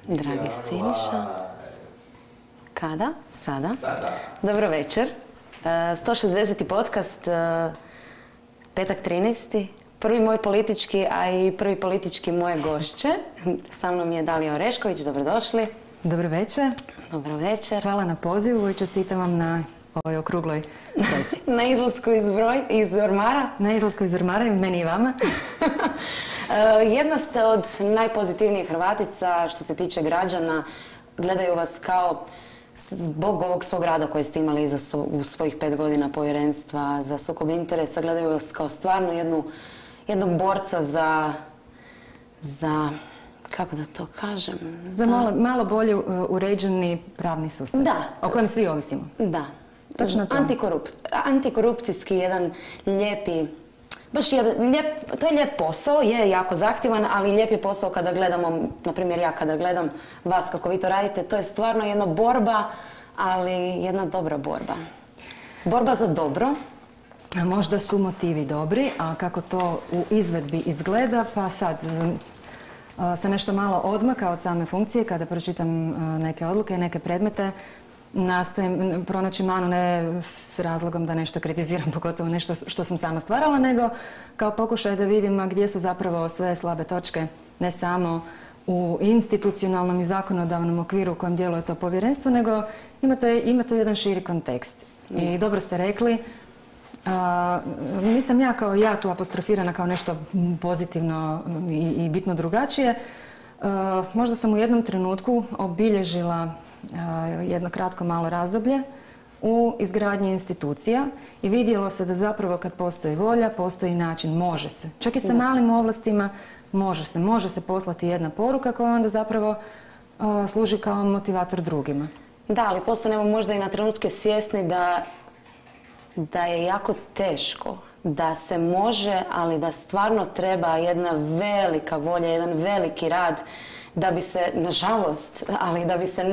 Dragi Siniša. Kada? Sada? Dobro večer. 160. podcast, petak 13. Prvi moj politički, a i prvi politički moje gošće. Sa mnom je Dalija Orešković, dobrodošli. Dobro večer. Dobro večer. Hvala na pozivu i čestitam vam na ovoj okrugloj trojci. Na izlasku iz ormara. Na izlasku iz ormara i meni i vama. Jedna ste od najpozitivnijih Hrvatica što se tiče građana. Gledaju vas kao, zbog ovog svog rada koje ste imali u svojih 5 godina povjerenstva za sukob interesa, gledaju vas kao stvarno jednog borca za kako da to kažem? Za malo bolje uređeni pravni sustav. Da. O kojem svi ovisimo. Da. Točno to. Antikorupcijski jedan lijepi, to je lijep posao, je jako zahtjevan, ali lijep je posao kada gledamo, na primjer ja kada gledam vas kako vi to radite, to je stvarno jedna borba, ali jedna dobra borba. Borba za dobro. Možda su motivi dobri, a kako to u izvedbi izgleda, pa sad se nešto malo odmaka od same funkcije kada pročitam neke odluke i neke predmete. Nastojim pronaći manu ne s razlogom da nešto kritiziram, pogotovo nešto što sam sama stvarala, nego kao pokušaj da vidim gdje su zapravo sve slabe točke, ne samo u institucionalnom i zakonodavnom okviru u kojem djeluje to povjerenstvo, nego ima to jedan širi kontekst. I dobro ste rekli, nisam ja kao ja tu apostrofirana kao nešto pozitivno i bitno drugačije. Možda sam u jednom trenutku obilježila jedno kratko malo razdoblje u izgradnji institucija i vidjelo se da zapravo kad postoji volja, postoji način, može se. Čak i sa malim ovlastima može se poslati jedna poruka koja onda zapravo služi kao motivator drugima. Da, ali postanemo možda i na trenutke svjesni da je jako teško, da se može, ali da stvarno treba jedna velika volja, jedan veliki rad da bi se, nažalost, ali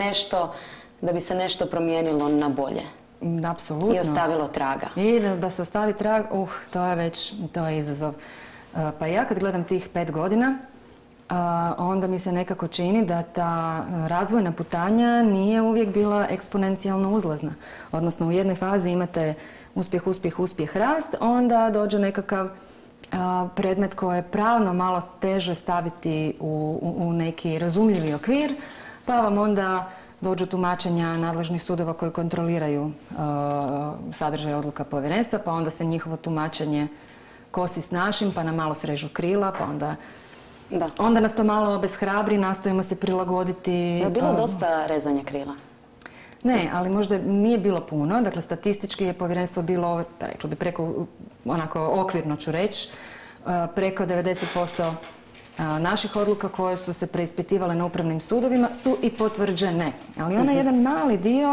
da bi se nešto promijenilo na bolje. Apsolutno. I ostavilo traga. I da se ostavi trag, to je izazov. Pa ja kad gledam tih 5 godina, onda mi se nekako čini da ta razvojna putanja nije uvijek bila eksponencijalno uzlazna. Odnosno u jednoj fazi imate uspjeh, rast, onda dođe nekakav predmet koje je pravno malo teže staviti u neki razumljivi okvir, pa vam onda dođu tumačenja nadležnih sudova koji kontroliraju sadržaj odluka povjerenstva, pa onda se njihovo tumačenje kosi s našim, pa nam malo srežu krila, pa onda nas to malo obeshrabri, nastojimo se prilagoditi. Je bilo dosta rezanja krila? Ne, ali možda nije bilo puno. Dakle, statistički je povjerenstvo bilo, rekla bi, preko, onako okvirno ću reći, preko 90% naših odluka koje su se preispitivale na upravnim sudovima su i potvrđene. Ali onaj jedan mali dio,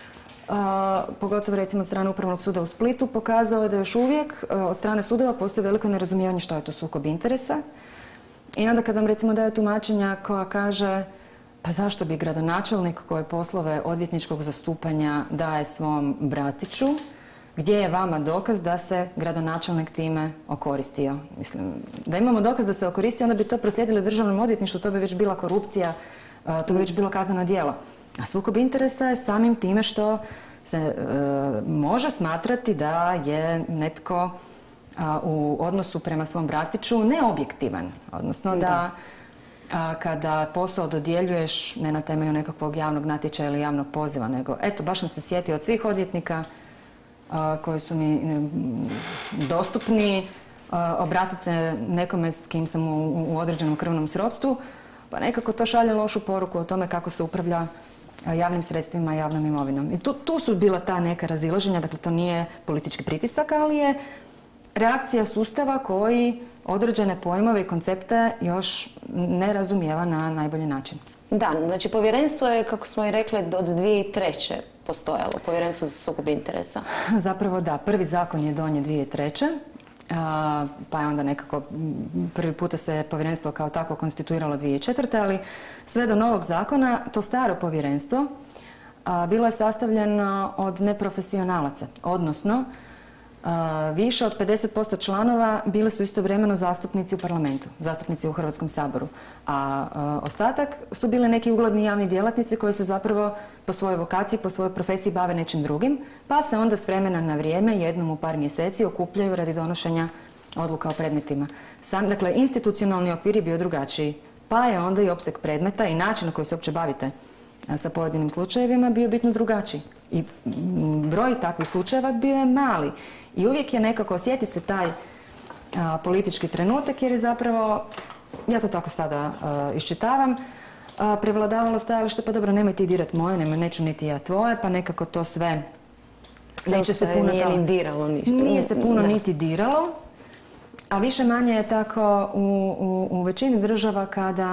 pogotovo recimo od strane Upravnog suda u Splitu, pokazao je da još uvijek od strane sudova postoji veliko nerazumijevanje što je to sukob interesa. I onda kad vam recimo daju tumačenja koja kaže pa zašto bi gradonačelnik koji poslove odvjetničkog zastupanja daje svom bratiću, gdje je vama dokaz da se gradonačelnik time okoristio? Mislim, da imamo dokaz da se okoristio, onda bi to proslijedili državnom odvjetništvu, to bi već bila korupcija, to bi već bilo kazneno djelo. A sukob interesa je samim time što se može smatrati da je netko u odnosu prema svom bratiću neobjektivan. Odnosno da kada posao dodjeljuješ ne na temelju nekakvog javnog natječaja ili javnog poziva, nego eto, baš sam se sjetio od svih odvjetnika koji su mi dostupni, obratiti se nekome s kim sam u određenom krvnom srodstvu, pa nekako to šalje lošu poruku o tome kako se upravlja javnim sredstvima i javnom imovinom. I tu su bila ta neka razilaženja, dakle to nije politički pritisak, ali je reakcija sustava koji određene pojmove i koncepte još ne razumijeva na najbolji način. Da, znači povjerenstvo je, kako smo i rekli, od 2003. postojalo, povjerenstvo za sukob interesa. Zapravo da, prvi zakon je donijet 2003. Pa je onda nekako prvi puta se povjerenstvo kao tako konstituiralo 2004. Ali sve do novog zakona to staro povjerenstvo bilo je sastavljeno od neprofesionalaca, odnosno više od 50% članova bili su istovremeno zastupnici u parlamentu, zastupnici u Hrvatskom saboru, a ostatak su bili neki ugledni javni djelatnici koji se zapravo po svojoj vokaciji, po svojoj profesiji bave nečim drugim, pa se onda s vremena na vrijeme, jednom u par mjeseci, okupljaju radi donošenja odluka o predmetima. Dakle, institucionalni okvir je bio drugačiji, pa je onda i opseg predmeta i način na koji se uopće bavite sa pojedinim slučajevima bio bitno drugačiji. I broj takvih slučajeva bio je mali. I uvijek je nekako, osjeti se taj politički trenutak jer je zapravo, ja to tako sada iščitavam, prevladavalo stajalište, pa dobro, nemoj ti dirat moje, neću niti ja tvoje, pa nekako to sve neće se puno... Nije ni diralo ništa. Nije se puno niti diralo, a više manje je tako u većini država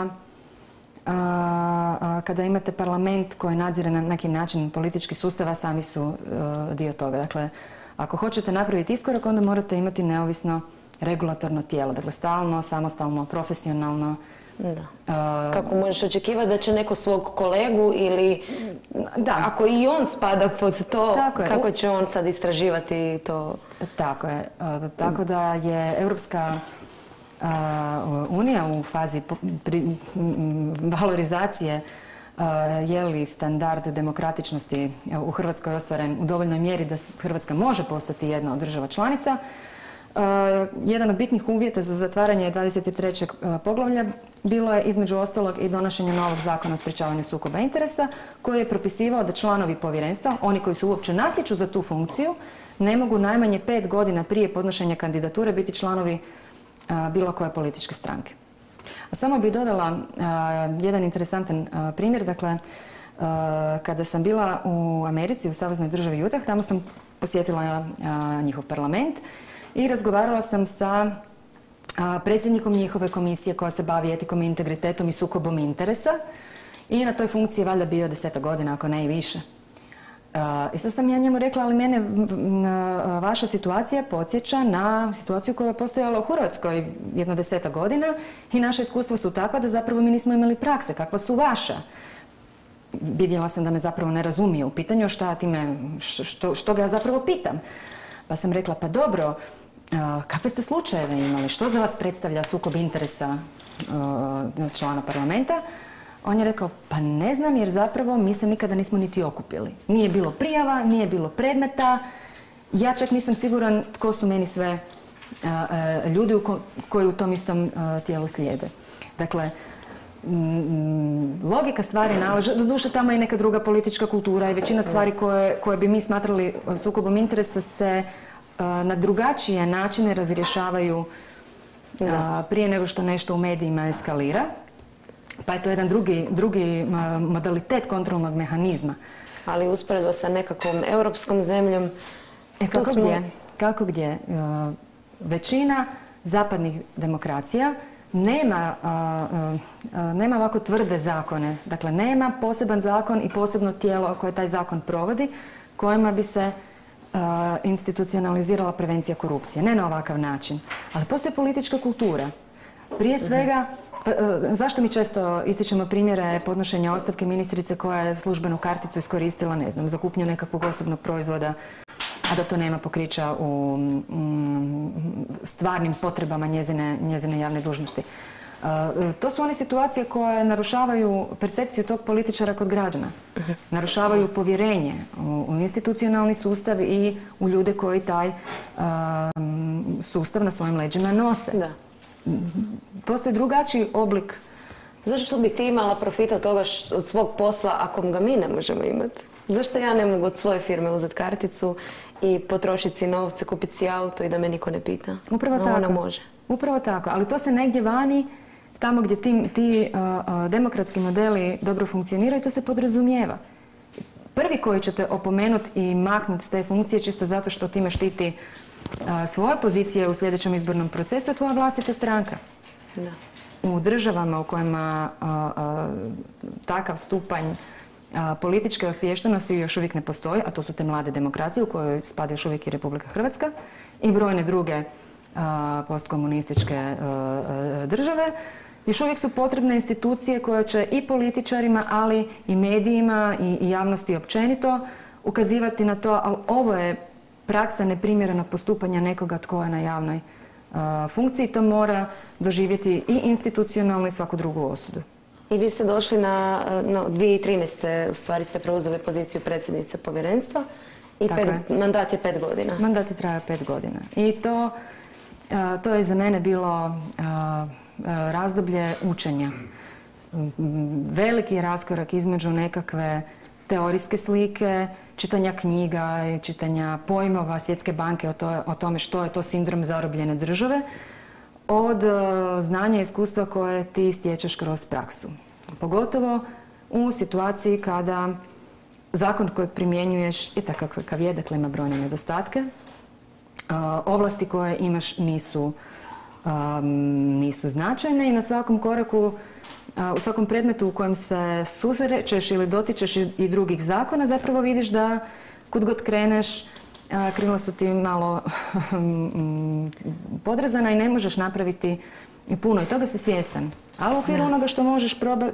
kada imate parlament koji nadzire na neki način politički sustav, a sami su dio toga. Dakle, ako hoćete napraviti iskorak, onda morate imati neovisno regulatorno tijelo. Dakle, stalno, samostalno, profesionalno. Da. Kako možeš očekivati da će neko svog kolegu ili ako i on spada pod to, kako će on sad istraživati to? Tako je. Tako da je Europska Unija u fazi valorizacije je li standard demokratičnosti u Hrvatskoj ostvaren u dovoljnoj mjeri da Hrvatska može postati jedna od država članica. Jedan od bitnih uvjeta za zatvaranje 23. poglavlja bilo je između ostalog i donošenje novog zakona o sprječavanju sukoba interesa koji je propisivao da članovi povjerenstva, oni koji se uopće natječu za tu funkciju, ne mogu najmanje 5 godina prije podnošenja kandidature biti članovi bilo koje političke stranke. A samo bih dodala jedan interesantan primjer. Dakle, kada sam bila u Americi, u saveznoj državi Utah, tamo sam posjetila njihov parlament i razgovarala sam sa predsjednikom njihove komisije koja se bavi etikom i integritetom i sukobom interesa i na toj funkciji je valjda bio 10 godina, ako ne i više. I sad sam ja njemu rekla, ali mene vaša situacija podsjeća na situaciju koja je postojala u Hrvatskoj jedno 10 godina i naša iskustva su takva da zapravo mi nismo imali prakse. Kakva su vaša? Vidjela sam da me zapravo ne razumije u pitanju što ga ja zapravo pitam. Pa sam rekla, pa dobro, kakve ste slučajeve imali? Što za vas predstavlja sukob interesa člana parlamenta? On je rekao, pa ne znam jer zapravo mi se nikada nismo niti okupili. Nije bilo prijava, nije bilo predmeta. Ja čak nisam siguran tko su meni sve ljudi koji u tom istom tijelu slijede. Dakle, logika stvari nalaže, doduše tamo je neka druga politička kultura i većina stvari koje bi mi smatrali sukobom interesa se na drugačije načine razrješavaju prije nego što nešto u medijima eskalira. Pa je to jedan drugi modalitet kontrolnog mehanizma. Ali usporedba sa nekakvom europskom zemljom... Kako gdje? Većina zapadnih demokracija nema ovako tvrde zakone. Dakle, nema poseban zakon i posebno tijelo koje taj zakon provodi, kojima bi se institucionalizirala prevencija korupcije. Ne na ovakav način. Ali postoji politička kultura. Prije svega, zašto mi često ističemo primjere podnošenja ostavke ministrice koja je službenu karticu iskoristila, ne znam, za kupnju nekakvog osobnog proizvoda, a da to nema pokrića u stvarnim potrebama njezine javne dužnosti. To su one situacije koje narušavaju percepciju tog političara kod građana. Narušavaju povjerenje u institucionalni sustav i u ljude koji taj sustav na svojim leđima nose. Da. Postoji drugačiji oblik. Zašto bi ti imala profita od toga od svog posla ako ga mi ne možemo imati? Zašto ja ne mogu od svoje firme uzeti karticu i potrošiti si novce, kupiti si auto i da me niko ne pita? Upravo tako. Ona može. Upravo tako, ali to se negdje vani, tamo gdje ti demokratski modeli dobro funkcioniraju, to se podrazumijeva. Prvi koji ćete opomenuti i maknuti s te funkcije čisto zato što time štiti svoje pozicije u sljedećem izbornom procesu je tvoja vlastita stranka. Da. U državama u kojima takav stupanj političke osviještenosti još uvijek ne postoji, a to su te mlade demokracije u kojoj spada još uvijek i Republika Hrvatska i brojne druge postkomunističke države, još uvijek su potrebne institucije koje će i političarima, ali i medijima i javnosti općenito ukazivati na to, ali ovo je praksa neprimjerenog postupanja nekoga tko je na javnoj funkciji, to mora doživjeti i institucionalnu i svaku drugu osudu. I vi ste došli na 2013. u stvari ste preuzeli poziciju predsjednice povjerenstva i mandat je 5 godina. Mandat je trajao 5 godina. I to je za mene bilo razdoblje učenja. Veliki raskorak između nekakve teorijske slike, čitanja knjiga, čitanja pojmova Svjetske banke o tome što je to sindrom zarobljene države, od znanja i iskustva koje ti stječeš kroz praksu. Pogotovo u situaciji kada zakon kojeg primjenjuješ i takav kakav je, dakle ima brojne nedostatke, ovlasti koje imaš nisu značajne i na svakom koraku, u svakom predmetu u kojem se susrećeš ili dotičeš i drugih zakona, zapravo vidiš da kud god kreneš, krila su ti malo podrezana i ne možeš napraviti puno i toga si svjestan. Ali u okviru onoga što možeš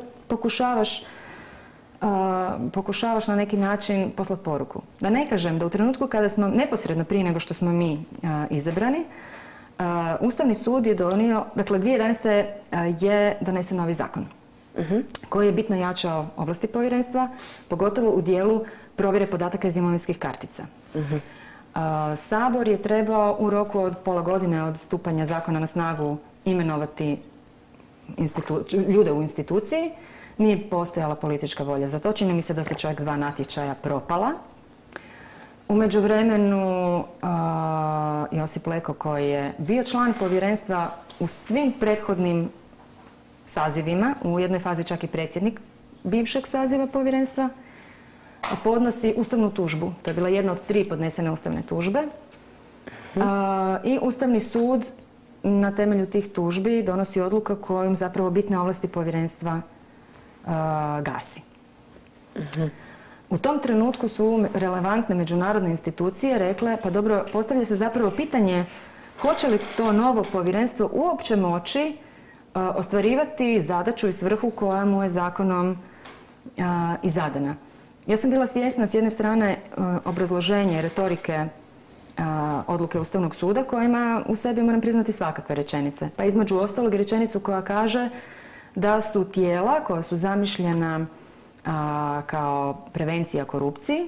pokušavaš na neki način poslati poruku. Da ne kažem da u trenutku kada smo neposredno prije nego što smo mi izabrani, Ustavni sud je donio, dakle 2011. je donesen novi zakon koji je bitno jačao ovlasti povjerenstva, pogotovo u dijelu provjere podataka iz imovinskih kartica. Sabor je trebao u roku od pola godine od stupanja zakona na snagu imenovati ljude u instituciji. Nije postojala politička volja za to. Čini mi se da su čak 2 natječaja propala. U međuvremenu Josip Leko koji je bio član povjerenstva u svim prethodnim sazivima, u jednoj fazi čak i predsjednik bivšeg saziva povjerenstva, podnosi ustavnu tužbu. To je bila jedna od 3 podnesene ustavne tužbe. I Ustavni sud na temelju tih tužbi donosi odluku kojom zapravo bitne ovlasti povjerenstva gasi. U tom trenutku su relevantne međunarodne institucije rekle, pa dobro, postavlja se zapravo pitanje hoće li to novo povjerenstvo uopće moći ostvarivati zadaću i svrhu koja mu je zakonom i zadana. Ja sam bila svjesna s jedne strane obrazloženja i retorike odluke Ustavnog suda koja ima u sebi, moram priznati, svakakve rečenice. Pa između ostalog rečenicu koja kaže da su tijela koja su zamišljena kao prevencija korupciji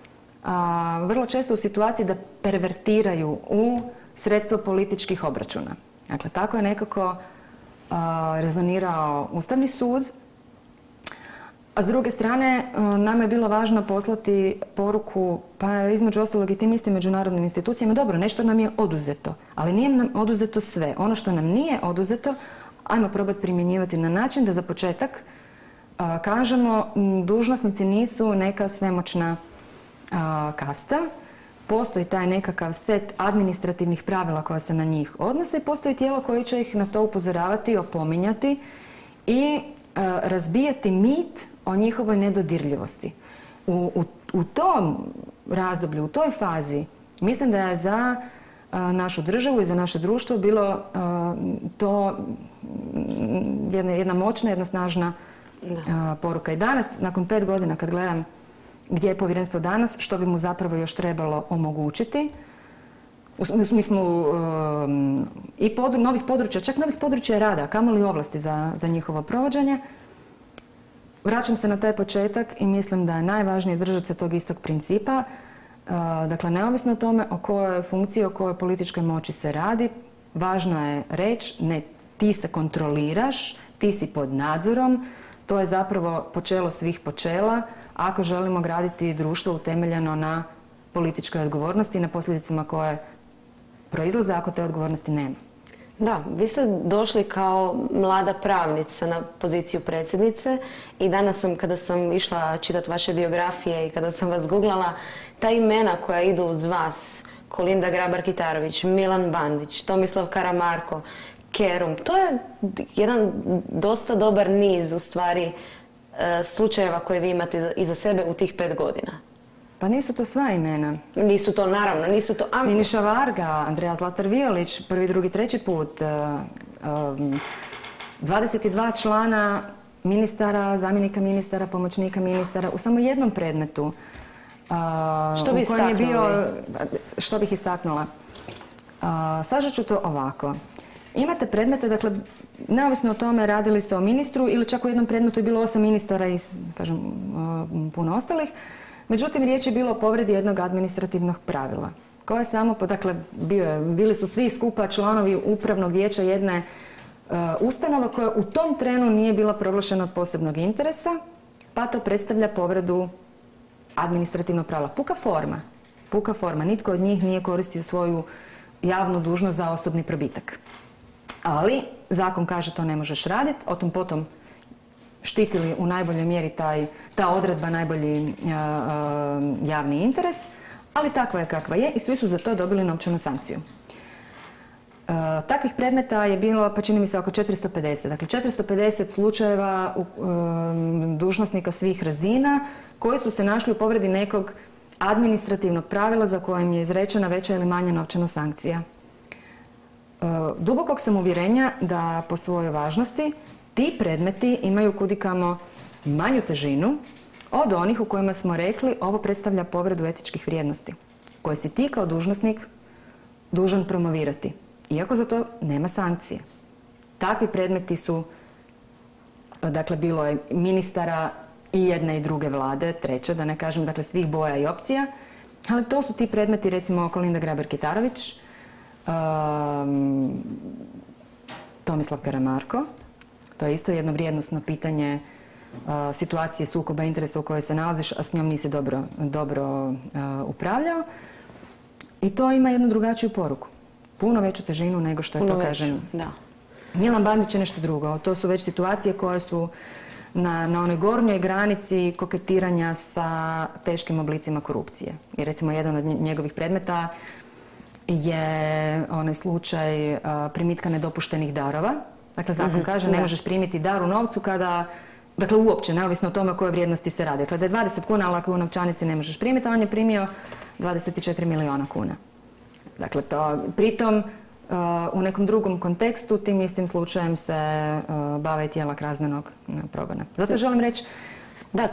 vrlo često u situaciji da pervertiraju u sredstvo političkih obračuna. Dakle, tako je nekako rezonirao Ustavni sud. A s druge strane, nama je bilo važno poslati poruku, pa između ostalog i tim istim međunarodnim institucijama, dobro, nešto nam je oduzeto, ali nije nam oduzeto sve. Ono što nam nije oduzeto, ajmo probati primjenjivati na način da za početak kažemo dužnosnici nisu neka svemoćna kasta, postoji taj nekakav set administrativnih pravila koja se na njih odnose i postoji tijelo koje će ih na to upozoravati, opominjati i razbijati mit o njihovoj nedodirljivosti. U tom razdoblju, u toj fazi, mislim da je za našu državu i za naše društvo bilo to jedna moćna, jedna snažna poruka. I danas, nakon 5 godina, kad gledam gdje je povjerenstvo danas, što bi mu zapravo još trebalo omogućiti, u smislu i novih područja, čak novih područja rada, kamoli ovlasti za njihovo provođenje, vraćam se na taj početak i mislim da je najvažnije držati se tog istog principa. Dakle, neovisno o tome o kojoj funkciji, o kojoj političkoj moći se radi, važno je reći, ne, ti se kontroliraš, ti si pod nadzorom, to je zapravo počelo svih počela ako želimo graditi društvo utemeljeno na političkoj odgovornosti i na posljedicama koje proizlaze ako te odgovornosti nema. Da, vi ste došli kao mlada pravnica na poziciju predsjednice i danas sam, kada sam išla čitati vaše biografije i kada sam vas googlala, ta imena koja idu uz vas, Kolinda Grabar-Kitarović, Milan Bandić, Tomislav Karamarko, Kerum, to je jedan dosta dobar niz u stvari slučajeva koje vi imate iza sebe u tih 5 godina. Pa nisu to sva imena. Nisu to, naravno, nisu to... Siniša Varga, Andreja Zlatar-Violić, prvi, drugi, treći put, 22 člana ministara, zamjenika ministara, pomoćnika ministara u samo jednom predmetu. Što bi istaknuli? Što bih istaknula? Sažet ću to ovako. Imate predmete, dakle, neovisno o tome radili se o ministru ili čak u jednom predmetu je bilo 8 ministara i, kažem, puno ostalih. Međutim, riječ je bilo o povredi jednog administrativnog pravila. Koje samo, dakle, bili su svi skupa članovi upravnog vijeća jedne ustanova koja u tom trenu nije bila proglašena od posebnog interesa, pa to predstavlja povredu administrativnog pravila. Puka forma. Nitko od njih nije koristio svoju javnu dužnost za osobni probitak. Ali zakon kaže to ne možeš raditi, o tom potom štitili u najboljoj mjeri ta odredba najbolji javni interes, ali takva je kakva je i svi su za to dobili novčanu sankciju. Takvih predmeta je bilo, pa čini mi se, oko 450. Dakle, 450 slučajeva dužnosnika svih razina koji su se našli u povredi nekog administrativnog pravila za kojim je izrečena veća ili manja novčana sankcija. Dubokog sam uvjerenja da po svojoj važnosti ti predmeti imaju kudikamo manju težinu od onih u kojima smo rekli ovo predstavlja povredu etičkih vrijednosti koje si ti kao dužnosnik dužan promovirati, iako za to nema sankcije. Takvi predmeti su, dakle, bilo je ministara i jedne i druge vlade, treće, da ne kažem, dakle, svih boja i opcija, ali to su ti predmeti, recimo, Kolinda Grabar-Kitarović, Tomislav Karamarko, to je isto jedno vrijednosno pitanje situacije sukoba interesa u kojoj se nalaziš, a s njom nisi dobro upravljao. I to ima jednu drugačiju poruku. Puno veću težinu nego što je to, kažem. Da. Milan Bandić je nešto drugo. To su već situacije koje su na onoj gornjoj granici koketiranja sa teškim oblicima korupcije. I recimo jedan od njegovih predmeta je onaj slučaj primitka nedopuštenih darova. Dakle, zakon kaže ne možeš primiti dar u novcu kada, dakle, uopće, neovisno o tome o kojoj vrijednosti se radi. Dakle, da je 20 kuna, ali ako u novčanici ne možeš primiti, a on je primio 24 miliona kuna. Dakle, to, pritom, u nekom drugom kontekstu tim istim slučajem se bave i tijela kaznenog progona. Zato želim reći... Da,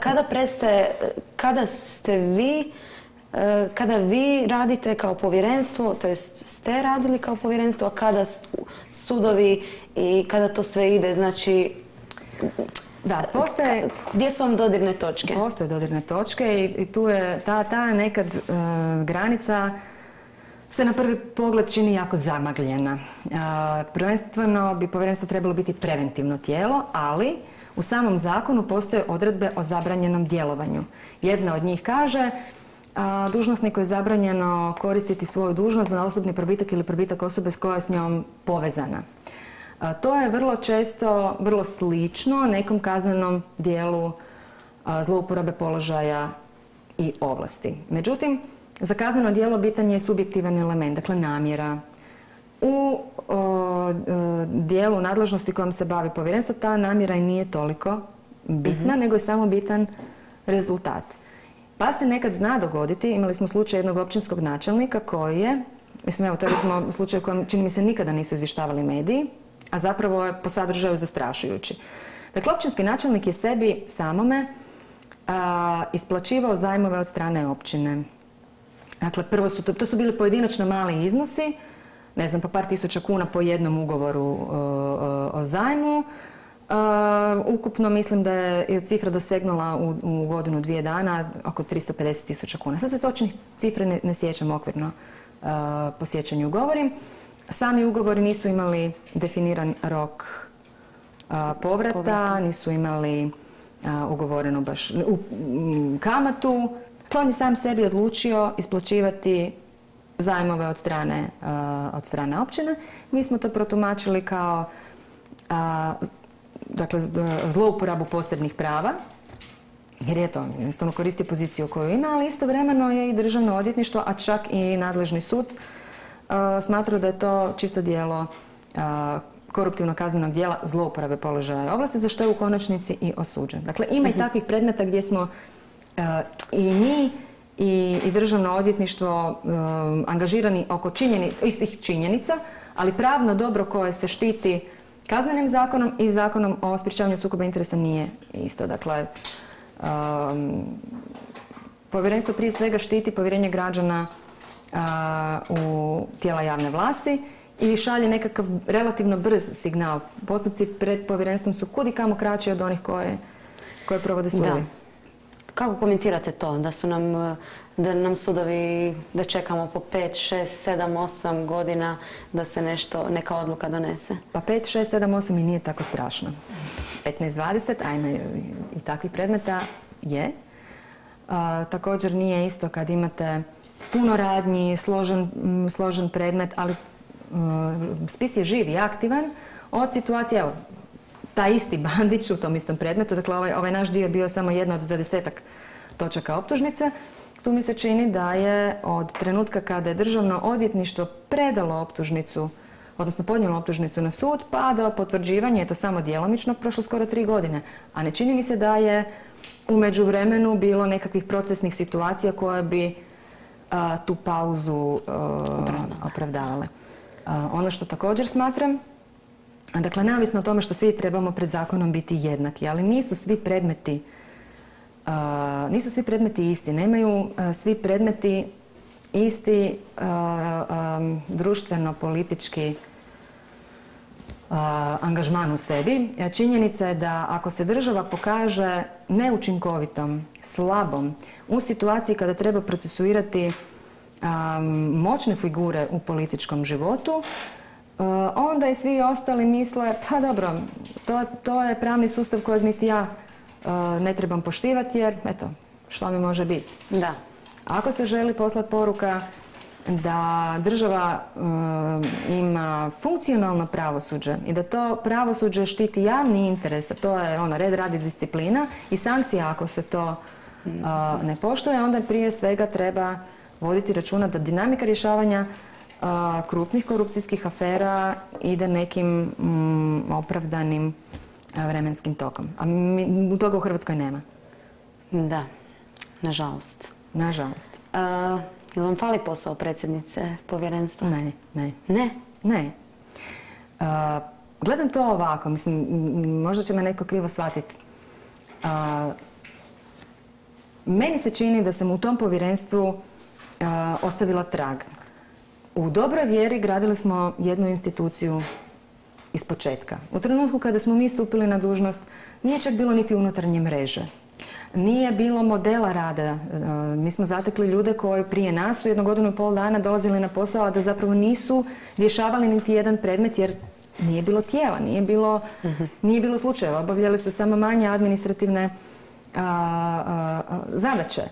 kada vi radite kao povjerenstvo, to jest ste radili kao povjerenstvo, a kada sudovi i kada to sve ide, znači... Da, postoje... Gdje su vam dodirne točke? Postoje dodirne točke i tu je ta nekad granica se na prvi pogled čini jako zamagljena. Prvenstveno bi povjerenstvo trebalo biti preventivno tijelo, ali u samom zakonu postoje odredbe o zabranjenom djelovanju. Jedna od njih kaže dužnosniku je zabranjeno koristiti svoju dužnost za osobni probitak ili probitak osobe s kojom je s njom povezana. To je vrlo često, vrlo slično nekom kaznenom dijelu zlouporabe položaja i ovlasti. Međutim, za kazneno djelo bitan je subjektivan element, dakle namjera. U dijelu nadležnosti kojom se bavi povjerenstvo ta namjera i nije toliko bitna, nego je samo bitan rezultat. Pa se nekad zna dogoditi, imali smo slučaj jednog općinskog načelnika koji je, mislim, evo, to je recimo slučaj u kojem čini mi se nikada nisu izvještavali mediji, a zapravo je po sadržaju zastrašujući. Dakle, općinski načelnik je sebi samome isplaćivao zajmove od strane općine. Dakle, prvo to su bili pojedinačno mali iznosi, ne znam, po par tisuća kuna po jednom ugovoru o zajmu. Ukupno mislim da je cifra dosegnula u godinu, 2 dana oko 350.000 kuna. Sad se točnih cifre ne sjećam okvirno, po sjećanju govorim. Sami ugovori nisu imali definiran rok povrata, nisu imali ugovorenu baš kamatu. On je sam sebi odlučio isplaćivati zajmove od strane općine. Mi smo to protumačili kao dakle, zlouporabu posebnih prava, jer je to jednostavno koristio poziciju koju ima, ali istovremeno je i Državno odvjetništvo, a čak i nadležni sud smatrao da je to čisto djelo koruptivnog kaznenog djela zlouporabe položaja i ovlasti, za što je u konačnici i osuđen. Dakle, ima i takvih predmeta gdje smo i mi i Državno odvjetništvo angažirani oko istih činjenica, ali pravno dobro koje se štiti Kaznenim zakonom i Zakonom o sprječavanju sukoba interesa nije isto. Dakle, Povjerenstvo prije svega štiti povjerenje građana u tijela javne vlasti i šalje nekakav relativno brz signal. Postupci pred povjerenstvom su kud i kamo kraći od onih koje provode sudovi. Kako komentirate to? Da nam sudovi, da čekamo po 5, 6, 7, 8 godina da se neka odluka donese? Pa 5, 6, 7, 8 i nije tako strašno. 15, 20, ajme i takvih predmeta je. Također nije isto kad imate puno radnji, složen predmet, ali spis je živ i aktivan od situacije, evo, taj isti Bandić u tom istom predmetu, dakle ovaj naš dio je bio samo jedna od 20-ak točaka optužnice. Tu mi se čini da je od trenutka kada je Državno odvjetništvo predalo optužnicu, odnosno podnijelo optužnicu na sud, pa do potvrđivanja, to samo djelomično, prošlo skoro 3 godine. A ne čini mi se da je u međuvremenu bilo nekakvih procesnih situacija koje bi tu pauzu opravdavale. Ono što također smatram, dakle, neovisno o tome što svi trebamo pred zakonom biti jednaki, ali nisu svi predmeti isti. Nemaju svi predmeti isti društveno-politički angažman u sebi. Činjenica je da ako se država pokaže neučinkovitom, slabom, u situaciji kada treba procesuirati moćne figure u političkom životu, onda i svi ostali misle, pa dobro, to je pravni sustav kojeg niti ja ne trebam poštivati jer, eto, što mi može biti. Da. Ako se želi poslati poruka da država ima funkcionalno pravosuđe i da to pravosuđe štiti javni interes, a to je red, rad i disciplina i sankcija ako se to ne poštuje, onda prije svega treba voditi računa da dinamika rješavanja krupnih korupcijskih afera ide nekim opravdanim vremenskim tokom. A toga u Hrvatskoj nema. Da, nažalost. Nažalost. Jel vam fali posao predsjednice povjerenstva? Ne. Ne? Ne. Gledam to ovako, mislim, možda će me neko krivo shvatiti. Meni se čini da sam u tom povjerenstvu ostavila trag. U dobroj vjeri gradili smo jednu instituciju iz početka. U trenutku kada smo mi stupili na dužnost, nije čak bilo niti unutarnje mreže. Nije bilo modela rada. Mi smo zatekli ljude koji prije nas u 1,5 godinu dana dolazili na posao, a da zapravo nisu rješavali niti jedan predmet jer nije bilo tijela, nije bilo slučajeva. Obavljali su samo manje administrativne zadaće.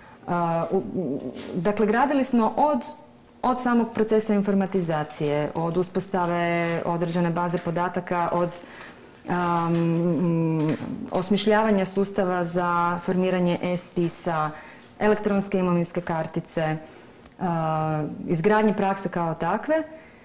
Dakle, gradili smo od samog procesa informatizacije, od uspostave određene baze podataka, od osmišljavanja sustava za formiranje e-spisa, elektronske imovinske kartice, izgradnje prakse kao takve.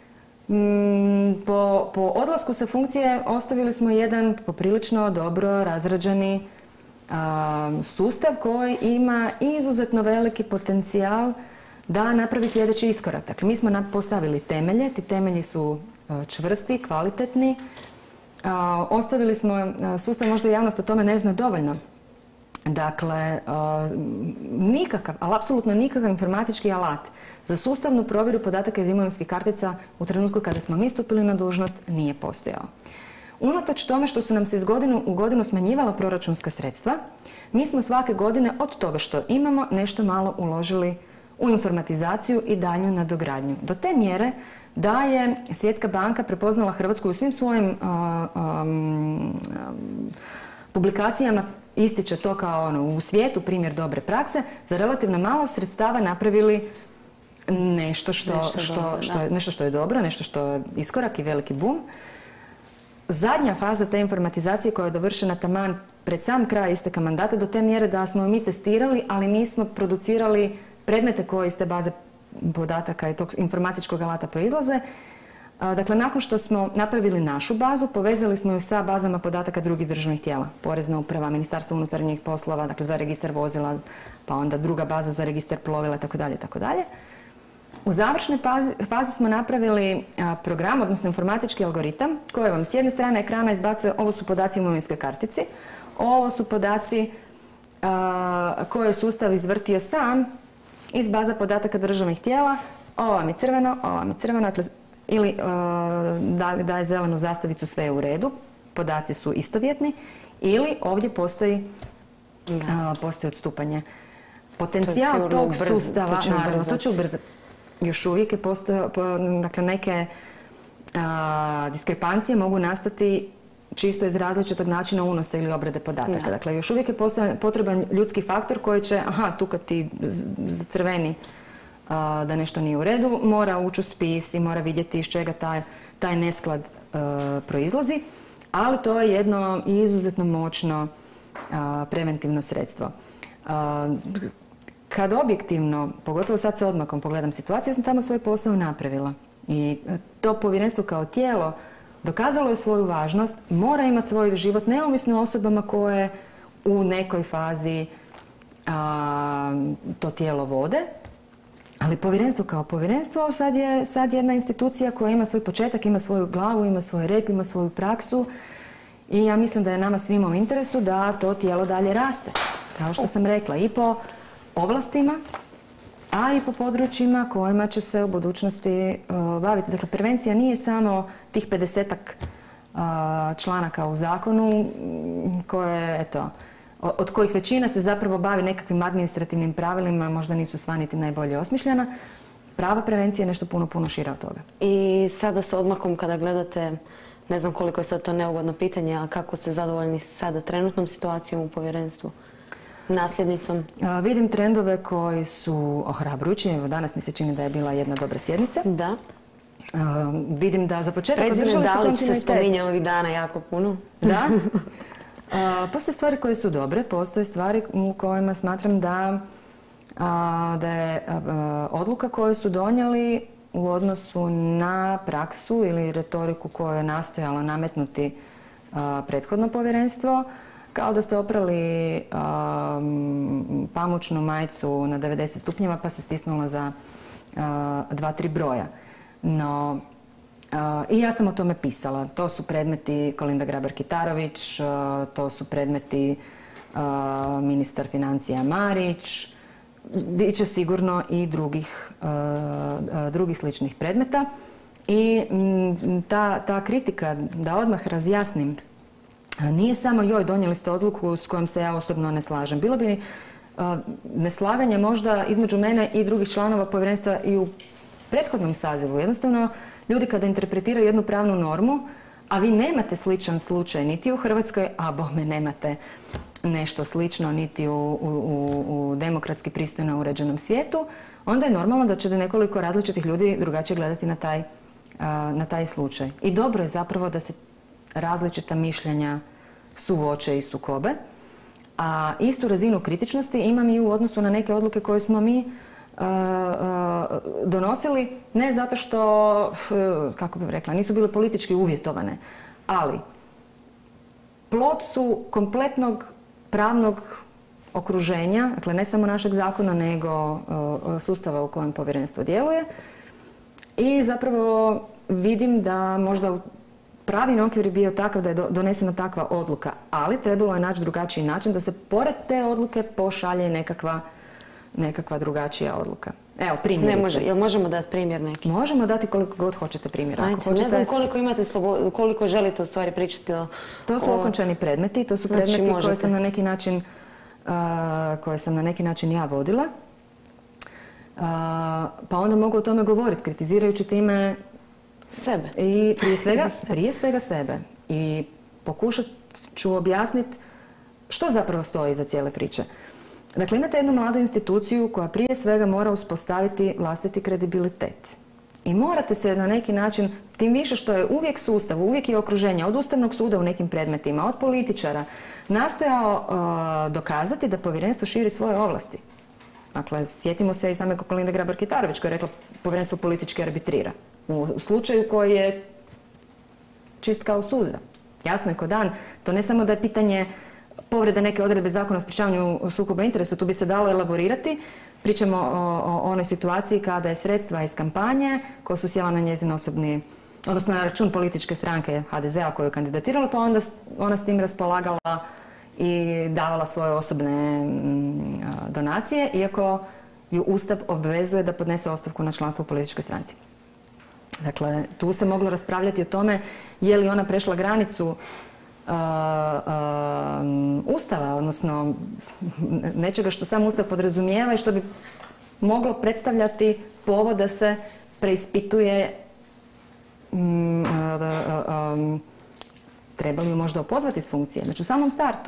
Po odlasku sa funkcije ostavili smo jedan poprilično dobro razrađeni sustav koji ima izuzetno veliki potencijal da napravi sljedeći iskorak. Dakle, mi smo postavili temelje, ti temelji su čvrsti, kvalitetni. Ostavili smo sustav, možda javnost o tome ne zna dovoljno. Dakle, nikakav, ali apsolutno nikakav informatički alat za sustavnu provjeru podataka iz imovinskih kartica u trenutku kada smo mi stupili na dužnost nije postojao. Unatoč tome što su nam se iz godine u godinu smanjivala proračunska sredstva, mi smo svake godine od toga što imamo nešto malo uložili u informatizaciju i daljnju nadogradnju. Do te mjere da je Svjetska banka prepoznala Hrvatsku u svim svojim publikacijama, ističe to kao u svijetu primjer dobre prakse, za relativno malo sredstava napravili nešto što je dobro, nešto što je iskorak i veliki bum. Zadnja faza te informatizacije koja je dovršena taman pred sam kraj isteka mandata do te mjere da smo mi testirali, ali nismo producirali predmete koje iz te baze podataka i tog informatičkog alata proizlaze. Dakle, nakon što smo napravili našu bazu, povezali smo ju sa bazama podataka drugih državnih tijela. Porezna uprava, Ministarstvo unutarnjih poslova, dakle za registar vozila, pa onda druga baza za registar plovila, itd., itd. U završnoj fazi smo napravili program, odnosno informatički algoritam, koji vam s jedne strane ekrana izbacuje ovo su podaci u imovinskoj kartici, ovo su podaci koje je sustav izvrtio sam iz baza podataka državnih tijela, ovo vam je crveno, dakle, ili daje zelenu zastavicu, sve je u redu, podaci su istovjetni, ili ovdje postoji odstupanje. Potencijal tog sustava, naravno, to će ubrzati. Još uvijek je dakle, neke diskrepancije mogu nastati čisto iz različitog načina unosa ili obrade podataka. Dakle, još uvijek je potreban ljudski faktor koji će, tu kad ti crveni da nešto nije u redu, mora ući u spis i mora vidjeti iz čega taj nesklad proizlazi, ali to je jedno izuzetno moćno preventivno sredstvo. Kad objektivno, pogotovo sad sa odmakom pogledam situaciju, ja sam tamo svoj posao napravila. I to povjerenstvo kao tijelo dokazalo je svoju važnost, mora imati svoj život neovisno o osobama koje u nekoj fazi to tijelo vode. Ali povjerenstvo kao povjerenstvo sad je jedna institucija koja ima svoj početak, ima svoju glavu, ima svoj rep, ima svoju praksu i ja mislim da je nama svima u interesu da to tijelo dalje raste. Kao što sam rekla, i po ovlastima, a i po područjima kojima će se u budućnosti baviti. Dakle, prevencija nije samo tih 50-ak članaka u zakonu koje, eto, od kojih većina se zapravo bavi nekakvim administrativnim pravilima, možda nisu sva niti najbolje osmišljena. Prava prevencija je nešto puno šira od toga. I sada sa odmakom kada gledate, ne znam koliko je sad to neugodno pitanje, ali kako ste zadovoljni sada trenutnom situacijom u povjerenstvu? Nasljednicom? Vidim trendove koji su ohrabrujući. Evo, danas mi se čini da je bila jedna dobra sjednica. Da. Vidim da za početak održali su kontinuitet. Prezident Dalić se spominja ovih dana jako puno. Da. Postoje stvari koje su dobre, postoje stvari u kojima smatram da je odluka koju su donijeli u odnosu na praksu ili retoriku koju je nastojalo nametnuti prethodno povjerenstvo, kao da ste oprali pamučnu majicu na 90 stupnjeva pa se stisnula za 2-3 broja. No, i ja sam o tome pisala. To su predmeti Kolinda Grabar-Kitarović, to su predmeti ministar financija Marić, biće sigurno i drugih sličnih predmeta. I ta kritika, da odmah razjasnim, nije samo joj, donijeli ste odluku s kojom se ja osobno ne slažem. Bilo bi neslaganje možda između mene i drugih članova povjerenstva i u prethodnom sazivu. Jednostavno, ljudi kada interpretiraju jednu pravnu normu, a vi nemate sličan slučaj niti u Hrvatskoj, a bome nemate nešto slično niti u demokratski pristojno uređenom svijetu, onda je normalno da će nekoliko različitih ljudi drugačije gledati na taj slučaj. I dobro je zapravo da se različita mišljenja suoče i sukobe, a istu razinu kritičnosti imam i u odnosu na neke odluke koje smo mi donosili, ne zato što, kako bih rekla, nisu bile politički uvjetovane, ali plod su kompletnog pravnog okruženja, dakle ne samo našeg zakona, nego sustava u kojem povjerenstvo djeluje. I zapravo vidim da možda pravi okvir je bio takav da je donesena takva odluka, ali trebalo je naći drugačiji način da se pored te odluke pošalje nekakva drugačija odluka. Evo, primjerice. Ne može, jel možemo dati primjer neki? Možemo dati koliko god hoćete primjera. Ajde, ne znam koliko imate koliko želite u stvari pričati o... To su okončani predmeti, to su predmeti koje sam na neki način ja vodila. Pa onda mogu o tome govoriti, kritizirajući time sebe. I prije svega sebe. I pokušat ću objasniti što zapravo stoji iza cijele priče. Dakle, imate jednu mladu instituciju koja prije svega mora uspostaviti vlastiti kredibilitet. I morate se na neki način, tim više što je uvijek sustav, uvijek je okruženje, od Ustavnog suda u nekim predmetima, od političara, nastojao dokazati da povjerenstvo širi svoje ovlasti. Dakle, sjetimo se i same Kolinde Grabar-Kitarović koja je rekla povjerenstvo politički arbitrira. U slučaju koji je čist kao suza. Jasno je ko dan. To ne samo da je pitanje povrede neke odredbe zakona o sprječavanju sukoba interesa, tu bi se dalo elaborirati. Pričamo o onoj situaciji kada je sredstva iz kampanje koja su sjela na njezin osobni, odnosno na račun političke stranke HDZ-a koju je kandidatirala, pa onda ona s tim raspolagala i davala svoje osobne donacije, iako ju Ustav obvezuje da podnese ostavku na članstvo u političkoj stranci. Dakle, tu se moglo raspravljati o tome je li ona prešla granicu Ustava, odnosno nečega što sam Ustav podrazumijeva i što bi moglo predstavljati povod da se preispituje treba li ju možda opozvati s funkcije, znači u samom startu.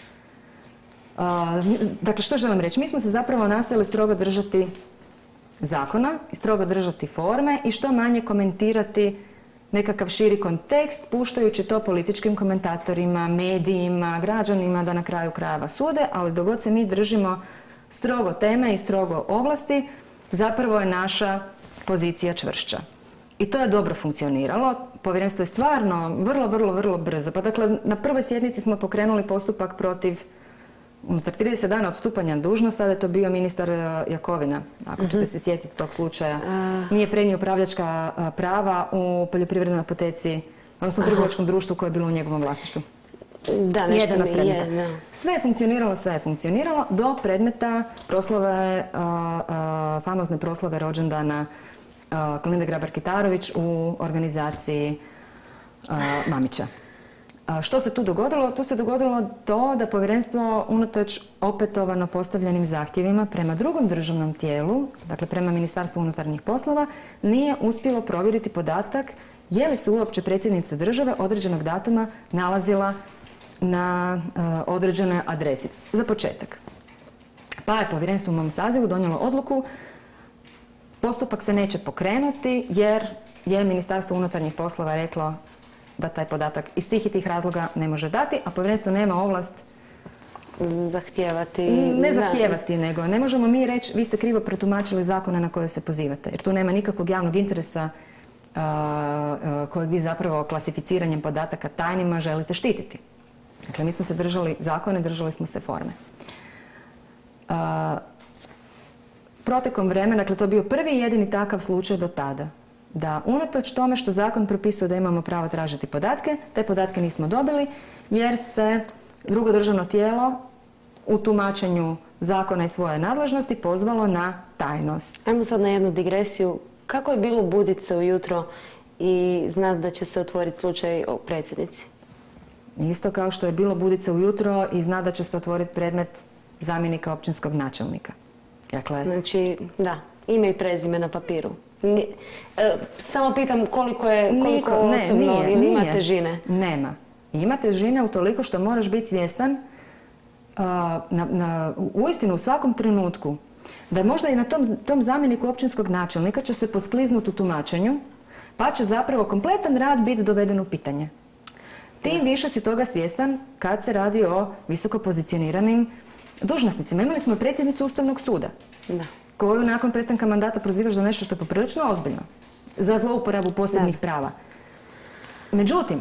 Dakle, što želim reći? Mi smo se zapravo nastojali strogo držati zakona i strogo držati forme i što manje komentirati nekakav širi kontekst, puštajući to političkim komentatorima, medijima, građanima da na kraju krajeva sude, ali dok god se mi držimo strogo teme i strogo ovlasti, zapravo je naša pozicija čvršća. I to je dobro funkcioniralo. Povjerenstvo je stvarno vrlo brzo. Pa dakle, na prvoj sjednici smo pokrenuli postupak protiv, unutar 30 dana od stupanja na dužnost, tada je to bio ministar Jakovina, ako ćete se sjetiti tog slučaja. Nije prenio upravljačka prava u poljoprivrednoj apoteci, odnosno u trgovačkom društvu koje je bilo u njegovom vlasništvu. Da, nešto mi je, da. Sve je funkcioniralo do predmeta proslave, famozne proslave rođendana Kolinde Grabar-Kitarović u organizaciji Mamića. Što se tu dogodilo? Tu se dogodilo to da povjerenstvo unatoč opetovano postavljenim zahtjevima prema drugom državnom tijelu, dakle prema Ministarstvu unutarnjih poslova, nije uspjelo provjeriti podatak je li se uopće predsjednica države određenog datuma nalazila na određenoj adresi. Za početak. Pa je povjerenstvo u mom sazivu donijelo odluku, postupak se neće pokrenuti jer je Ministarstvo unutarnjih poslova reklo da taj podatak iz tih i tih razloga ne može dati, a povjerenstvo nema ovlast zahtijevati. Ne zahtijevati, nego ne možemo mi reći vi ste krivo protumačili zakone na koje se pozivate. Jer tu nema nikakvog javnog interesa kojeg vi zapravo klasificiranjem podataka tajnima želite štititi. Dakle, mi smo se držali zakone, držali smo se forme. Protekom vremena, dakle to je bio prvi i jedini takav slučaj do tada, da unatoč tome što zakon propisuje da imamo pravo tražiti podatke, te podatke nismo dobili jer se drugo državno tijelo u tumačenju zakona i svoje nadležnosti pozvalo na tajnost. Ajmo sad na jednu digresiju. Kako je bilo budit se ujutro i znati da će se otvoriti slučaj o predsjednici? Isto kao što je bilo budit se ujutro i znati da će se otvoriti predmet zamjenika općinskog načelnika. Dakle, znači, da, ime i prezime na papiru. Samo pitam koliko osobno ili ima težine? Nema. Ima težine utoliko što moraš biti svjestan uistinu u svakom trenutku da možda i na tom zamjeniku općinskog načelnika će se poskliznuti u tumačenju pa će zapravo kompletan rad biti doveden u pitanje. Tim više si toga svjestan kad se radi o visoko pozicioniranim dužnosnicima. Imali smo i predsjednicu Ustavnog suda, koju nakon prestanka mandata prozivaš za nešto što je poprilično ozbiljno, za zlouporabu posebnih prava. Međutim,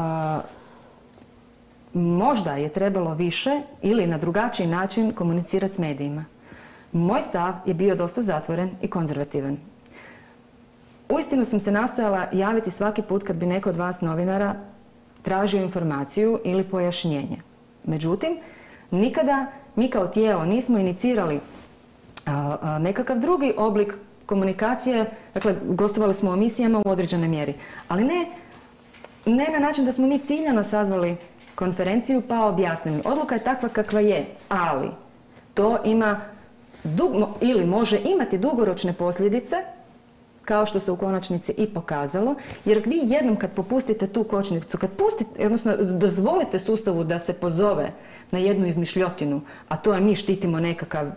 možda je trebalo više ili na drugačiji način komunicirati s medijima. Moj stav je bio dosta zatvoren i konzervativan. Uistinu sam se nastojala javiti svaki put kad bi neko od vas novinara tražio informaciju ili pojašnjenje. Međutim, nikada mi kao tijelo nismo inicirali nekakav drugi oblik komunikacije, dakle, gostovali smo u emisijama u određenoj mjeri, ali ne na način da smo mi ciljano sazvali konferenciju pa objasnili. Odluka je takva kakva je, ali to ima ili može imati dugoročne posljedice, kao što se u konačnici i pokazalo, jer vi jednom kad popustite tu kočnicu, odnosno dozvolite sustavu da se pozove na jednu izmišljotinu, a to je mi štitimo nekakav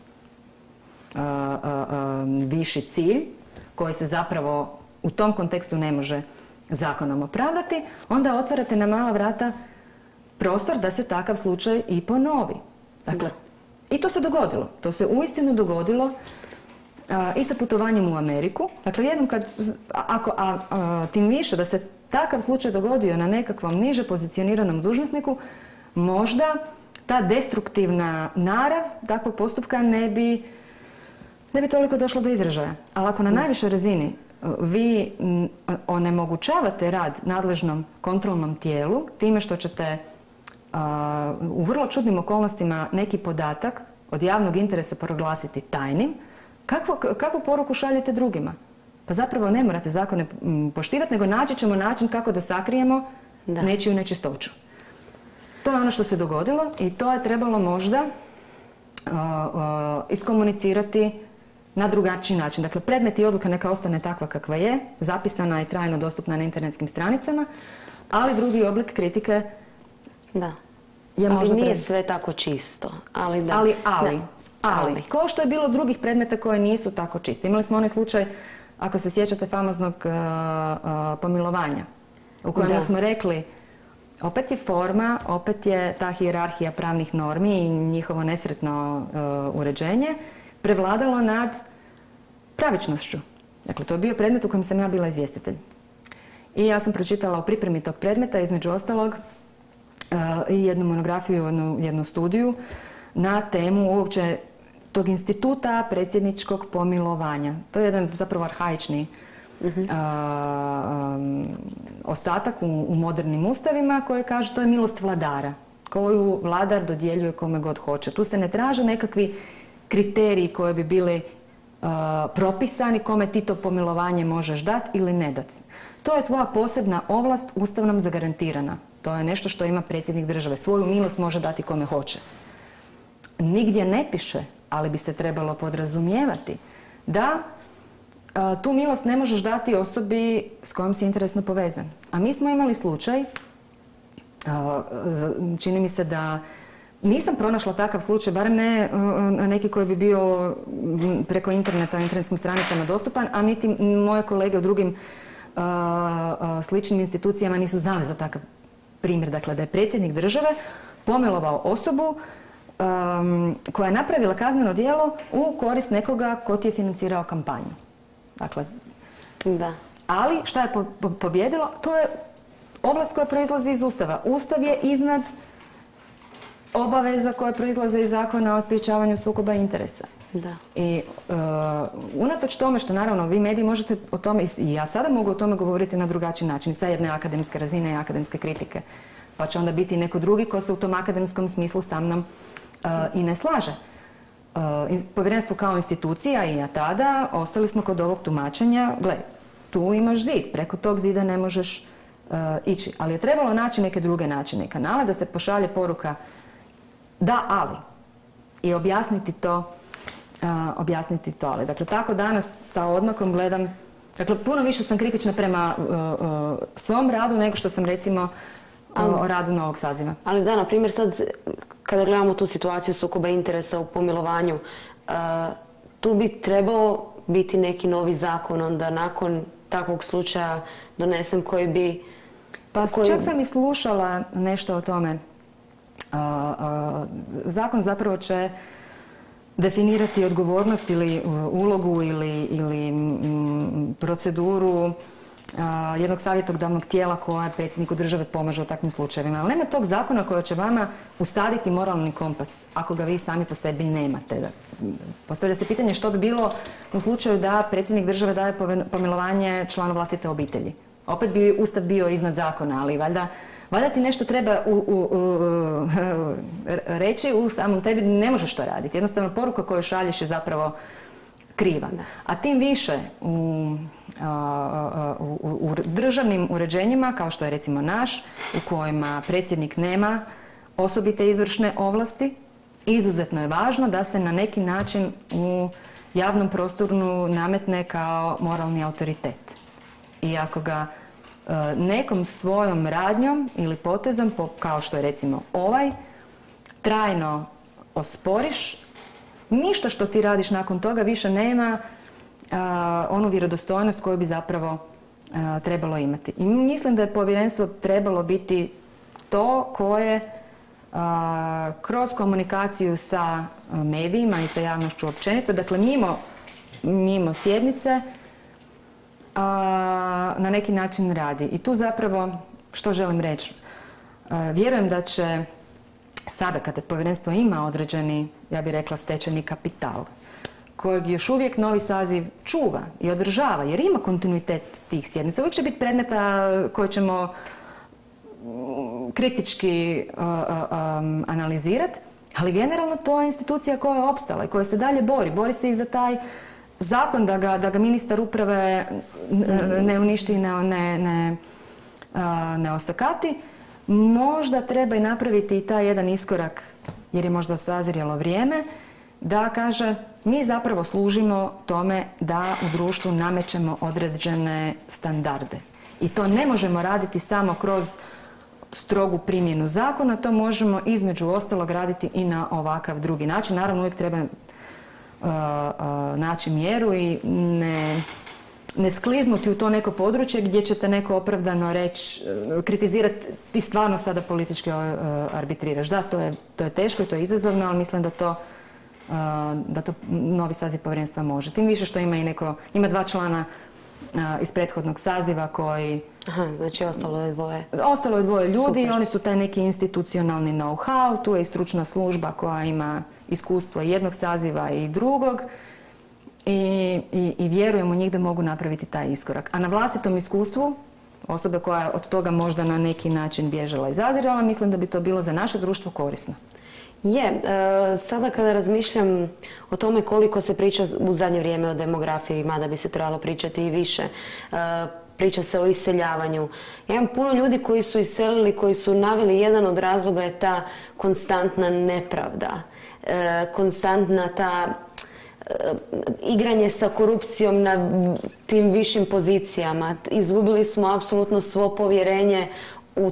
viši cilj, koji se zapravo u tom kontekstu ne može zakonom opravdati, onda otvarate na mala vrata prostor da se takav slučaj i ponovi. Dakle, i to se dogodilo. To se uistinu dogodilo i sa putovanjem u Ameriku. Dakle, jednom kad, tim više da se takav slučaj dogodio na nekakvom niže pozicioniranom dužnosniku, možda ta destruktivna narav takvog postupka ne bi toliko došlo do izražaja. Ali ako na najvišoj razini vi onemogućavate rad nadležnom kontrolnom tijelu time što ćete u vrlo čudnim okolnostima neki podatak od javnog interesa proglasiti tajnim, kakvu poruku šaljete drugima? Pa zapravo ne morate zakone poštivati, nego naći ćemo način kako da sakrijemo nečiju nečistoću. To je ono što se dogodilo i to je trebalo možda iskomunicirati na drugačiji način. Dakle, predmet i odluka neka ostane takva kakva je, zapisana i trajno dostupna na internetskim stranicama, ali drugi oblik kritike je možda... Ali nije sve tako čisto. Ali, kao što je bilo drugih predmeta koje nisu tako čiste. Imali smo onaj slučaj, ako se sjećate, famoznog pomilovanja, u kojem smo rekli, opet je forma, opet je ta hijerarhija pravnih normi i njihovo nesretno uređenje prevladalo nad pravičnošću. Dakle, to je bio predmet u kojem sam ja bila izvjestitelj. I ja sam pročitala o pripremi tog predmeta, između ostalog, i jednu monografiju, jednu studiju na temu uopće tog instituta predsjedničkog pomilovanja. To je jedan zapravo arhaični ostatak u modernim ustavima koji kaže to je milost vladara, koju vladar dodjeljuje kome god hoće. Tu se ne traže nekakvi kriteriji koji bi bili propisani kome ti to pomilovanje možeš dati ili ne dati. To je tvoja posebna ovlast ustavom zagarantirana. To je nešto što ima predsjednik države. Svoju milost može dati kome hoće. Nigdje ne piše, ali bi se trebalo podrazumijevati da tu milost ne možeš dati osobi s kojom si interesno povezan. A mi smo imali slučaj, čini mi se da nisam pronašla takav slučaj, barem ne neki koji bi bio preko interneta, internetskim stranicama dostupan, a niti moje kolege u drugim sličnim institucijama nisu znali za takav primjer. Dakle, da je predsjednik države pomilovao osobu koja je napravila kazneno djelo u korist nekoga ko ti je financirao kampanju. Dakle, ali šta je pobjedilo? To je ovlast koja proizlazi iz Ustava. Ustav je iznad obaveza koje proizlaze iz Zakona o sprječavanju sukoba interesa. I unatoč tome što naravno vi mediji možete o tome, i ja sada mogu o tome govoriti na drugačiji način, sa jedne akademske razine i akademske kritike. Pa će onda biti neko drugi ko se u tom akademskom smislu sa mnom i ne slaže. Povjerenstvo kao institucija i ja tada ostali smo kod ovog tumačenja, gle, tu imaš zid, preko tog zida ne možeš ići. Ali je trebalo naći neke druge načine i kanale da se pošalje poruka da, ali. I objasniti to, ali. Dakle, tako danas sa odmakom gledam, dakle, puno više sam kritična prema svom radu nego što sam recimo o radu novog saziva. Ali da, na primjer sad, kada gledamo tu situaciju sukoba interesa u pomilovanju, tu bi trebao biti neki novi zakon onda nakon takvog slučaja donesen koji bi... Pa čak sam i slušala nešto o tome. Zakon zapravo će definirati odgovornost ili ulogu ili proceduru jednog savjetodavnog tijela koje predsjedniku države pomaže u takvim slučajevima. Ali nema tog zakona koji će vama usaditi moralni kompas ako ga vi sami po sebi nemate. Postavlja se pitanje što bi bilo u slučaju da predsjednik države daje pomilovanje članu vlastite obitelji. Opet bi Ustav bio iznad zakona, ali valjda ti nešto treba reći u samom tebi, ne možeš to raditi. Jednostavno poruka koju šalješ je zapravo kriva. A tim više u državnim uređenjima, kao što je recimo naš, u kojima predsjednik nema osobite izvršne ovlasti, izuzetno je važno da se na neki način u javnom prostoru nametne kao moralni autoritet. I ako ga nekom svojom radnjom ili potezom, kao što je recimo ovaj, trajno osporiš, ništa što ti radiš nakon toga više nema onu vjerodostojnost koju bi zapravo trebalo imati. I mislim da je povjerenstvo trebalo biti to koje kroz komunikaciju sa medijima i sa javnošću općenito, dakle mimo sjednice, na neki način radi. I tu zapravo, što želim reći, vjerujem da će sada kada povjerenstvo ima određeni, ja bih rekla, stečeni kapital, kojeg još uvijek novi saziv čuva i održava, jer ima kontinuitet tih sjednica. Uvijek će biti predmeta koje ćemo kritički analizirati, Ali generalno to je institucija koja je opstala i koja se dalje bori. Bori se i za taj zakon da ga ministar uprave ne uništi i ne osakati. Možda treba i napraviti i taj jedan iskorak, jer je možda sazrjelo vrijeme, da kaže mi zapravo služimo tome da u društvu namećemo određene standarde. I to ne možemo raditi samo kroz strogu primjenu zakona, to možemo između ostalog raditi i na ovakav drugi način. Naravno uvijek treba naći mjeru i ne skliznuti u to neko područje gdje ćete neko opravdano reći, kritizirati, ti stvarno sada politički arbitriraš. Da, to je teško i to je izazovno, ali mislim da to novi saziv povjerenstva može. Tim više što ima dva člana iz prethodnog saziva koji... Aha, znači ostalo je dvoje. Ostalo je dvoje ljudi i oni su taj neki institucionalni know-how, tu je i stručna služba koja ima iskustvo jednog saziva i drugog i vjerujem u njih da mogu napraviti taj iskorak. A na vlastitom iskustvu, osobe koja je od toga možda na neki način bježala i zazirala, mislim da bi to bilo za naše društvo korisno. Sada kada razmišljam o tome koliko se priča u zadnje vrijeme o demografiji, mada bi se trebalo pričati i više, priča se o iseljavanju. Ja imam puno ljudi koji su iselili, koji su naveli jedan od razloga je ta konstantna nepravda, konstantna ta igranje sa korupcijom na tim višim pozicijama. Izgubili smo apsolutno svo povjerenje u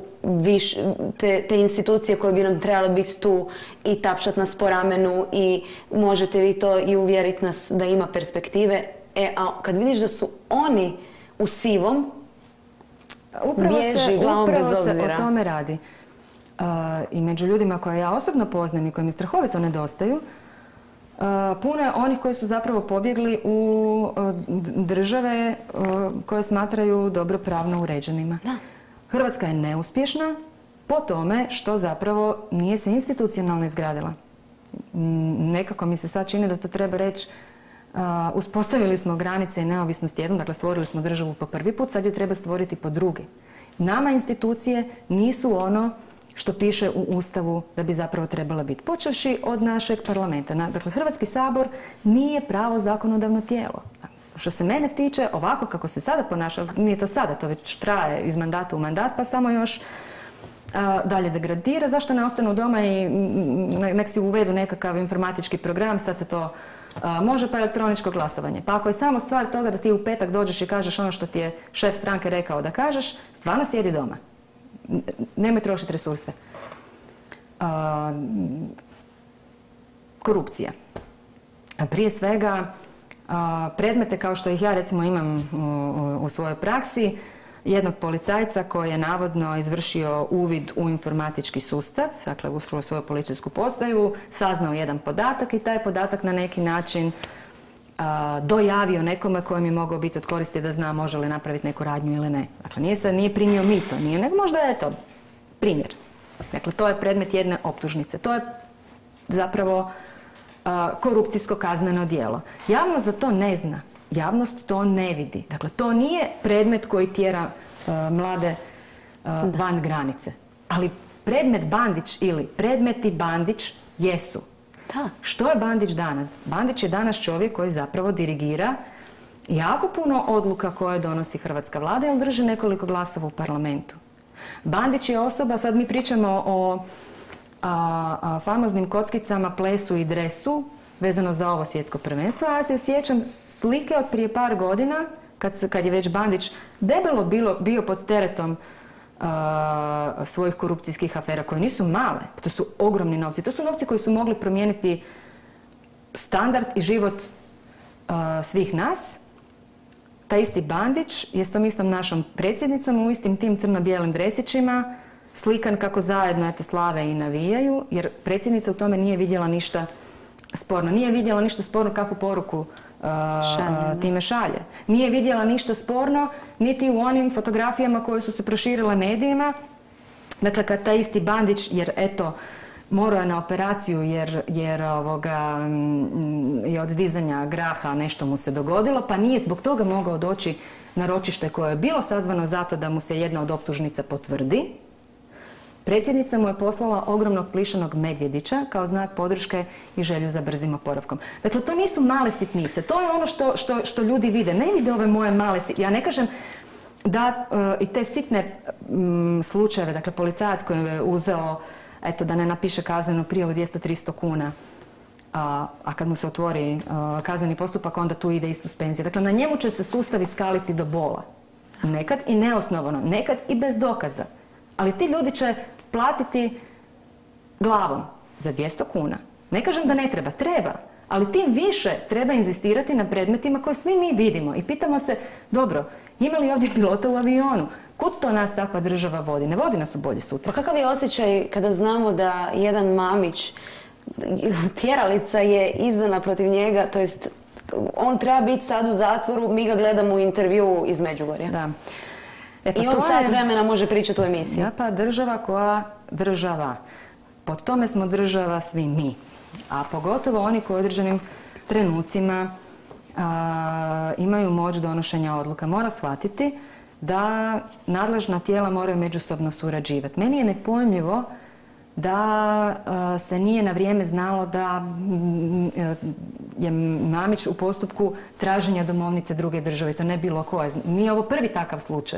te institucije koje bi nam trebale biti tu i tapšati nas po ramenu i možete vi to i uvjeriti nas da ima perspektive. A kad vidiš da su oni u sivom, bježi glavom bez obzira. Upravo se o tome radi. I među ljudima koje ja osobno poznam i koji mi strahovito nedostaju, puno je onih koji su zapravo pobjegli u države koje smatraju dobro pravno uređenima. Da. Hrvatska je neuspješna po tome što zapravo nije se institucionalno izgradila. Nekako mi se sad čini da to treba reći, uspostavili smo granice i neovisnost jednom, dakle stvorili smo državu po prvi put, sad ju treba stvoriti po drugi. Nama institucije nisu ono što piše u Ustavu da bi zapravo trebala biti. Počevši od našeg parlamenta. Dakle, Hrvatski sabor nije pravo zakonodavno tijelo. Što se mene tiče, ovako kako se sada ponaša, nije to sada, to već traje iz mandata u mandat, pa samo još dalje degradira. Zašto ne ostanu doma i nek si uvedu nekakav informatički program, sad se to može, pa elektroničko glasovanje. Pa ako je samo stvar toga da ti u petak dođeš i kažeš ono što ti je šef stranke rekao da kažeš, stvarno sjedi doma. Nemoj trošiti resurse. Korupcija. Prije svega, predmete kao što ih ja recimo imam u svojoj praksi, jednog policajca koji je navodno izvršio uvid u informatički sustav, dakle ušao u svoju policijsku postaju, saznao jedan podatak i taj podatak na neki način dojavio nekome kojem je mogao biti od koristi da zna može li napraviti neku radnju ili ne. Dakle, nije primio mito, nego možda je to primjer. Dakle, to je predmet jedne optužnice. To je zapravo korupcijsko kazneno djelo. Javnost za to ne zna. Javnost to ne vidi. Dakle, to nije predmet koji tjera mlade van granice. Ali predmet Bandić ili predmeti Bandić jesu. Da. Što je Bandić danas? Bandić je danas čovjek koji zapravo dirigira jako puno odluka koje donosi hrvatska vlada, jer drži nekoliko glasova u parlamentu. Bandić je osoba, sad mi pričamo o famoznim kockicama, plesu i dresu, vezano za ovo svjetsko prvenstvo, a ja se sjećam slike od prije par godina, kad je već Bandić debelo bio pod teretom svojih korupcijskih afera, koje nisu male, to su ogromni novci. To su novci koji su mogli promijeniti standard i život svih nas. Taj isti Bandić je s tom istom našom predsjednicom u istim tim crno-bijelim dresićima slikan kako zajedno slave i navijaju, jer predsjednica u tome nije vidjela ništa sporno. Nije vidjela ništa sporno kakvu poruku time šalje. Nije vidjela ništa sporno niti u onim fotografijama koje su se proširile medijima. Dakle, kad taj isti Bandić, jer eto, morao je na operaciju jer je od dizanja graha nešto mu se dogodilo, pa nije zbog toga mogao doći na ročište koje je bilo sazvano zato da mu se jedna od optužnica potvrdi. Predsjednica mu je poslala ogromnog plišanog medvjedića kao znak podrške i želju za brzim oporavkom. Dakle, to nisu male sitnice, to je ono što ljudi vide. Ne vide ove moje male sitnice. Ja ne kažem da i te sitne slučajeve, dakle policajac koji je uzeo, eto da ne napiše kaznenu prijavu 200-300 kuna, a kad mu se otvori kazneni postupak onda tu ide i suspenzija. Dakle, na njemu će se sustav iskaliti do bola. Nekad i neosnovano, nekad i bez dokaza. Ali ti ljudi će platiti glavom za 200 kuna. Ne kažem da ne treba, treba. Ali tim više treba inzistirati na predmetima koje svi mi vidimo. I pitamo se, dobro, ima li ovdje pilota u avionu? Kud to nas takva država vodi? Ne vodi nas u bolji sutra. Pa kakav je osjećaj kada znamo da jedan Mamić, tjeralica je izdana protiv njega, to jest on treba biti sad u zatvoru, mi ga gledamo u intervju iz Međugorja. Da. I on sat vremena može pričati u emisiji. Da, pa država koja država. Po tome smo država svi mi. A pogotovo oni koji u određenim trenucima imaju moć donošenja odluka. Mora shvatiti da nadležna tijela moraju međusobno surađivati. Meni je nepojmljivo da se nije na vrijeme znalo da je Mamić u postupku traženja domovnice druge države. To ne bilo koje. Nije ovo prvi takav slučaj.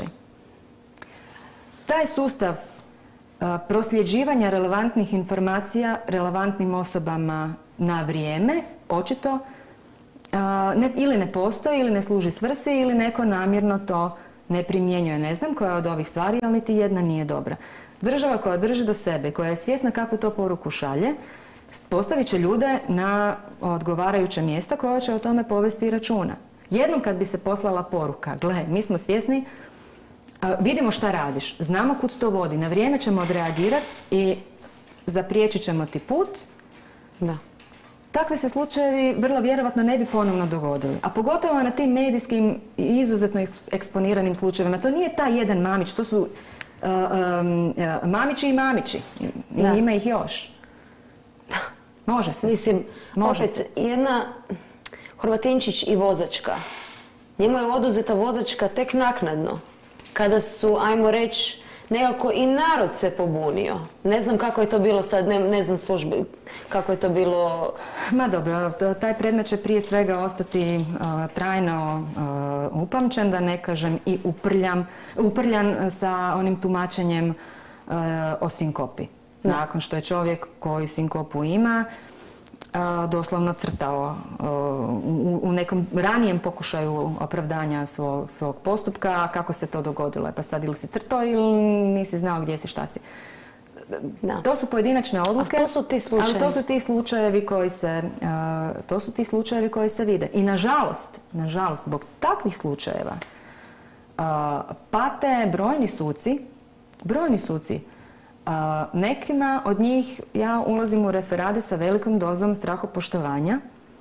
Taj sustav prosljeđivanja relevantnih informacija relevantnim osobama na vrijeme očito ili ne postoji ili ne služi svrsi ili neko namjerno to ne primjenjuje. Ne znam koja je od ovih stvari, ali niti jedna nije dobra. Država koja drži do sebe, koja je svjesna kakvu to poruku šalje, postavit će ljude na odgovarajuća mjesta koja će o tome povesti računa. Jednom kad bi se poslala poruka, gle, mi smo svjesni, vidimo šta radiš, znamo kud to vodi, na vrijeme ćemo odreagirati i zapriječit ćemo ti put. Da. Takvi se slučajevi vrlo vjerovatno ne bi ponovno dogodili. A pogotovo na tim medijskim i izuzetno eksponiranim slučajevima. To nije taj jedan Mamić, to su Mamići i Mamići. I ima ih još. Da. Može se. Mislim, može opet, jedna Horvatinčić i vozačka. Njemu je oduzeta vozačka tek naknadno. Kada su, ajmo reći, nekako i narod se pobunio. Ne znam kako je to bilo sad, ne znam službe, kako je to bilo... Ma dobro, taj predmet će prije svega ostati trajno upamćen, da ne kažem i uprljan sa onim tumačenjem o sinkopi. Nakon što je čovjek koji sinkopu ima doslovno crtao u nekom ranijem pokušaju opravdanja svog postupka kako se to dogodilo. Pa sad ili si crtao ili nisi znao gdje si, šta si. Da. To su pojedinačne odluke, to su ti slučajevi. Ali to su ti slučajevi koji se vide. I nažalost, zbog takvih slučajeva pate brojni suci. Nekima od njih ja ulazim u referade sa velikom dozom strahopoštovanja,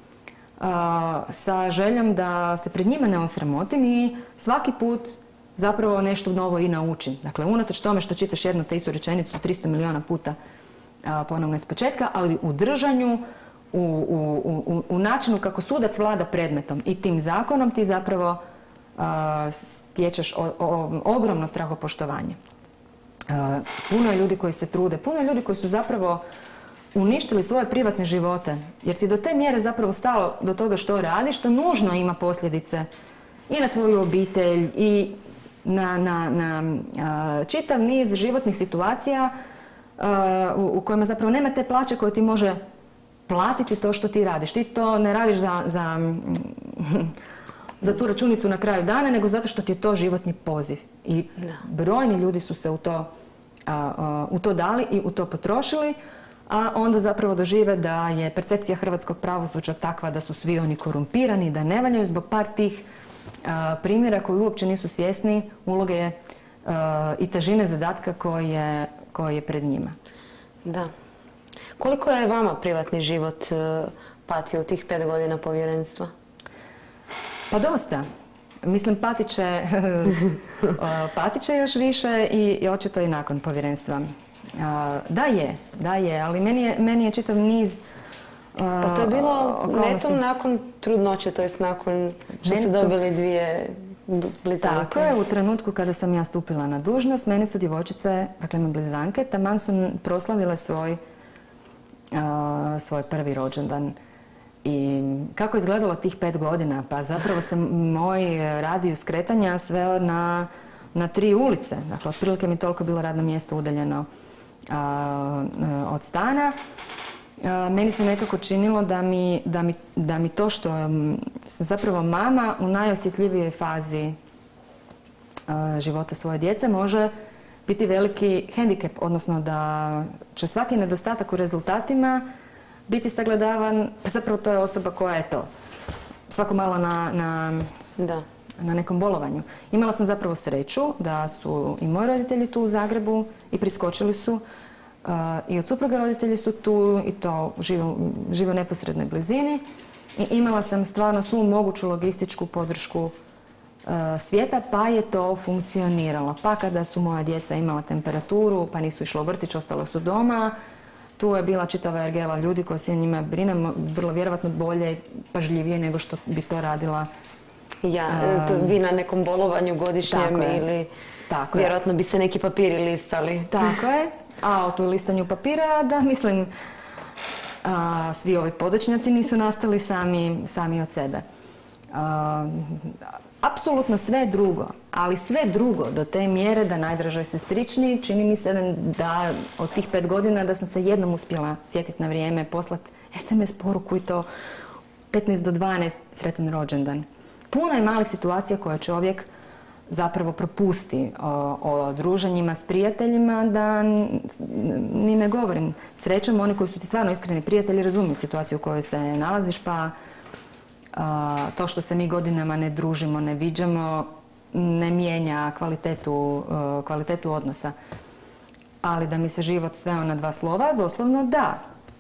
sa željom da se pred njima ne osramotim i svaki put zapravo nešto novo i naučim. Dakle, unatoč tome što čitaš jednu te istu rečenicu 300 milijuna puta ponovno iz početka, ali u držanju, u načinu kako sudac vlada predmetom i tim zakonom ti zapravo stječeš ogromno strahopoštovanje. Puno je ljudi koji se trude, puno je ljudi koji su zapravo uništili svoje privatne živote, jer ti do te mjere zapravo stalo do toga što radiš, što nužno ima posljedice i na tvoju obitelj i na čitav niz životnih situacija u kojima zapravo nema te plaće koje ti može platiti to što ti radiš. Ti to ne radiš za tu računicu na kraju dana, nego zato što ti je to životni poziv. I brojni ljudi su se u to dali i u to potrošili, a onda zapravo dožive da je percepcija hrvatskog pravosuđa takva da su svi oni korumpirani, da ne valjaju zbog par tih primjera koji uopće nisu svjesni uloge i težine zadatka koji je pred njima. Da. Koliko je vama privatni život patio u tih 5 godina povjerenstva? Pa dosta. Mislim, patit će još više i očito i nakon povjerenstva. Da je, ali meni je čitav niz Pa to je bilo netom nakon trudnoće, to jest nakon što ste dobili blizanke. Tako je, u trenutku kada sam ja stupila na dužnost, meni su djevojčice, dakle imam blizanke, taman su proslavile svoj prvi rođendan. I kako je izgledalo tih 5 godina? Pa zapravo se moj radijus kretanja sveo na 3 ulice. Dakle, otprilike mi toliko bilo radno mjesto udaljeno od stana. Meni se nekako činilo da mi to što sam zapravo mama u najosjetljivijoj fazi života svoje djece može biti veliki hendikep, odnosno da će svaki nedostatak u rezultatima biti sagledavan, pa zapravo to je osoba koja je to. Svako malo na nekom bolovanju. Imala sam zapravo sreću da su i moji roditelji tu u Zagrebu i priskočili su. I od supruga roditelji su tu i to žive u neposrednoj blizini. I imala sam stvarno svu moguću logističku podršku svijeta, pa je to funkcioniralo. Pa kada su moja djeca imala temperaturu, pa nisu išla u vrtić, ostala su doma, tu je bila čitava ergela ljudi koji se njima brinemo vrlo vjerovatno bolje i pažljivije nego što bi to radila vi na nekom bolovanju godišnjem ili vjerojatno bi se neki papiri listali. Tako je. A o tu listanju papira, da, mislim, svi ovi podočnjaci nisu nastali sami od sebe. Apsolutno sve drugo, ali sve drugo do te mjere da najdražoj sestrični, čini mi se da od tih 5 godina da sam se jednom uspjela sjetiti na vrijeme, poslati SMS poruku i to 15 do 12, sretan rođendan. Puno je malih situacija koje čovjek zapravo propusti o druženjima s prijateljima, da ni ne govorim. Srećom, oni koji su ti stvarno iskreni prijatelji razumiju situaciju u kojoj se nalaziš, pa to što se mi godinama ne družimo, ne viđamo, ne mijenja kvalitetu odnosa. Ali da mi se život sveo na 2 slova, doslovno da.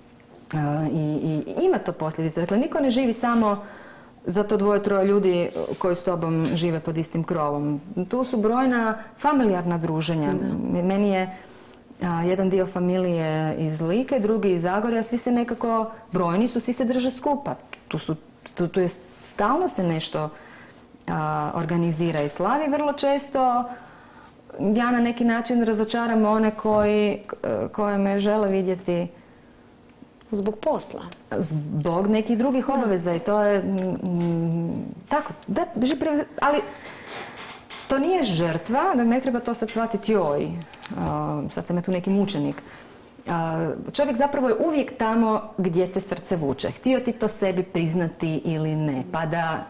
I ima to posljedice. Dakle, niko ne živi samo za to 2-3 ljudi koji s tobom žive pod istim krovom. Tu su brojna familijarna druženja. Meni je jedan dio familije iz Like, drugi iz Zagorja, svi se nekako, brojni su, svi se drže skupa. Tu je stalno se nešto organizira i slavi. Vrlo često ja na neki način razočaram one koje me žele vidjeti zbog posla. Zbog nekih drugih obaveza i to je tako. Da, ali to nije žrtva, da ne treba to sad shvatiti joj. Sad sam ja tu neki mučenik. Čovjek zapravo je uvijek tamo gdje te srce vuče. Htio ti to sebi priznati ili ne. Pa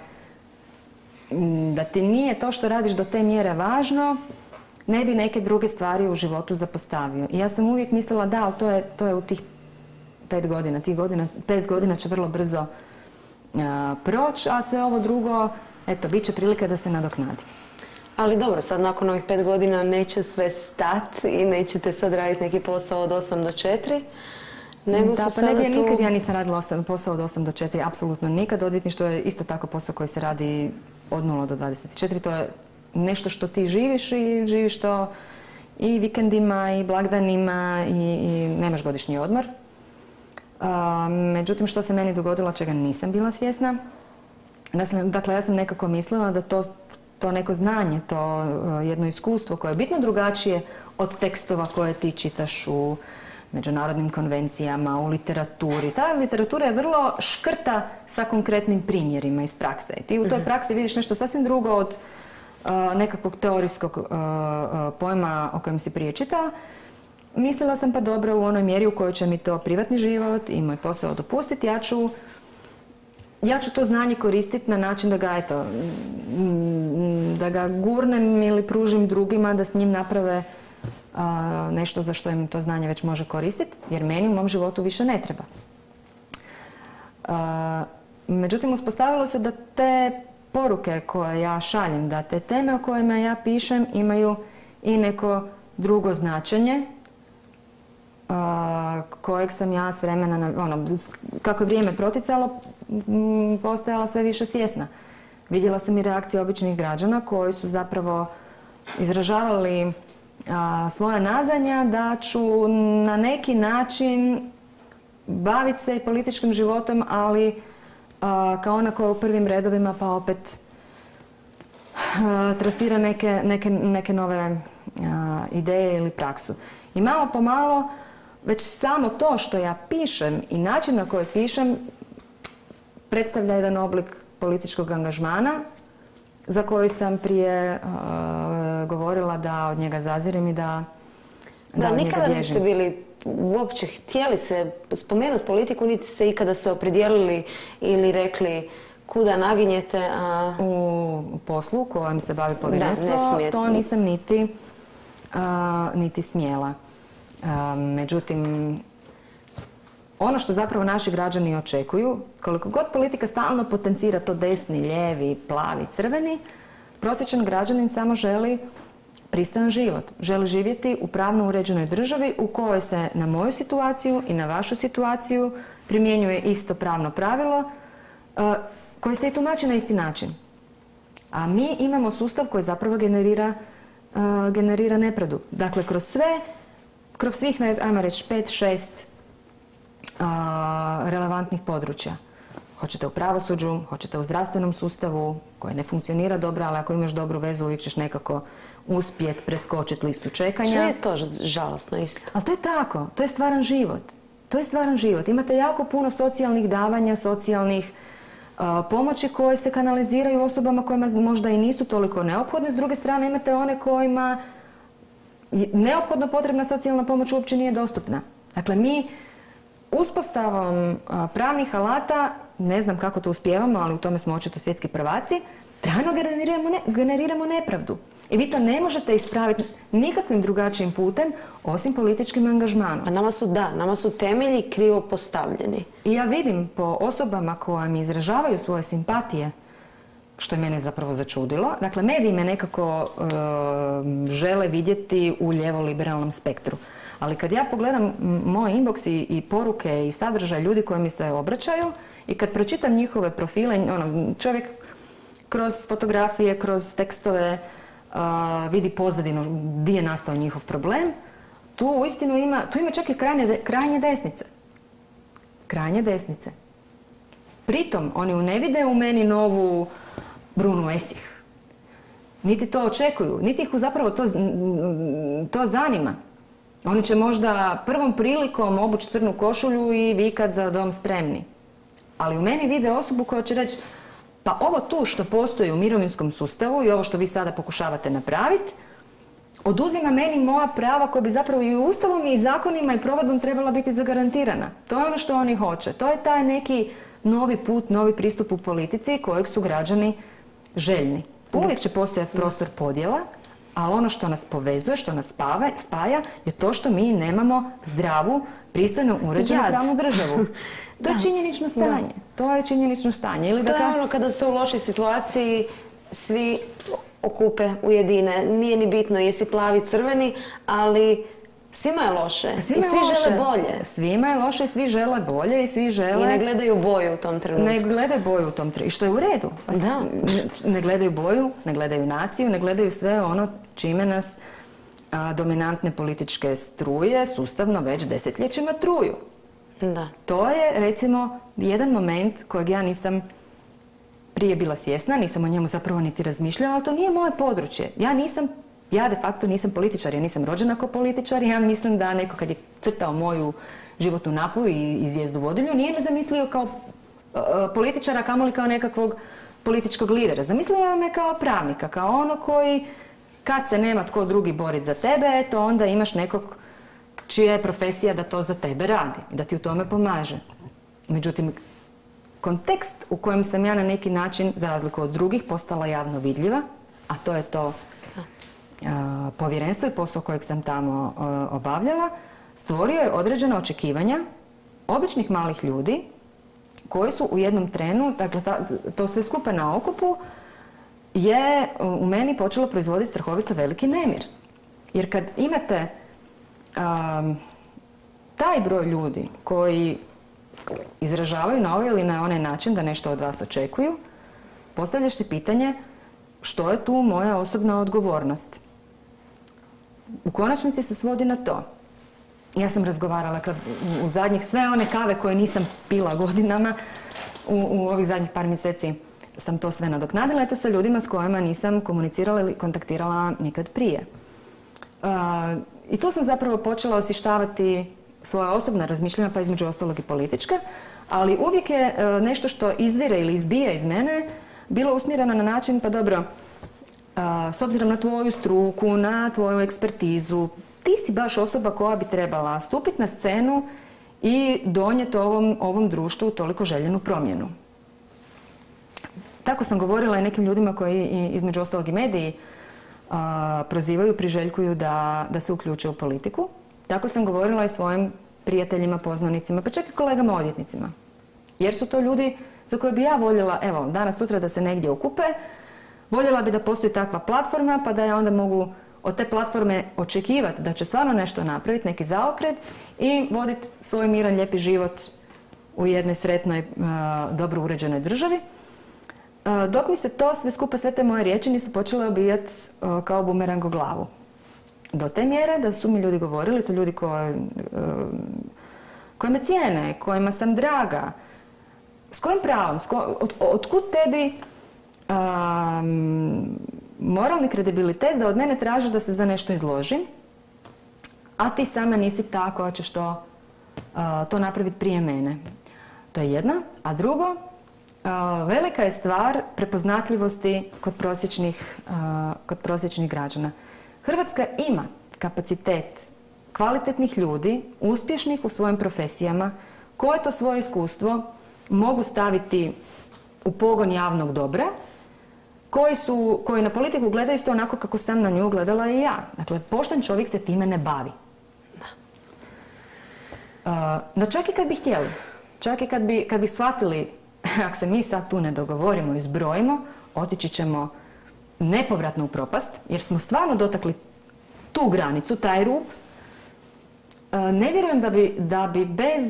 da ti nije to što radiš do te mjere važno, ne bi neke druge stvari u životu zapostavio. I ja sam uvijek mislila da, ali to je u tih 5 godina. 5 godina će vrlo brzo proći, a sve ovo drugo, eto, bit će prilika da se nadoknadi. Ali dobro, sad nakon ovih 5 godina neće sve stati i nećete sad raditi neki posao od 8 do 4, nego su sada tu... Nikad ja nisam radila posao od 8 do 4, apsolutno nikad. Odvjetništvo je isto tako posao koji se radi od 0 do 24. To je nešto što ti živiš i živiš to i vikendima i blagdanima i nemaš godišnji odmor. Međutim, što se meni dogodilo, čega nisam bila svjesna, dakle, ja sam nekako mislila da to neko znanje, to jedno iskustvo koje je bitno drugačije od tekstova koje ti čitaš u međunarodnim konvencijama, u literaturi. Ta literatura je vrlo škrta sa konkretnim primjerima iz prakse. Ti u toj praksi vidiš nešto sasvim drugo od nekakvog teorijskog pojma o kojem si prije čitao. Mislila sam pa dobro u onoj mjeri u kojoj će mi to privatni život i moj posao dopustiti, ja ću to znanje koristiti na način da ga, eto, da ga gurnem ili pružim drugima da s njim naprave nešto za što im to znanje već može koristiti, jer meni u mom životu više ne treba. Međutim, uspostavilo se da te poruke koje ja šaljem, da te teme o kojima ja pišem imaju i neko drugo značenje kojeg sam ja s vremena, kako je vrijeme proticalo, postajala sve više svjesna. Vidjela sam i reakcije običnih građana koji su zapravo izražavali svoja nadanja da ću na neki način baviti se i političkim životom, ali kao ona koja je u prvim redovima, pa opet trasira neke nove ideje ili praksu. I malo po malo, već samo to što ja pišem i način na koji pišem predstavlja jedan oblik političkog angažmana za koji sam prije govorila da od njega zazirim i da od njega bježim. Nikada niste bili uopće htjeli se spomenuti politiku, niti ste ikada se opredijelili ili rekli kuda naginjete? U poslu u kojem se bavi povjerenstvo, to nisam niti smjela. Međutim, ono što zapravo naši građani očekuju, koliko god politika stalno potencira to desni, lijevi, plavi, crveni, prosječan građanin samo želi pristojan život. Želi živjeti u pravno uređenoj državi u kojoj se na moju situaciju i na vašu situaciju primjenjuje isto pravno pravilo koje se i tumači na isti način. A mi imamo sustav koji zapravo generira nepravdu. Dakle, kroz svih, ajmo reći, 5-6 relevantnih područja. Hoćete u pravosuđu, hoćete u zdravstvenom sustavu koji ne funkcionira dobro, ali ako imaš dobru vezu uvijek ćeš nekako uspjeti preskočiti listu čekanja. Što je to žalosno isto? Ali to je tako, to je stvaran život. To je stvaran život. Imate jako puno socijalnih davanja, socijalnih pomoći koje se kanaliziraju osobama kojima možda i nisu toliko neophodne. S druge strane imate one kojima neophodno potrebna socijalna pomoć uopće nije dostupna. Dakle, mi uspostavom pravnih alata, ne znam kako to uspijevamo, ali u tome smo očito svjetski prvaci, trajno generiramo nepravdu. I vi to ne možete ispraviti nikakvim drugačijim putem osim političkim angažmanom. A nama su temelji krivo postavljeni. I ja vidim po osobama koje mi izražavaju svoje simpatije, što je mene zapravo začudilo. Dakle, mediji me nekako žele vidjeti u lijevo-liberalnom spektru. Ali kad ja pogledam moj inbox i poruke i sadržaj ljudi koji mi se obraćaju i kad pročitam njihove profile, čovjek kroz fotografije, kroz tekstove vidi pozadinu gdje je nastao njihov problem, tu uistinu ima čak i krajnje desnice. Krajnje desnice. Pritom, oni ne vide u meni novu Brunu Esih. Niti to očekuju, niti ih zapravo to zanima. Oni će možda prvom prilikom obući crnu košulju i vikat za dom spremni. Ali u meni vide osobu koja će reći pa ovo tu što postoji u mirovinskom sustavu i ovo što vi sada pokušavate napraviti, oduzima meni moja prava koja bi zapravo i Ustavom i zakonima i provedbom trebala biti zagarantirana. To je ono što oni hoće. To je taj neki novi put, novi pristup u politici kojeg su građani željni. Uvijek će postojati prostor podjela, ali ono što nas povezuje, što nas spaja je to što mi nemamo zdravu, pristojno uređenu pravnu državu. To je činjenično stanje. To je činjenično stanje. Ili to je ono kada se u lošoj situaciji svi okupe, ujedine. Nije ni bitno jesi plavi, crveni, ali svima je loše. I svi žele bolje. Svima je loše i svi žele bolje i svi žele... I ne gledaju boju u tom trenutku. Ne gledaju boju u tom trenutku. I što je u redu. Ne gledaju boju, ne gledaju naciju, ne gledaju sve ono čime nas dominantne političke struje sustavno već desetljećima truju. Da. To je, recimo, jedan moment kojeg ja nisam prije bila svjesna, nisam o njemu zapravo niti razmišljala, ali to nije moje područje. Ja de facto nisam političar, ja nisam rođena kao političar, ja mislim da neko kad je crtao moju životnu napu i zvijezdu vodilju, nije me zamislio kao političara, kamoli kao nekakvog političkog lidera. Zamislio me kao pravnika, kao ono koji kad se nema tko drugi boriti za tebe, to onda imaš nekog čija je profesija da to za tebe radi, da ti u tome pomaže. Međutim, kontekst u kojem sam ja na neki način, za razliku od drugih, postala javno vidljiva, a to je to povjerenstvo i posao kojeg sam tamo obavljala, stvorio je određena očekivanja običnih malih ljudi koji su u jednom trenu, dakle to sve skupa na okupu, je u meni počelo proizvoditi strahovito veliki nemir. Jer kad imate taj broj ljudi koji izražavaju na ovaj ili na onaj način da nešto od vas očekuju, postavljaš si pitanje što je tu moja osobna odgovornost. U konačnici se svodi na to. Ja sam razgovarala u zadnjih sve one kave koje nisam pila godinama u ovih zadnjih par mjeseci sam to sve nadoknadila, eto sa ljudima s kojima nisam komunicirala ili kontaktirala nikad prije. I tu sam zapravo počela osvještavati svoje osobna razmišljanja, pa između ostalog i političke, ali uvijek je nešto što izvire ili izbija iz mene bilo usmjereno na način, pa dobro, s obzirom na tvoju struku, na tvoju ekspertizu, ti si baš osoba koja bi trebala stupiti na scenu i donijeti ovom društvu toliko željenu promjenu. Tako sam govorila i nekim ljudima koji, između ostalog i mediji, prozivaju, priželjkuju da se uključe u politiku. Tako sam govorila i svojim prijateljima, poznanicima, pa čak i kolegama odvjetnicima. Jer su to ljudi za koje bi ja voljela, evo, danas sutra da se negdje okupe, voljela bi da postoji takva platforma, pa da ja onda mogu od te platforme očekivati da će stvarno nešto napraviti, neki zaokret i voditi svoj miran, lijepi život u jednoj sretnoj, dobro uređenoj državi. Dok mi se to sve skupa, sve te moje riječi nisu počele obijati kao bumerang u glavu. Do te mjere da su mi ljudi govorili, to ljudi koji me cijene, kojima sam draga, s kojim pravom, otkud tebi moralni kredibilitet da od mene traži da se za nešto izložim, a ti sama nisi ta koja ćeš to napraviti prije mene. To je jedna. A drugo, velika je stvar prepoznatljivosti kod prosječnih građana. Hrvatska ima kapacitet kvalitetnih ljudi, uspješnih u svojim profesijama, koje to svoje iskustvo mogu staviti u pogon javnog dobra, koji na politiku gledaju isto onako kako sam na nju gledala i ja. Dakle, pošten čovjek se time ne bavi. No čak i kad bi htjeli, čak i kad bi shvatili, ako se mi sad tu ne dogovorimo i zbrojimo, otići ćemo nepovratno u propast, jer smo stvarno dotakli tu granicu, taj rub. Ne vjerujem da bi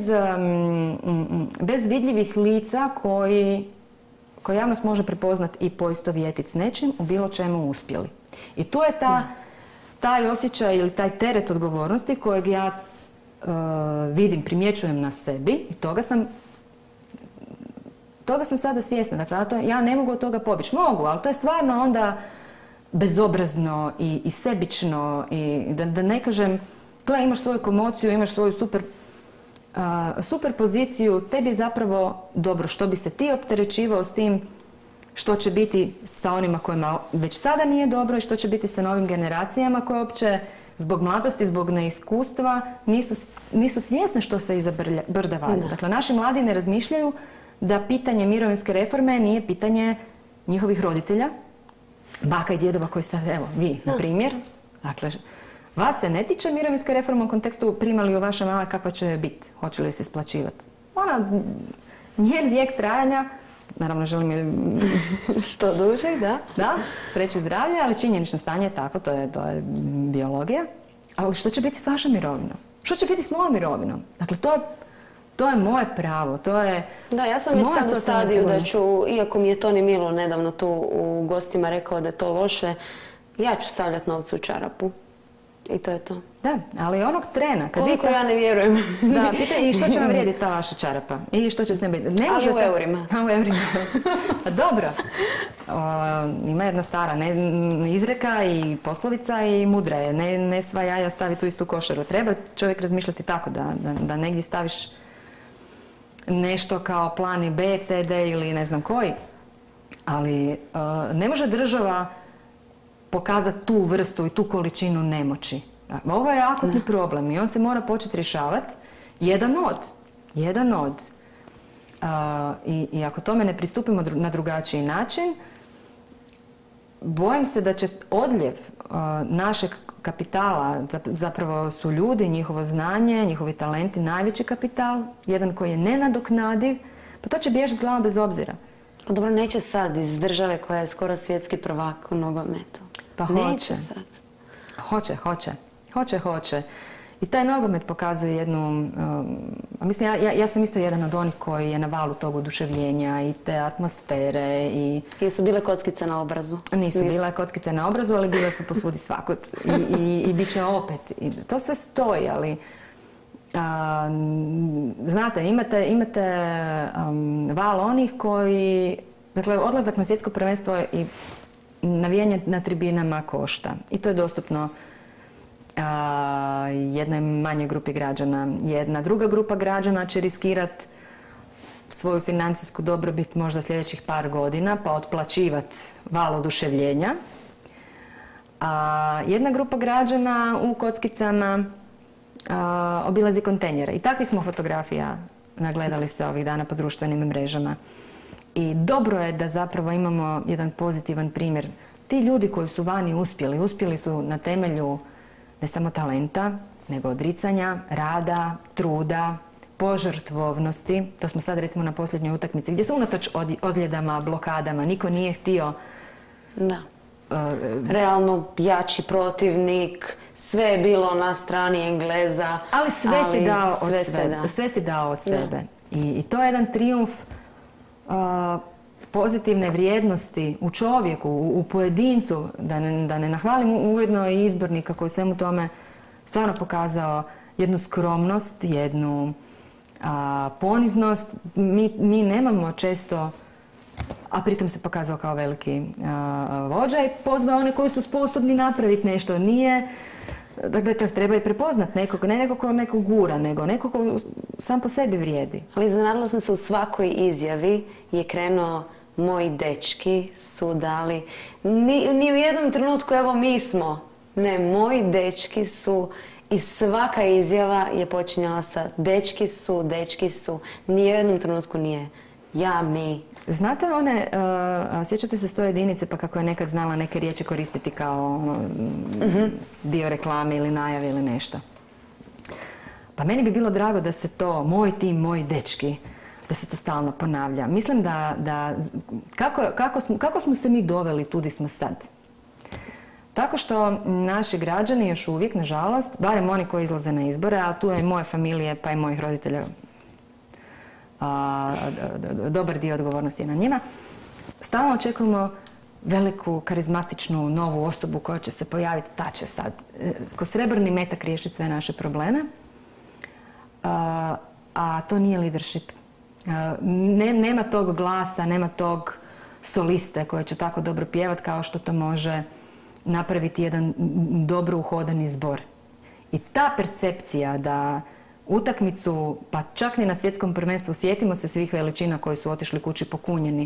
bez vidljivih lica koje javnost može prepoznati i poistovjetiti s nečim, u bilo čemu uspjeli. I tu je taj osjećaj ili taj teret odgovornosti kojeg ja vidim, primjećujem na sebi i toga sam sada svjesna. Dakle, ja ne mogu od toga pobjeći. Mogu, ali to je stvarno onda bezobrazno i sebično i da ne kažem, gle, imaš svoju komociju, imaš svoju super poziciju, tebi je zapravo dobro što bi se ti opterećivao s tim što će biti sa onima kojima već sada nije dobro i što će biti sa novim generacijama koje uopće zbog mladosti, zbog neiskustva nisu svjesne što se iza brda valja. Dakle, naši mladi ne razmišljaju da pitanje mirovinske reforme nije pitanje njihovih roditelja, baka i djedova koji sad, evo, vi, na primjer, dakle, vas se ne tiče mirovinska reforma u kontekstu prima li vaša mama kakva će biti, hoće li se isplaćivati. Njen vijek trajanja, naravno želim je što duže, da. Da, sreće i zdravlje, ali činjenično stanje je tako, to je biologija. Ali što će biti s vašom mirovinom? Što će biti s mojom mirovinom? Dakle, to je moje pravo, to je... Da, ja sam već sad u stadiju da ću, iako mi je Toni Milo nedavno tu u gostima rekao da je to loše, ja ću stavljati novce u čarapu. I to je to. Da, ali onog trena... Koliko ja ne vjerujem. Da, pitaj i što će vam vrijediti ta vaša čarapa? I što će s njom biti? Ali u eurima. U eurima. Dobro. Ima jedna stara izreka i poslovica i mudra je. Ne sva jaja staviti u istu košaru. Treba čovjek razmišljati tako da negdje staviš nešto kao plan i B, C, D ili ne znam koji. Ali ne može država pokazati tu vrstu i tu količinu nemoći. Ovo je akutni problem i on se mora početi rješavati jedan od. I ako tome ne pristupimo na drugačiji način, bojim se da će odljev našeg kapitala, zapravo su ljudi, njihovo znanje, njihovi talenti najveći kapital, jedan koji je nenadoknadiv, pa to će bježati glava bez obzira. Pa dobro, neće sad iz države koja je skoro svjetski prvak u nogometu. Pa neće sad. Hoće. I taj nogomet pokazuje jednu... mislim, ja sam isto jedan od onih koji je na valu tog oduševljenja i te atmosfere i... Jesu bile kockice na obrazu? Nisu bile kockice na obrazu, ali bile su posvudi svakut. I bit će opet. I to sve stoji, ali... znate, imate val onih koji Dakle, odlazak na svjetsko prvenstvo i navijanje na tribinama košta. I to je dostupno jednoj manjoj grupi građana. Jedna druga grupa građana će riskirati svoju financijsku dobrobit možda sljedećih par godina, pa otplaćivati val oduševljenja. A jedna grupa građana u kockicama obilazi kontejnere. I takvih smo fotografija nagledali se ovih dana po društvenim mrežama. I dobro je da zapravo imamo jedan pozitivan primjer. Ti ljudi koji su vani uspjeli su na temelju ne samo talenta, nego odricanja, rada, truda, požrtvovnosti. To smo sad recimo na posljednjoj utakmici gdje su unatoč ozljedama, blokadama, niko nije htio... Da. Realno jači protivnik, sve je bilo na strani Engleza. Ali sve si dao od sebe. I to je jedan trijumf pozitivne vrijednosti u čovjeku, u pojedincu, da ne nahvalim ujedno i izbornika koji svemu tome stvarno pokazao jednu skromnost, jednu poniznost. Mi nemamo često, a pritom se pokazao kao veliki vođa i pozvao one koji su sposobni napraviti nešto. Nije, dakle, treba i prepoznat nekog, ne nekog ko nekog gura, nego nekog ko sam po sebi vrijedi. Ali iznenadila sam se, u svakoj izjavi je krenuo moji dečki su dali, ni u jednom trenutku, evo mi smo, ne, moji dečki su, i svaka izjava je počinjala sa dečki su, ni u jednom trenutku nije ja, mi. Znate one, sjećate se 100 jedinice pa kako je nekad znala neke riječi koristiti kao dio reklame ili najave ili nešto. Pa meni bi bilo drago da se to, moj tim, moji dečki, da se to stalno ponavlja. Mislim da kako smo se mi doveli, tudi smo sad. Tako što naši građani još uvijek, nažalost, barem oni koji izlaze na izbore, a tu je i moje familije pa i mojih roditelja, dobar dio odgovornosti je na njima, stalno očekujemo veliku, karizmatičnu, novu osobu koja će se pojaviti, ta će sad ko srebrni metak riješiti sve naše probleme, a to nije leadership. Nema tog glasa, nema tog soliste koji će tako dobro pjevati kao što to može napraviti jedan dobro uhodani zbor. I ta percepcija da utakmicu, pa čak ni na svjetskom prvenstvu, sjetimo se svih veličina koji su otišli kući pokunjeni.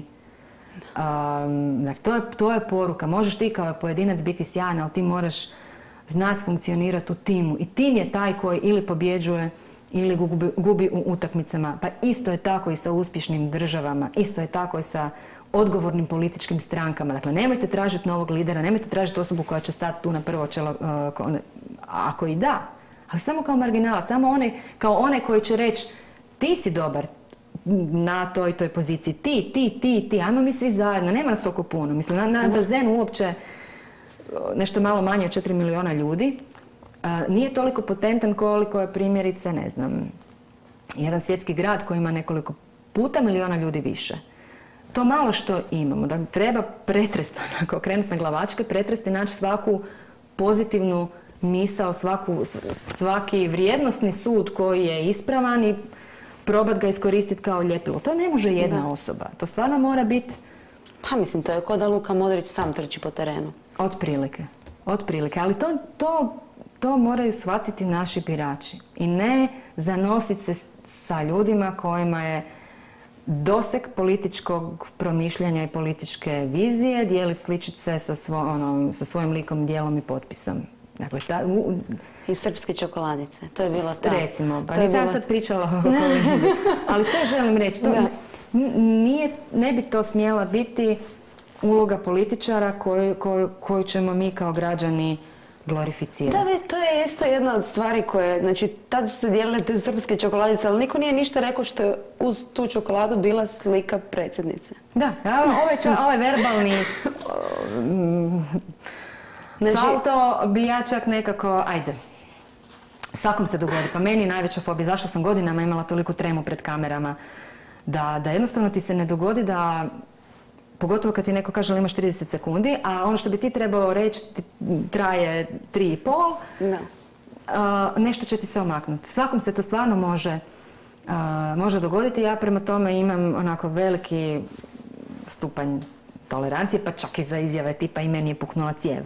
To je poruka. Možeš ti kao pojedinac biti sjajan, ali ti moraš znati funkcionirati u timu. I tim je taj koji ili pobjeđuje ili gubi u utakmicama. Pa isto je tako i sa uspješnim državama, isto je tako i sa odgovornim političkim strankama. Dakle, nemojte tražiti novog lidera, nemojte tražiti osobu koja će stati tu na prvo čelo, ako i da, ali samo kao marginalac, samo kao onaj koji će reći ti si dobar na toj poziciji, ti, ajmo mi svi zajedno, nema nas toliko puno. Mislim, na bazenu uopće nešto malo manje od 4 miliona ljudi, nije toliko potentan koliko je primjerice, ne znam, jedan svjetski grad koji ima nekoliko puta miliona ljudi više. To malo što imamo, da treba pretresti, onako, krenuti na glavačke, pretresti, naći svaku pozitivnu misao, svaki vrijednosni sud koji je ispravan i probat ga iskoristiti kao ljepilo. To ne može jedna osoba. To stvarno mora biti... Pa mislim, to je kao da Luka Modrić sam trči po terenu. Otprilike. Ali to moraju shvatiti naši birači. I ne zanositi se sa ljudima kojima je doseg političkog promišljanja i političke vizije, dijeliti sličice sa svojim likom, dijelom i potpisom. Dakle, i srpske čokoladice. To je bila ta. Recimo, pa nisam sad pričala o kolegi. Ali to želim reći. Ne bi to smjela biti uloga političara koju ćemo mi kao građani glorificirati. Da, to je isto jedna od stvari koje, znači, tad su se dijelile te srpske čokoladice, ali niko nije ništa rekao što je uz tu čokoladu bila slika predsjednice. Da, ovaj verbalni salto bi ja čak nekako, ajde, svakom se dogodi. Pa meni najveća fobija, zašto sam godinama imala toliku tremu pred kamerama, da jednostavno ti se ne dogodi da, pogotovo kad ti neko kaže da imaš 30 sekundi, a ono što bi ti trebao reći traje 3,5, nešto će ti se omaknuti. Svakom se to stvarno može dogoditi. Ja prema tome imam onako veliki stupanj tolerancije, pa čak i za izjave tipa i meni je puknula cijev.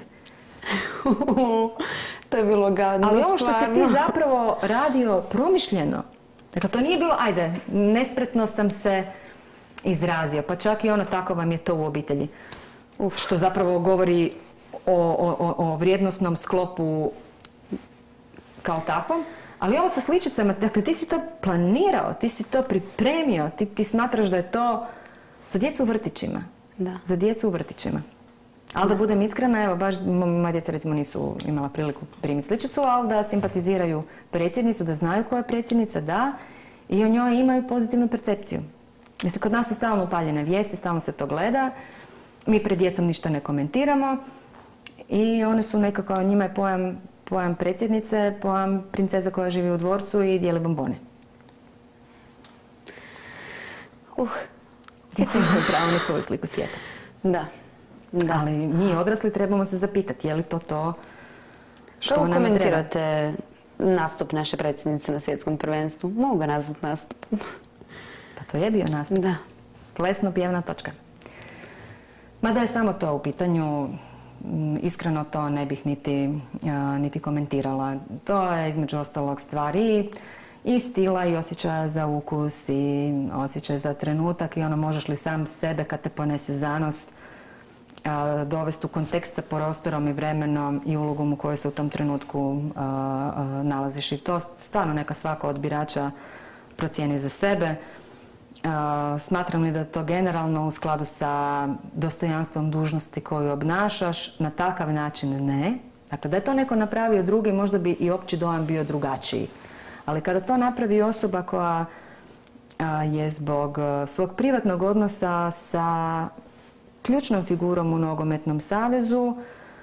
To je bilo gadno. Ali ovo što si ti zapravo radio promišljeno, dakle to nije bilo ajde, nespretno sam se izrazio, pa čak i ono tako vam je to u obitelji. Što zapravo govori o vrijednosnom sklopu kao takvom. Ali ovo sa sličicama, dakle ti si to planirao, ti si to pripremio, ti smatraš da je to za djecu u vrtićima. Da. Za djecu u vrtićima. Ali da budem iskrena, evo baš moja djeca recimo nisu imala priliku primiti sličicu, ali da simpatiziraju predsjednicu, da znaju koja je predsjednica, da, i o njoj imaju pozitivnu percepciju. Mislim, kod nas su stalno upaljene vijesti, stalno se to gleda, mi pred djecom ništa ne komentiramo i one su nekako, njima je pojam predsjednice, pojam princeza koja živi u dvorcu i dijeli bombone. Djeca imaju pravo na svoju sliku svijeta. Da. Da. Ali mi odrasli trebamo se zapitati je li to što Kako nam treba. komentirate nastup naše predsjednice na svjetskom prvenstvu? Mogu ga nazvati nastupom. Pa to je bio nastup. Da. Plesno-pjevna točka. Mada je samo to u pitanju, iskreno to ne bih niti komentirala. To je između ostalog stvari i stila i osjećaja za ukus i osjećaj za trenutak i ono možeš li sam sebe kad te ponese zanos dovesti u kontekst sa prostorom i vremenom i ulogom u kojoj se u tom trenutku nalaziš. I to stvarno neka svako od birača procijeni za sebe. Smatram li da to generalno u skladu sa dostojanstvom dužnosti koju obnašaš, na takav način ne. Dakle, da je to neko napravio drugi, možda bi i opći dojam bio drugačiji. Ali kada to napravi osoba koja je zbog svog privatnog odnosa sa ključnom figurom u nogometnom savezu,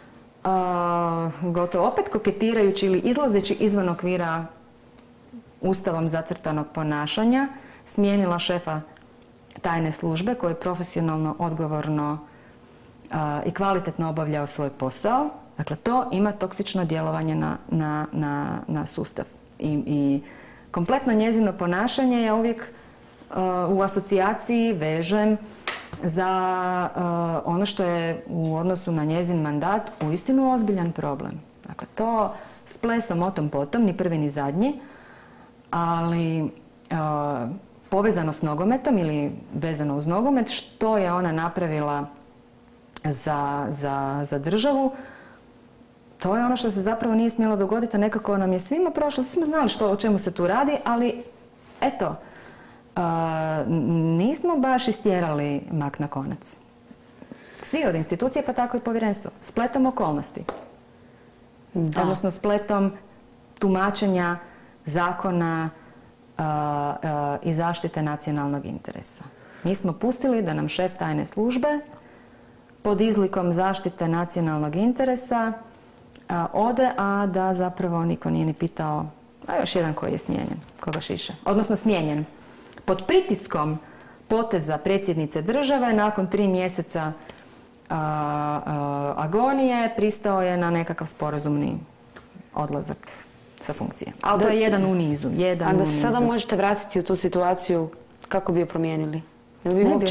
gotovo opet koketirajući ili izlazeći izvan okvira Ustavom zacrtanog ponašanja, smijenila šefa tajne službe koji je profesionalno, odgovorno i kvalitetno obavljao svoj posao. Dakle, to ima toksično djelovanje na sustav. I kompletno njezino ponašanje ja uvijek u asocijaciji vežem za ono što je u odnosu na njezin mandat uistinu ozbiljan problem. Dakle, to s plesom o tom potom, ni prvi ni zadnji, ali povezano s nogometom ili vezano uz nogomet, što je ona napravila za državu, to je ono što se zapravo nije smjelo dogoditi, a nekako nam je svima prošlo, svi smo znali o čemu se tu radi, ali eto, nismo baš istjerali mak na konac. Svi od institucije, pa tako i povjerenstvo. Spletom okolnosti. Da. Odnosno spletom tumačenja zakona i zaštite nacionalnog interesa. Mi smo pustili da nam šef tajne službe pod izlikom zaštite nacionalnog interesa ode, a da zapravo niko nije ni pitao, a još jedan koji je smijenjen, koga šiše. Odnosno smijenjen. Pod pritiskom poteza predsjednice države nakon 3 mjeseca agonije pristao je na nekakav sporazumni odlazak sa funkcije. Ali to je jedan u nizu. A da se sada možete vratiti u tu situaciju, kako bi je promijenili? Ne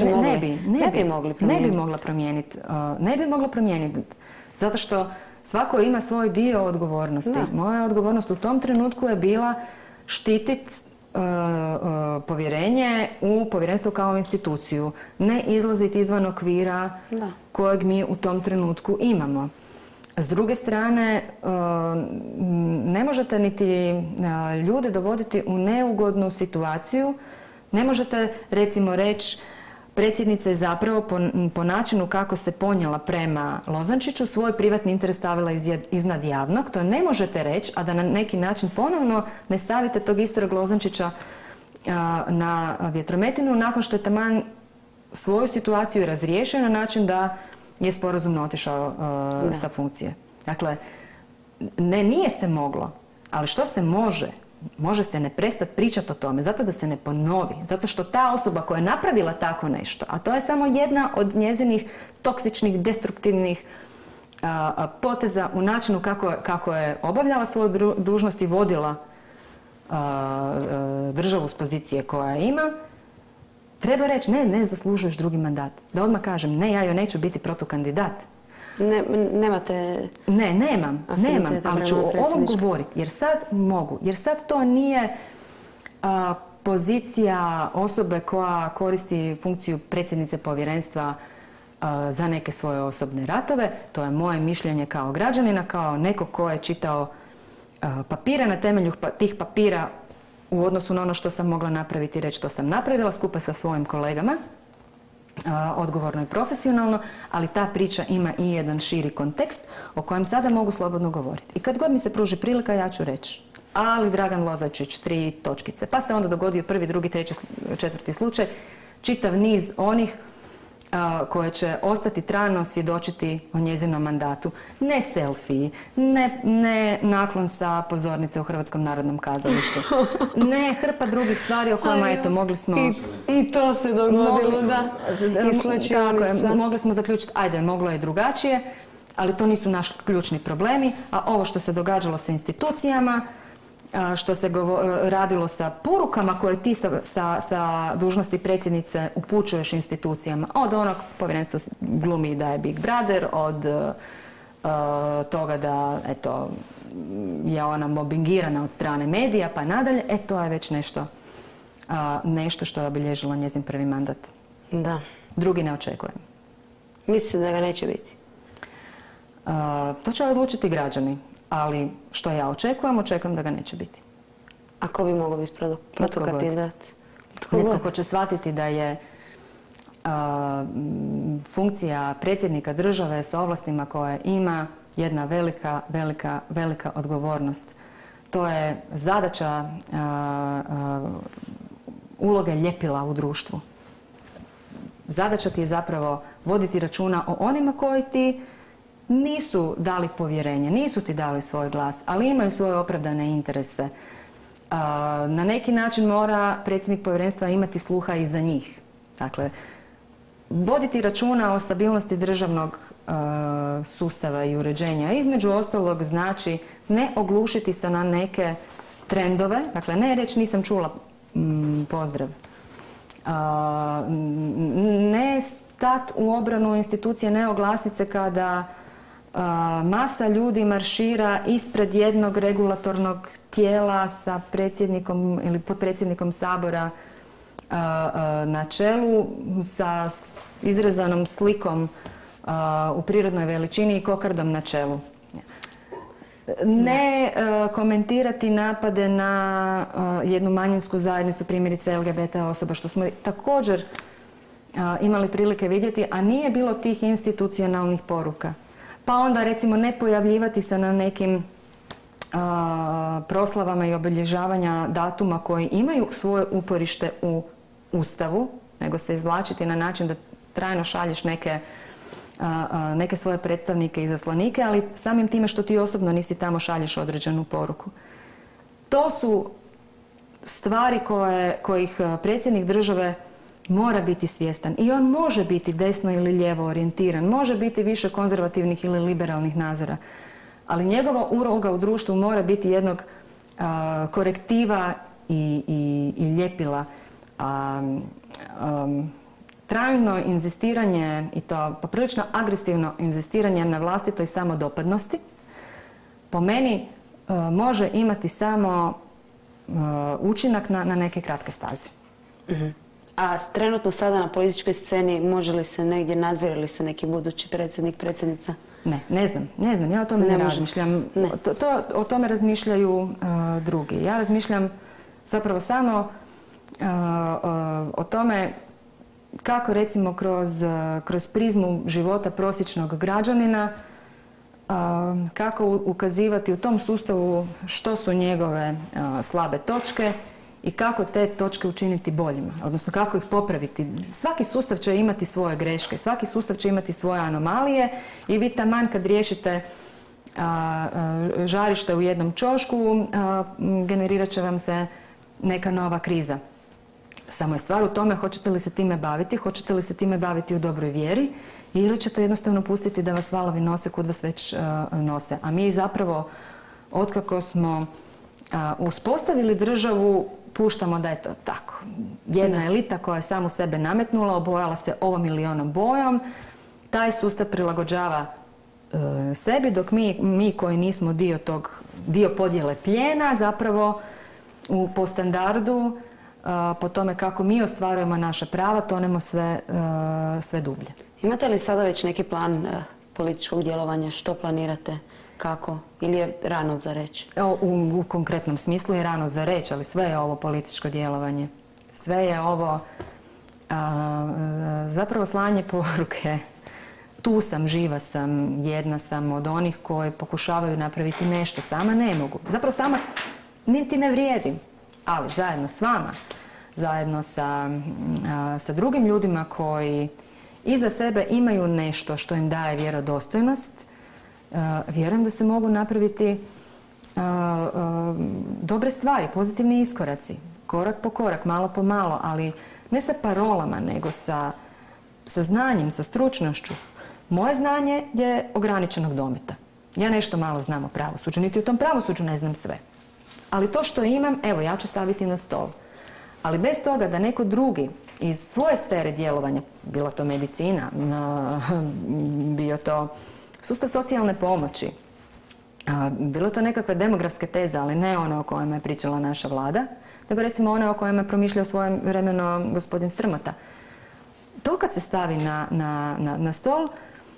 bi mogla promijeniti. Ne bi mogla promijeniti. Zato što svako ima svoj dio odgovornosti. Da. Moja odgovornost u tom trenutku je bila štititi povjerenje u povjerenstvo kao instituciju. Ne izlaziti izvan okvira kojeg mi u tom trenutku imamo. S druge strane, ne možete niti ljude dovoditi u neugodnu situaciju. Ne možete, recimo, reći predsjednica je zapravo po načinu kako se ponijela prema Lozančiću svoj privatni interes stavila iznad javnog. To ne možete reći, a da na neki način ponovno ne stavite tog istog Lozančića na vjetrometinu nakon što je taman svoju situaciju razriješio na način da je sporazumno otišao sa funkcije. Dakle, nije se moglo, ali što se može? Može se ne prestati pričati o tome, zato da se ne ponovi. Zato što ta osoba koja je napravila tako nešto, a to je samo jedna od njezinih toksičnih, destruktivnih poteza u načinu kako je obavljala svoju dužnost i vodila državu s pozicije koja ima, Treba reći, ne zaslužuješ drugi mandat. Da odmah kažem, ne, ja joj neću biti protukandidat. Nemate... Ne, nemam, ali ću o ovom govoriti, jer sad mogu. Jer sad to nije pozicija osobe koja koristi funkciju predsjednice povjerenstva za neke svoje osobne ratove. To je moje mišljenje kao građanina, kao neko ko je čitao papire, na temelju tih papira u odnosu na ono što sam mogla napraviti i reći što sam napravila skupa sa svojim kolegama, odgovorno i profesionalno, ali ta priča ima i jedan širi kontekst o kojem sada mogu slobodno govoriti. I kad god mi se pruži prilika, ja ću reći. Ali Dragan Lozačić, 3 točkice. Pa se onda dogodio 1., 2., 3., 4. slučaj, čitav niz onih koje će ostati trajno svjedočiti o njezinom mandatu. Ne selfiji, ne naklon sa pozornice u Hrvatskom narodnom kazalištu, ne hrpa drugih stvari o kojima, eto, mogli smo... I to se dogodilo, da. Tako je, mogli smo zaključiti, ajde, moglo je drugačije, ali to nisu naši ključni problemi, a ovo što se događalo sa institucijama, što se radilo sa porukama koje ti sa dužnosti predsjednice upućuješ institucijama. Od onog povjerenstva glumi da je Big Brother, od toga da eto, je ona mobbingirana od strane medija pa nadalje, to je već nešto što je obilježilo njezin prvi mandat. Da. Drugi ne očekujem. Mislite da ga neće biti? To će odlučiti građani. Ali što ja očekujem da ga neće biti. A ko bi mogao biti protukandidat? Netko ko će shvatiti da je funkcija predsjednika države sa ovlastima koje ima jedna velika odgovornost. To je zadaća uloge ljepila u društvu. Zadaća ti je zapravo voditi računa o onima koji ti nisu dali povjerenje, nisu ti dali svoj glas, ali imaju svoje opravdane interese. Na neki način mora predsjednik povjerenstva imati sluha i za njih. Dakle, voditi računa o stabilnosti državnog sustava i uređenja. Između ostalog znači ne oglušiti se na neke trendove, dakle ne reći nisam čula pozdrav. Ne stat u obranu institucije, ne oglasiti se kada masa ljudi maršira ispred jednog regulatornog tijela sa predsjednikom ili potpredsjednikom Sabora na čelu sa izrezanom slikom u prirodnoj veličini i kokardom na čelu. Ne komentirati napade na jednu manjinsku zajednicu, primjerice LGBT osoba, što smo također imali prilike vidjeti, a nije bilo tih institucionalnih poruka. Pa onda recimo ne pojavljivati se na nekim proslavama i obilježavanja datuma koji imaju svoje uporište u Ustavu, nego se izvlačiti na način da trajno šalješ neke svoje predstavnike i izaslanike, ali samim time što ti osobno nisi tamo šalješ određenu poruku. To su stvari kojih predsjednik države mora biti svjestan i on može biti desno ili lijevo orijentiran, može biti više konzervativnih ili liberalnih nazora, ali njegova uloga u društvu mora biti jednog korektiva i ljepila. Trajno inzistiranje i to poprilično agresivno inzistiranje na vlastitoj samodopadnosti po meni može imati samo učinak na neke kratke staze. A trenutno sada na političkoj sceni može li se negdje, nazire li se neki budući predsjednik, predsjednica? Ne znam, ja o tome ne razmišljam. O tome razmišljaju drugi. Ja razmišljam zapravo samo o tome kako recimo kroz prizmu života prosječnog građanina, kako ukazivati u tom sustavu što su njegove slabe točke i kako te točke učiniti boljima, odnosno kako ih popraviti. Svaki sustav će imati svoje greške, svaki sustav će imati svoje anomalije i vi taman kad riješite žarište u jednom ćošku, generirat će vam se neka nova kriza. Samo je stvar u tome hoćete li se time baviti, hoćete li se time baviti u dobroj vjeri ili ćete jednostavno pustiti da vas valovi nose kud vas već nose. A mi zapravo, otkako smo uspostavili državu, puštamo da je to tako. Jedna elita koja je samu sebe nametnula, obojala se ovom ili onom bojom, taj sustav prilagođava sebi, dok mi koji nismo dio podjele plijena, zapravo po standardu, po tome kako mi ostvarujemo naša prava, tonemo sve dublje. Imate li sada već neki plan političkog djelovanja? Što planirate? Kako? Ili je rano za reći? U konkretnom smislu je rano za reći, ali sve je ovo političko djelovanje. Sve je ovo zapravo slanje poruke. Tu sam, živa sam, jedna sam od onih koji pokušavaju napraviti nešto. Sama ne mogu. Zapravo sama niti ne vrijedim. Ali zajedno s vama, zajedno sa drugim ljudima koji iza sebe imaju nešto što im daje vjerodostojnost, vjerujem da se mogu napraviti dobre stvari, pozitivni iskoraci, korak po korak, malo po malo, ali ne sa parolama, nego sa znanjem, sa stručnošću. Moje znanje je ograničenog dometa. Ja nešto malo znam o pravosuđu, niti u tom pravosuđu ne znam sve. Ali to što imam, evo, ja ću staviti na stol. Ali bez toga da neko drugi iz svoje sfere djelovanja, bila to medicina, bio to sustav socijalne pomoći, bilo to nekakve demografske teze, ali ne one o kojima je pričala naša vlada, nego recimo one o kojima je promišljao svoje vremeno gospodin Strmota. To kad se stavi na stol,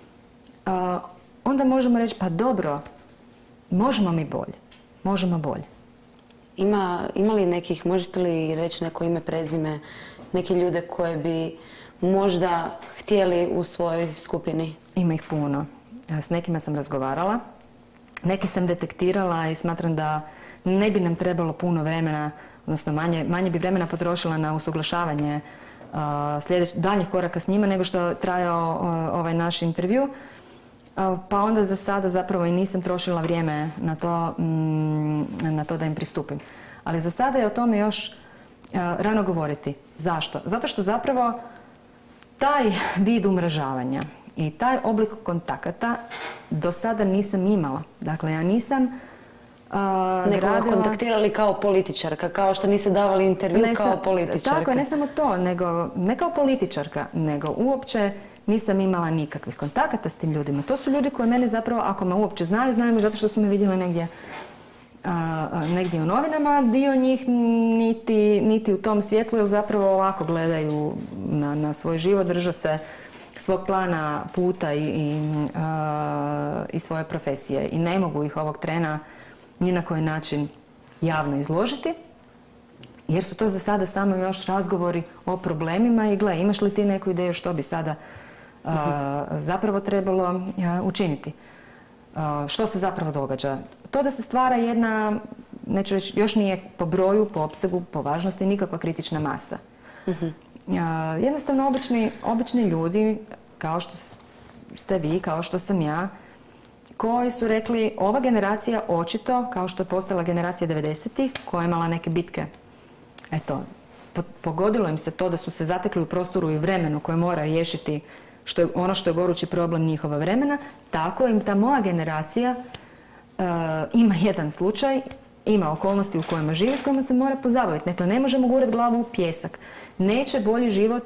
onda možemo reći, pa dobro, možemo mi bolje, možemo bolje. Ima li nekih, možete li reći neko ime, prezime, neke ljude koje bi možda htjeli u svojoj skupini? Ima ih puno. S nekima sam razgovarala, neke sam detektirala i smatram da ne bi nam trebalo puno vremena, odnosno manje bi vremena potrošila na usuglašavanje daljnjih koraka s njima nego što je trajao ovaj naš intervju. Pa onda za sada zapravo i nisam trošila vrijeme na to da im pristupim. Ali za sada je o tome još rano govoriti. Zašto? Zato što zapravo taj vid umrežavanja i taj oblik kontakata do sada nisam imala. Dakle, ja nisam nekoga kontaktirali kao političarka, kao što niste davali intervju kao političarka. Tako je, ne samo to, nego ne kao političarka, nego uopće nisam imala nikakvih kontakata s tim ljudima. To su ljudi koji mene zapravo, ako me uopće znaju me zato što su me vidjeli negdje u novinama, dio njih niti u tom svjetlu, jer zapravo ovako gledaju na svoj život, drže se svog plana, puta i svoje profesije. I ne mogu ih ovog trena ni na koji način javno izložiti, jer su to za sada samo još razgovori o problemima i gle, imaš li ti neku ideju što bi sada zapravo trebalo učiniti. Što se zapravo događa? To da se stvara jedna, neću reći, još nije po broju, po opsegu, po važnosti nikakva kritična masa. Jednostavno obični ljudi, kao što ste vi, kao što sam ja, koji su rekli ova generacija očito, kao što je postala generacija 90-ih, koja je imala neke bitke, eto, pogodilo im se to da su se zatekli u prostoru i vremenu koje mora riješiti ono što je gorući problem njihova vremena, tako im ta moja generacija ima jedan slučaj, ima okolnosti u kojima živi, s kojima se mora pozabaviti. Dakle, ne možemo gurati glavu u pijesak. Neće bolji život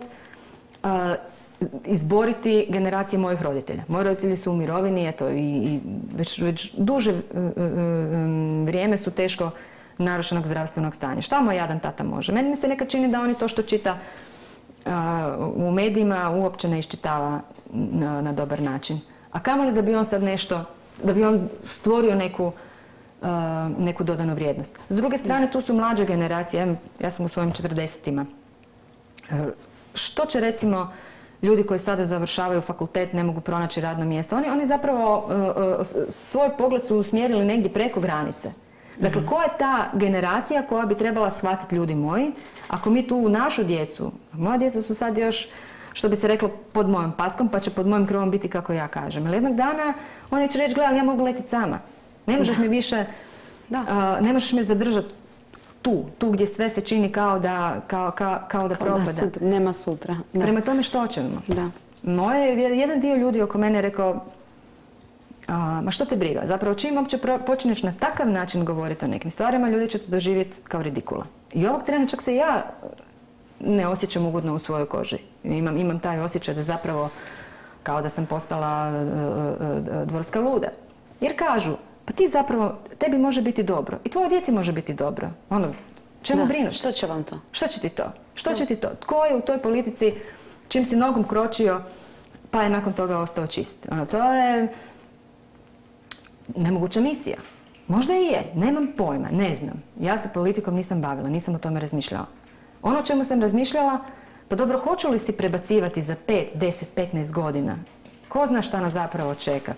izboriti generacije mojih roditelja. Moji roditelji su u mirovini, eto, i već duže vrijeme su teško narušenog zdravstvenog stanja. Šta moj jadan tata može? Meni se nekad čini da oni to što čita u medijima uopće ne iščitava na dobar način. A kamoli da bi on sad nešto, da bi on stvorio neku dodanu vrijednost. S druge strane, tu su mlađe generacije, ja sam u svojim 40-ima. Što će recimo ljudi koji sada završavaju fakultet, ne mogu pronaći radno mjesto? Oni zapravo svoj pogled su usmjerili negdje preko granice. Dakle, koja je ta generacija koja bi trebala shvatiti, ljudi moji, ako mi tu našu djecu, moja djeca su sad još, što bi se reklo, pod mojom paskom, pa će pod mojim krovom biti kako ja kažem. Ali jednog dana oni će reći, gledaj, ja mogu letiti sama. Ne možeš mi više, ne možeš me zadržati tu gdje sve se čini kao da propada. Nema sutra. Prema tome što ćemo? Da. Jedan dio ljudi oko mene je rekao, Ma što te briga? Zapravo čim uopće počneš na takav način govoriti o nekim stvarima, ljudi će te doživjeti kao ridikula. I ovog trena čak se ja ne osjećam ugodno u svojoj koži. Imam taj osjećaj da zapravo kao da sam postala dvorska luda. Jer kažu, pa ti zapravo, tebi može biti dobro i tvojoj djeci može biti dobro. Čemu brinuš? Što će vam to? Što će ti to? Što će ti to? Tko je u toj politici čim si nogom kročio pa je nakon toga ostao čist? To je nemoguća misija. Možda i je, nemam pojma, ne znam. Ja se politikom nisam bavila, nisam o tome razmišljala. Ono o čemu sam razmišljala, pa dobro, hoću li si prebacivati za 5, 10, 15 godina? Ko zna šta nas zapravo čeka?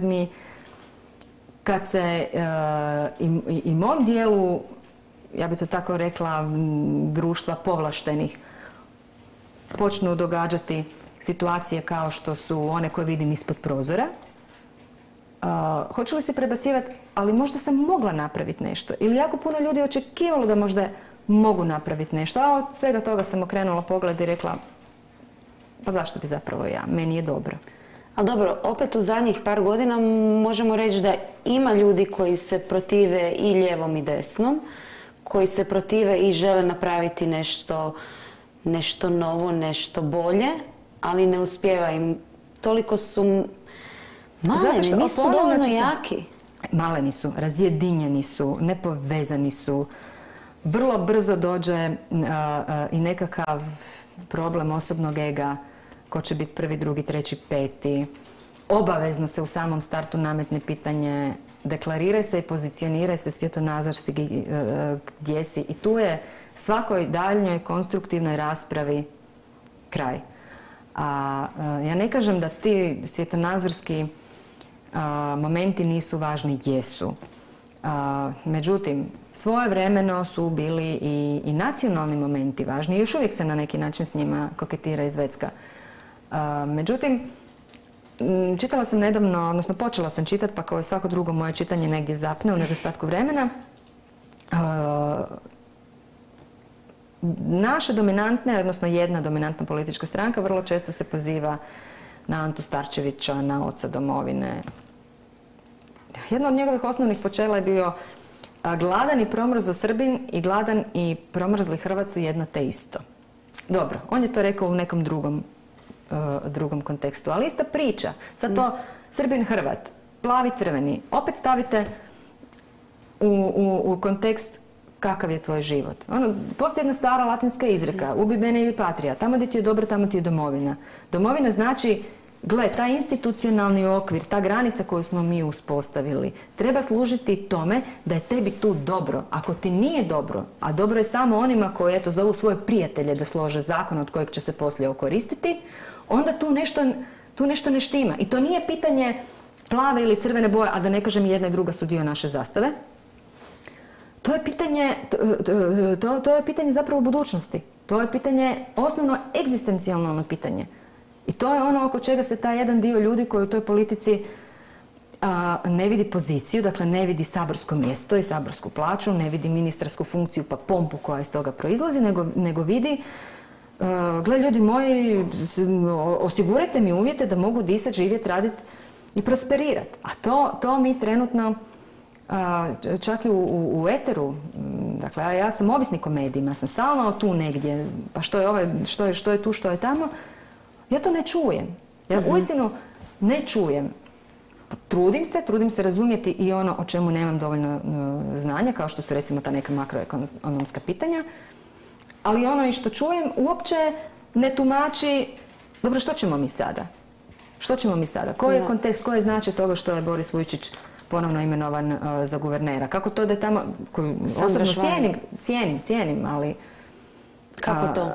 Kad se i mom dijelu, ja bi to tako rekla, društva povlaštenih, počnu događati situacije kao što su one koje vidim ispod prozora, hoću li se prebacivati, ali možda sam mogla napraviti nešto. Ili jako puno ljudi očekivalo da možda mogu napraviti nešto, a od svega toga sam okrenula pogled i rekla, pa zašto bi zapravo ja, meni je dobro. Ali dobro, opet u zadnjih par godina možemo reći da ima ljudi koji se protive i lijevom i desnom, koji se protive i žele napraviti nešto novo, nešto bolje, ali ne uspijeva im. Toliko su maleni, nisu dovoljno jaki. Maleni su, razjedinjeni su, nepovezani su. Vrlo brzo dođe i nekakav problem osobnog ega, ko će biti prvi, drugi, treći, peti. Obavezno se u samom startu nametne pitanje, deklariraj se i pozicioniraj se svjetonazorski gdje si. I tu je svakoj daljnjoj konstruktivnoj raspravi kraj. Ja ne kažem da ti svjetonazorski momenti nisu važni, jesu. Međutim, svojevremeno su bili i nacionalni momenti važni i još uvijek se na neki način s njima koketira i zvecka. Međutim, čitala sam nedavno, odnosno počela sam čitati, pa kao i svako drugo moje čitanje negdje zapne u nedostatku vremena. Naše dominantne, odnosno jedna dominantna politička stranka vrlo često se poziva na Antu Starčevića, na oca domovine. Jedno od njegovih osnovnih počela je bio gladan i promrzo Srbin i gladan i promrzli Hrvat su jedno te isto. Dobro, on je to rekao u nekom drugom kontekstu, ali ista priča. Sad to Srbin, Hrvat, plavi, crveni, opet stavite u kontekst kakav je tvoj život. Postoji jedna stara latinska izreka, ubi bene ili patria, tamo gdje ti je dobro, tamo ti je domovina. Domovina znači, gle, taj institucionalni okvir, ta granica koju smo mi uspostavili, treba služiti tome da je tebi tu dobro. Ako ti nije dobro, a dobro je samo onima koji, eto, zovu svoje prijatelje da slože zakon od kojeg će se poslije okoristiti, onda tu nešto ne štima. I to nije pitanje plave ili crvene boje, a da ne kažem jedna i druga su dio naše zastave. To je pitanje zapravo budućnosti. To je pitanje, osnovno egzistencijalno pitanje. I to je ono oko čega se taj jedan dio ljudi koji u toj politici ne vidi poziciju, dakle ne vidi saborsko mjesto i saborsku plaću, ne vidi ministarsku funkciju pa pompu koja iz toga proizlazi, nego vidi, gle ljudi moji, osigurajte mi uvjete da mogu disati, živjeti, raditi i prosperirati. A to mi trenutno, čak i u eteru, dakle ja sam ovisnik o medijima, sam stalno tu negdje, pa što je tu, što je tamo, ja to ne čujem. Ja uistinu ne čujem. Trudim se razumjeti i ono o čemu nemam dovoljno znanja, kao što su recimo ta neka makroekonomska pitanja, ali ono i što čujem uopće ne tumači, dobro, što ćemo mi sada? Što ćemo mi sada? Koji je kontekst, koji je značaj toga što je Boris Vujčić ponovno imenovan za guvernera? Kako to da je tamo, koju osobno cijenim, ali... Kako to?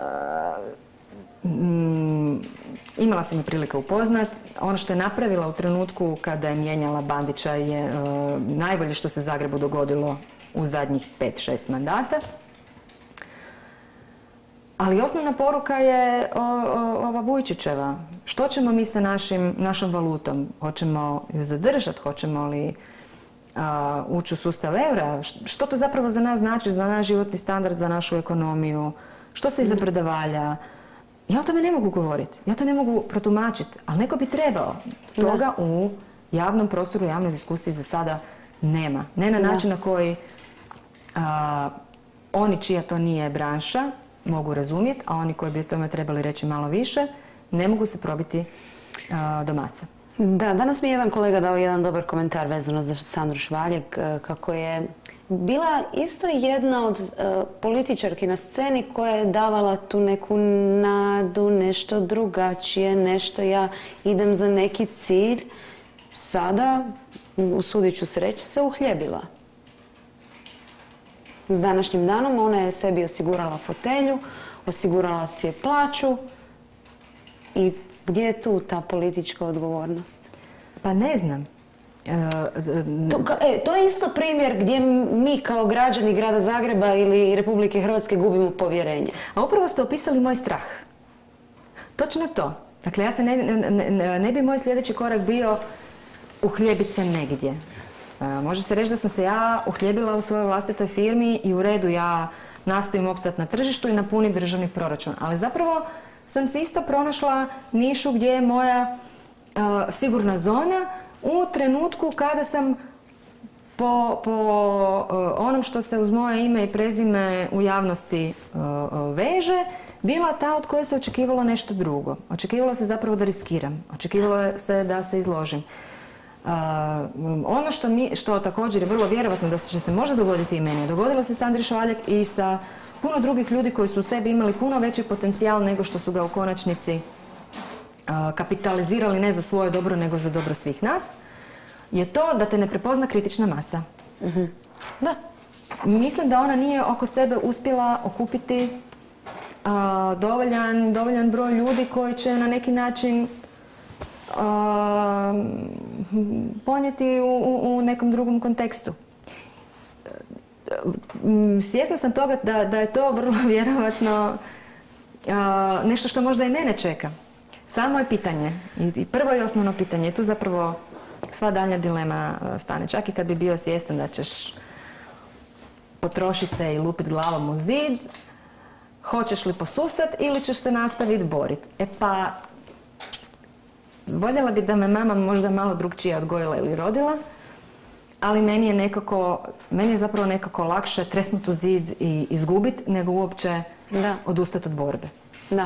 Imala sam je prilike upoznat. Ono što je napravila u trenutku kada je mijenjala Bandića je najbolje što se Zagrebu dogodilo u zadnjih 5-6 mandata. Ali osnovna poruka je ova Vujčićeva. Što ćemo mi sa našom valutom? Hoćemo ju zadržati? Hoćemo li ući u sustav eura? Što to zapravo za nas znači, za naš životni standard, za našu ekonomiju? Što se iza brda valja? Ja o tome ne mogu govoriti, ja to ne mogu protumačiti, ali neko bi trebao. Toga u javnom prostoru, javnoj diskusiji za sada nema. Ne na način na koji oni čija to nije branša mogu razumjeti, a oni koji bi o tome trebali reći malo više, ne mogu se probiti do masa. Da, danas mi je jedan kolega dao jedan dobar komentar vezano za Sandru Švaljeg, kako je bila isto jedna od političarki na sceni koja je davala tu neku nadu, nešto drugačije, nešto ja idem za neki cilj. Sada, usudit ću se reći, se uhljebila. S današnjim danom ona je sebi osigurala fotelju, osigurala si je plaću i gdje je tu ta politička odgovornost? Pa ne znam. To je isto primjer gdje mi kao građani grada Zagreba ili Republike Hrvatske gubimo povjerenje. A upravo ste opisali moj strah. Točno to. Dakle, ja se ne bi moj sljedeći korak bio uhljebiti se negdje. Može se reći da sam se ja uhljebila u svojoj vlastitoj firmi i u redu ja nastojim opstati na tržištu i napuniti državni proračun. Ali zapravo sam se isto pronašla nišu gdje je moja sigurna zona u trenutku kada sam po onom što se uz moje ime i prezime u javnosti veže, bila ta od koje se očekivalo nešto drugo. Očekivalo se zapravo da riskiram. Očekivalo se da se izložim. Ono što također je vrlo vjerojatno da će se možda dogoditi i meni. Dogodilo se Sandri Švaljeg i sa puno drugih ljudi koji su u sebi imali puno veći potencijal nego što su ga u konačnici kapitalizirali ne za svoje dobro nego za dobro svih nas, je to da te ne prepozna kritična masa. Da. Mislim da ona nije oko sebe uspjela okupiti dovoljan broj ljudi koji će na neki način ponijeti u nekom drugom kontekstu. Svjesna sam toga da je to vrlo vjerojatno nešto što možda i mene čeka. Samo je pitanje, i prvo i osnovno pitanje, je tu zapravo sva daljnja dilema stane. Čak i kad bi bio svjestan da ćeš potrošiti se i lupit glavom u zid, hoćeš li posustat ili ćeš se nastaviti boriti. E pa, voljela bi da me mama možda malo drugčije odgojila ili rodila, ali meni je zapravo nekako lakše tresnuti u zid i izgubiti nego uopće odustati od borbe. Da.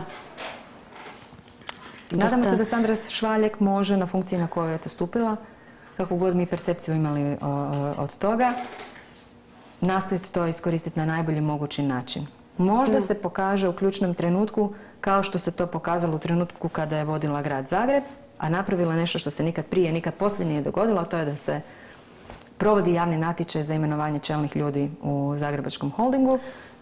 Nadamo se da Sandra Švaljeg može na funkciji na kojoj je to stupila, kako god mi percepciju imali od toga, nastojiti to iskoristiti na najbolji mogući način. Možda se pokaže u ključnom trenutku kao što se to pokazalo u trenutku kada je vodila grad Zagreb, a napravila nešto što se nikad prije, nikad poslije nije dogodilo, a to je da se provodi javni natječaj za imenovanje čelnih ljudi u Zagrebačkom holdingu.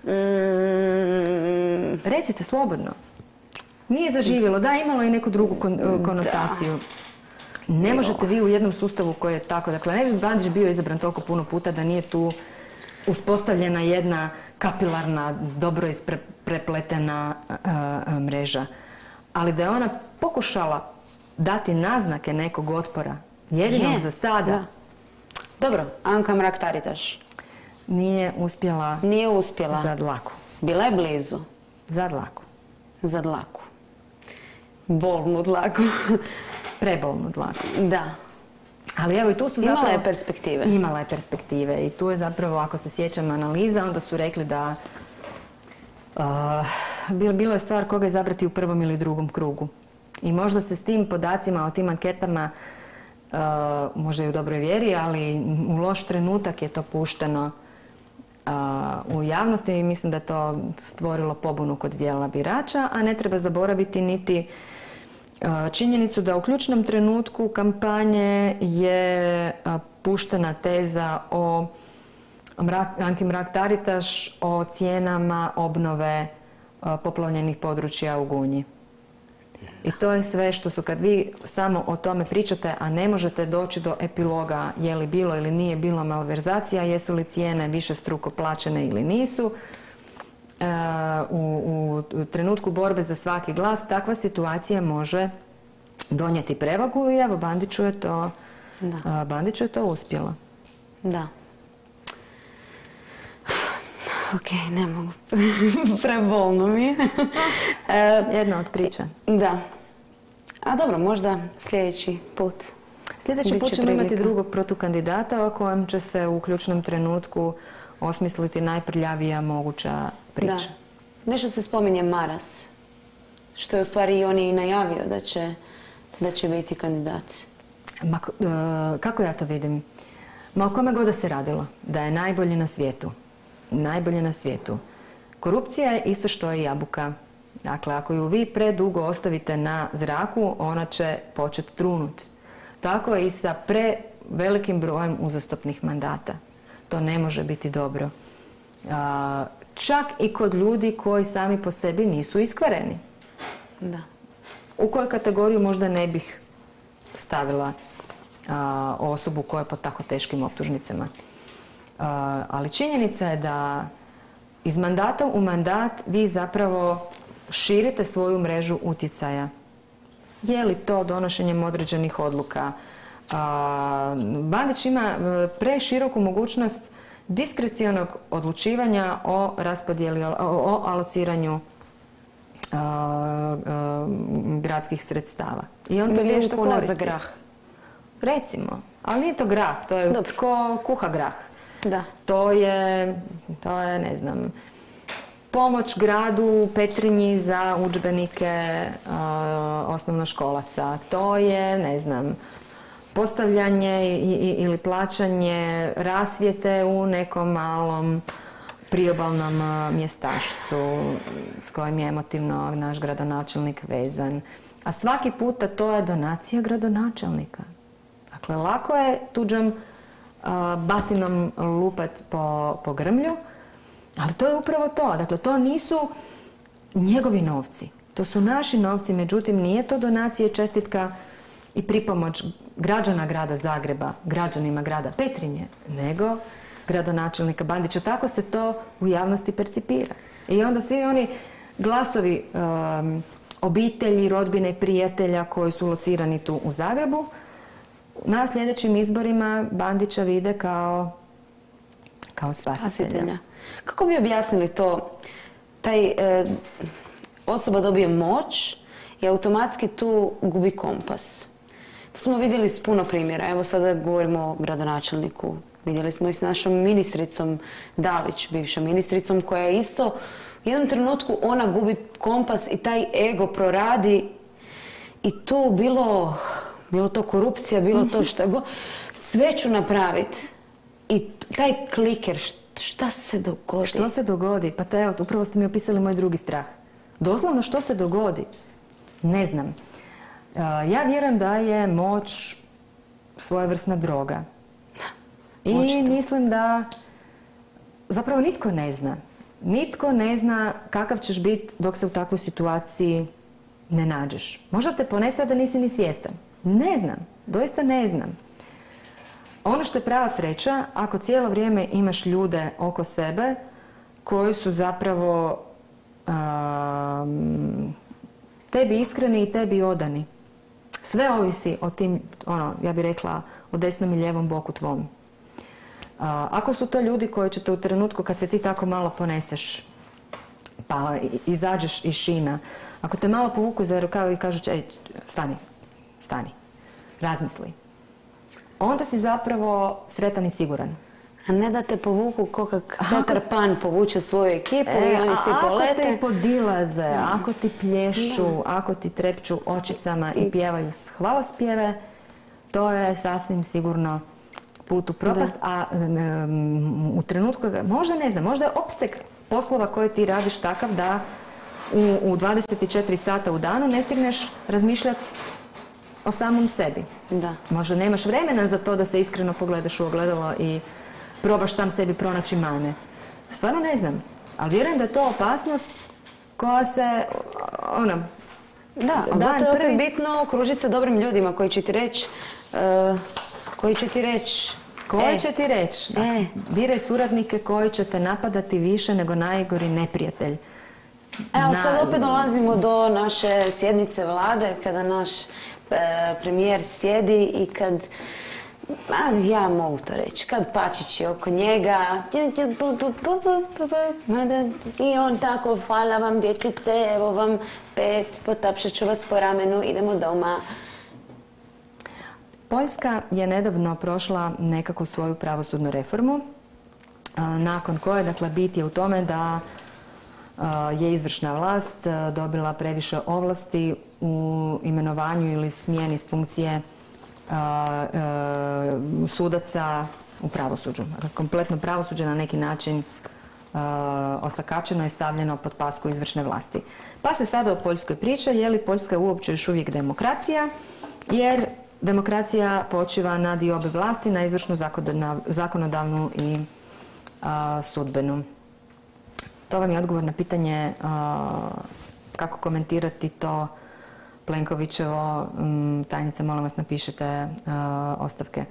Recite slobodno. Nije zaživjelo. Da, imalo je neku drugu konotaciju. Ne možete vi u jednom sustavu koji je tako. Dakle, ne bi Bandić bio izabran toliko puno puta da nije tu uspostavljena jedna kapilarna, dobro isprepletena mreža. Ali da je ona pokušala dati naznake nekog otpora, jedinog za sada. Da. Dobro, Anka Mrak-Taritaš. Nije uspjela. Nije uspjela. Za dlaku. Bila je blizu. Za dlaku. Za dlaku. Bolnu dlaku. Prebolnu dlaku. Da. Ali evo i tu su zapravo... Imala je perspektive. Imala je perspektive i tu je zapravo, ako se sjećam analiza, onda su rekli da bilo je stvar koga izabrati u prvom ili drugom krugu. I možda se s tim podacima o tim anketama, možda i u dobroj vjeri, ali u loš trenutak je to pušteno u javnosti i mislim da je to stvorilo pobunu kod dijela birača, a ne treba zaboraviti niti činjenicu da u ključnom trenutku kampanje je puštena teza o Anki Mrak-Taritaš o cijenama obnove poplavljenih područja u Gunji. I to je sve što su, kad vi samo o tome pričate, a ne možete doći do epiloga je li bilo ili nije bilo malverzacija, jesu li cijene višestruko plaćene ili nisu, u trenutku borbe za svaki glas takva situacija može donijeti prevagu i evo Bandiću je to uspjelo. Da. Ok, ne mogu. Prebolno mi je. Jedna od priča. Da. A dobro, možda sljedeći put. Sljedeći put ćemo imati drugog protukandidata o kojem će se u ključnom trenutku osmisliti najprljavija moguća priča. Da. Nešto se spominje Maras, što je u stvari i on i najavio da će biti kandidat. Kako ja to vidim? Ma o kome god da se radilo, da je najbolji na svijetu. Najbolji na svijetu. Korupcija je isto što je jabuka. Dakle, ako ju vi predugo ostavite na zraku, ona će početi trunuti. Tako je i sa prevelikim brojem uzastopnih mandata. To ne može biti dobro. Čak i kod ljudi koji sami po sebi nisu iskvareni. Da. U koju kategoriju možda ne bih stavila osobu koja je pod tako teškim optužnicama. Ali činjenica je da iz mandata u mandat vi zapravo širite svoju mrežu utjecaja. Je li to donošenjem određenih odluka? Bandić ima preširoku mogućnost diskrecionog odlučivanja o raspodjeli, o alociranju gradskih sredstava. I on to vješto koristi. Za grah. Recimo. Ali nije to grah, to je ko kuha grah. Da. To je, ne znam, pomoć gradu Petrinji za udžbenike osnovnoškolaca. To je, ne znam, postavljanje ili plaćanje rasvjete u nekom malom priobalnom mjestašcu s kojim je emotivno naš gradonačelnik vezan. A svaki puta to je donacija gradonačelnika. Dakle, lako je tuđom batinom lupat po grmlju, ali to je upravo to. Dakle, to nisu njegovi novci. To su naši novci, međutim, nije to donacija i čestitka i pripomoć građana grada Zagreba, građanima grada Petrinje, nego gradonačelnika Bandića. Tako se to u javnosti percipira. I onda svi oni glasovi obitelji, rodbine i prijatelja koji su locirani tu u Zagrebu, na sljedećim izborima Bandića vide kao spasitelja. Kako bi objasnili to? Osoba dobije moć i automatski tu gubi kompas. To smo vidjeli s puno primjera. Evo sada govorimo o gradonačelniku. Vidjeli smo i s našom ministricom Dalić, bivšom ministricom, koja je isto u jednom trenutku ona gubi kompas i taj ego proradi i tu bilo to korupcija, bilo to šta god, sve ću napraviti. I taj kliker, šta se dogodi? Što se dogodi? Pa evo, upravo ste mi opisali moj drugi strah. Doslovno što se dogodi? Ne znam. Ja vjerujem da je moć svojevrsna droga. I mislim da zapravo nitko ne zna. Nitko ne zna kakav ćeš biti dok se u takvoj situaciji ne nađeš. Možda te ponese da nisi ni svjestan. Ne znam. Doista ne znam. Ono što je prava sreća, ako cijelo vrijeme imaš ljude oko sebe koji su zapravo tebi iskreni i tebi odani. Sve ovisi o tim, ja bih rekla, o desnom i lijevom boku tvom. Ako su to ljudi koji će te u trenutku kad se ti tako malo poneseš, pa izađeš iz šina, ako te malo povuku za rukav i kažu stani, razmisli, onda si zapravo sretan i siguran. A ne da te povuku kak Petar Pan povuče svoju ekipu i oni svi polete. Ako te podilaze, ako ti plješću, ako ti trepću očicama i pjevaju hvalospjeve, to je sasvim sigurno put u propast. A u trenutku, možda je opseg poslova koje ti radiš takav da u 24 sata u danu ne stigneš razmišljati o samom sebi. Da. Možda nemaš vremena za to da se iskreno pogledaš u ogledalo i probaš sam sebi pronaći mane. Stvarno ne znam. Ali vjerujem da je to opasnost koja se, Da, ali zato je opet bitno okružiti se dobrim ljudima koji će ti reći Koji će ti reći? Biraj suradnike koji će te napadati više nego najgori neprijatelj. Evo, sad opet dolazimo do naše sjednice vlade, kada naš premijer sjedi i kad, ja mogu to reći, kad pačići oko njega i on tako, hvala vam dječice, evo vam 5, potapšat ću vas po ramenu, idemo doma. Poljska je nedavno prošla nekakvu svoju pravosudnu reformu, nakon koje, dakle, bit je u tome da je izvršna vlast dobila previše ovlasti u imenovanju ili smjeni s funkcije sudaca u pravosuđu. Kompletno pravosuđe na neki način osakačeno i stavljeno pod pasku izvršne vlasti. Pa se sada o Poljskoj priča, je li Poljska uopće još uvijek demokracija, jer demokracija počiva na diobi vlasti, na izvršnu, zakonodavnu i sudbenu. To vam je odgovor na pitanje kako komentirati to Plenkovićevo. Tajnica, molim vas, napišite ostavke.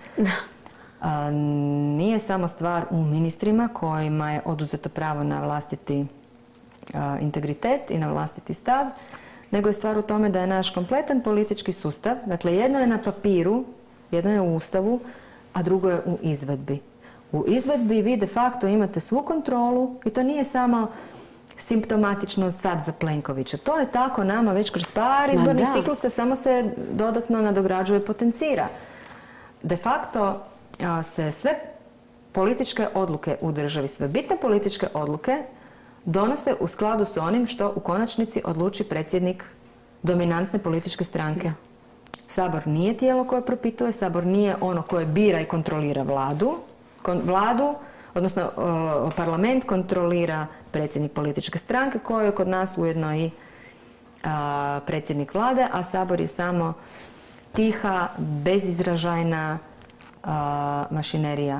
Nije samo stvar u ministrima kojima je oduzeto pravo na vlastiti integritet i na vlastiti stav, nego je stvar u tome da je naš kompletan politički sustav, dakle, jedno je na papiru, jedno je u Ustavu, a drugo je u izvedbi. U izvedbi vi de facto imate svu kontrolu i to nije samo simptomatično sad za Plenkovića. To je tako nama već kroz par izbornih ciklusa, samo se dodatno nadograđuje i potencira. De facto se sve političke odluke u državi, sve bitne političke odluke donose u skladu s onim što u konačnici odluči predsjednik dominantne političke stranke. Sabor nije tijelo koje propituje, Sabor nije ono koje bira i kontrolira vladu, odnosno parlament kontrolira predsjednik političke stranke koji je kod nas ujedno i predsjednik vlade, a Sabor je samo tiha, bezizražajna mašinerija.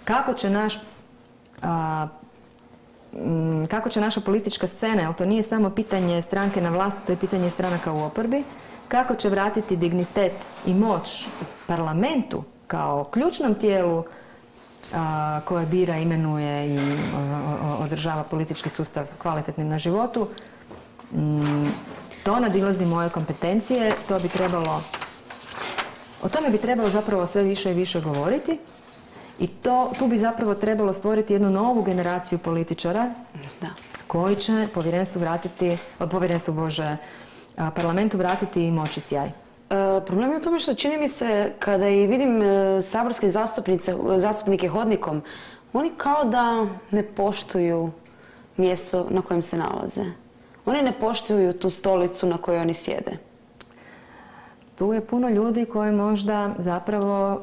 Kako će naša politička scena, jer to nije samo pitanje stranke na vlasti, to je pitanje stranaka u oporbi, kako će vratiti dignitet i moć parlamentu kao ključnom tijelu koje bira, imenuje i održava politički sustav kvalitetnim na životu, to nadilazi moje kompetencije, o tome bi trebalo zapravo sve više i više govoriti i tu bi zapravo trebalo stvoriti jednu novu generaciju političara koji će parlamentu vratiti moć i sjaj. Problem je u tome što čini mi se, kada i vidim saborske zastupnike hodnikom, oni kao da ne poštuju mjesto na kojem se nalaze. Oni ne poštuju tu stolicu na kojoj oni sjede. Tu je puno ljudi koji možda zapravo,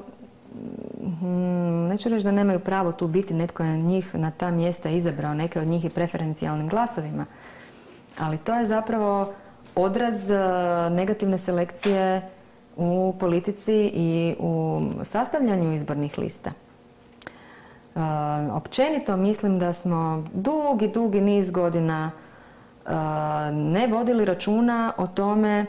neću reći da nemaju pravo tu biti, netko je njih na ta mjesta izabrao, neke od njih i preferencijalnim glasovima, ali to je zapravo odraz negativne selekcije u politici i u sastavljanju izbornih lista. Općenito mislim da smo dugi niz godina ne vodili računa o tome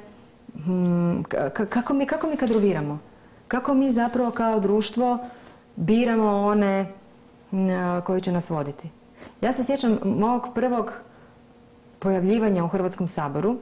kako mi kadroviramo. Kako mi zapravo kao društvo biramo one koji će nas voditi. Ja se sjećam mog prvog pojavljivanja u Hrvatskom saboru.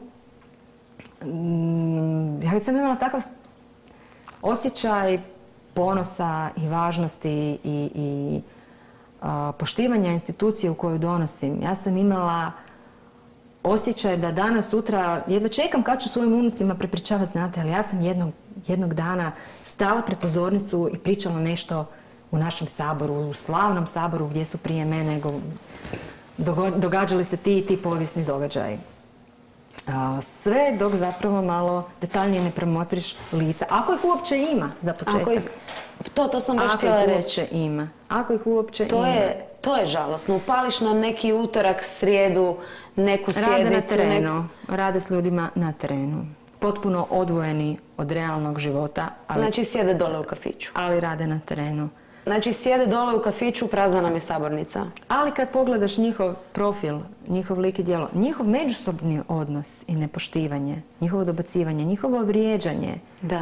Ja sam imala takav osjećaj ponosa i važnosti i poštivanja institucije u koju donosim. Ja sam imala osjećaj da danas, sutra, jedva čekam kad ću svojim unucima prepričavati, znate, ali ja sam jednog dana stala pred pozornicu i pričala nešto u našem saboru, u slavnom saboru gdje su prije mene događali se ti povijesni događaji. Sve dok zapravo malo detaljnije ne promotriš lica. Ako ih uopće ima, za početak. To sam baš htjela reći. Ako ih uopće ima. To je žalosno. Upališ na neki utorak, srijedu, neku sjednicu. Rade na terenu. Rade s ljudima na terenu. Potpuno odvojeni od realnog života. Znači sjede dole u kafiću. Ali rade na terenu. Znači sjede dole u kafiću, prazna nam je sabornica. Ali kad pogledaš njihov profil, njihov lik i djelo, njihov međusobni odnos i nepoštivanje, njihovo dobacivanje, njihovo vrijeđanje. Da.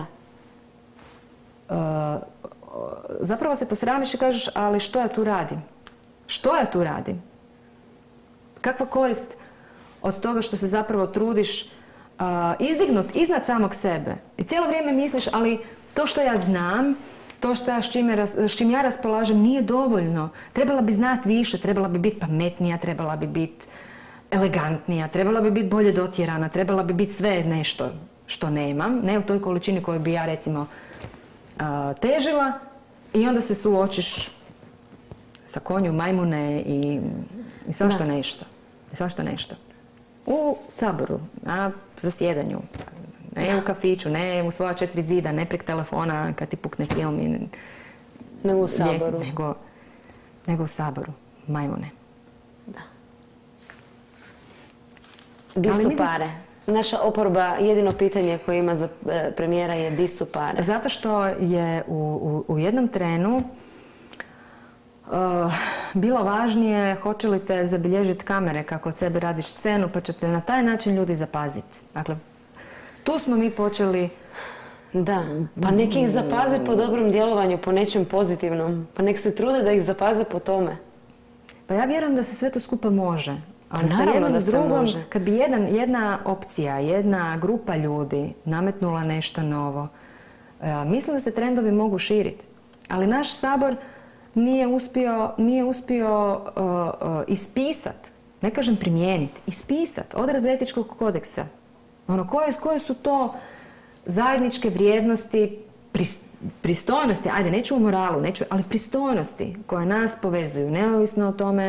Zapravo se posramiš i kažeš, ali što ja tu radim? Što ja tu radim? Kakva korist od toga što se zapravo trudiš izdignut iznad samog sebe? I cijelo vrijeme misliš, ali to što ja znam, to s čim ja raspolažem nije dovoljno. Trebala bi znati više, trebala bi biti pametnija, trebala bi biti elegantnija, trebala bi biti bolje dotjerana, trebala bi biti sve nešto što nemam, ne u toj količini koju bi ja recimo težila i onda se suočiš sa konju, majmune i svašta nešto. Svašta nešto. U Saboru, na zasjedanju, ne u kafiću, ne u svoja 4 zida, ne prek telefona kad ti pukne film. Nego u Saboru. Nego u Saboru, majmune. Da. Di su pare? Naša oporba, jedino pitanje koje ima za premijera je di su pare? Zato što je u jednom trenu bilo važnije hoće li te zabilježiti kamere kako od sebe radiš scenu, pa ćete na taj način ljudi zapaziti. Dakle, tu smo mi počeli... Da, pa neki ih zapaze po dobrom djelovanju, po nečem pozitivnom. Pa nek se trude da ih zapaze po tome. Pa ja vjerujem da se sve to skupa može. Ali naravno da se može. Kad bi jedna opcija, jedna grupa ljudi nametnula nešto novo, mislim da se trendovi mogu širiti. Ali naš Sabor nije uspio ispisati, ne kažem primijeniti, ispisati odredbe etičkog kodeksa. Koje su to zajedničke vrijednosti, pristojnosti, ajde, neću o moralu, ali pristojnosti koje nas povezuju, neovisno o tome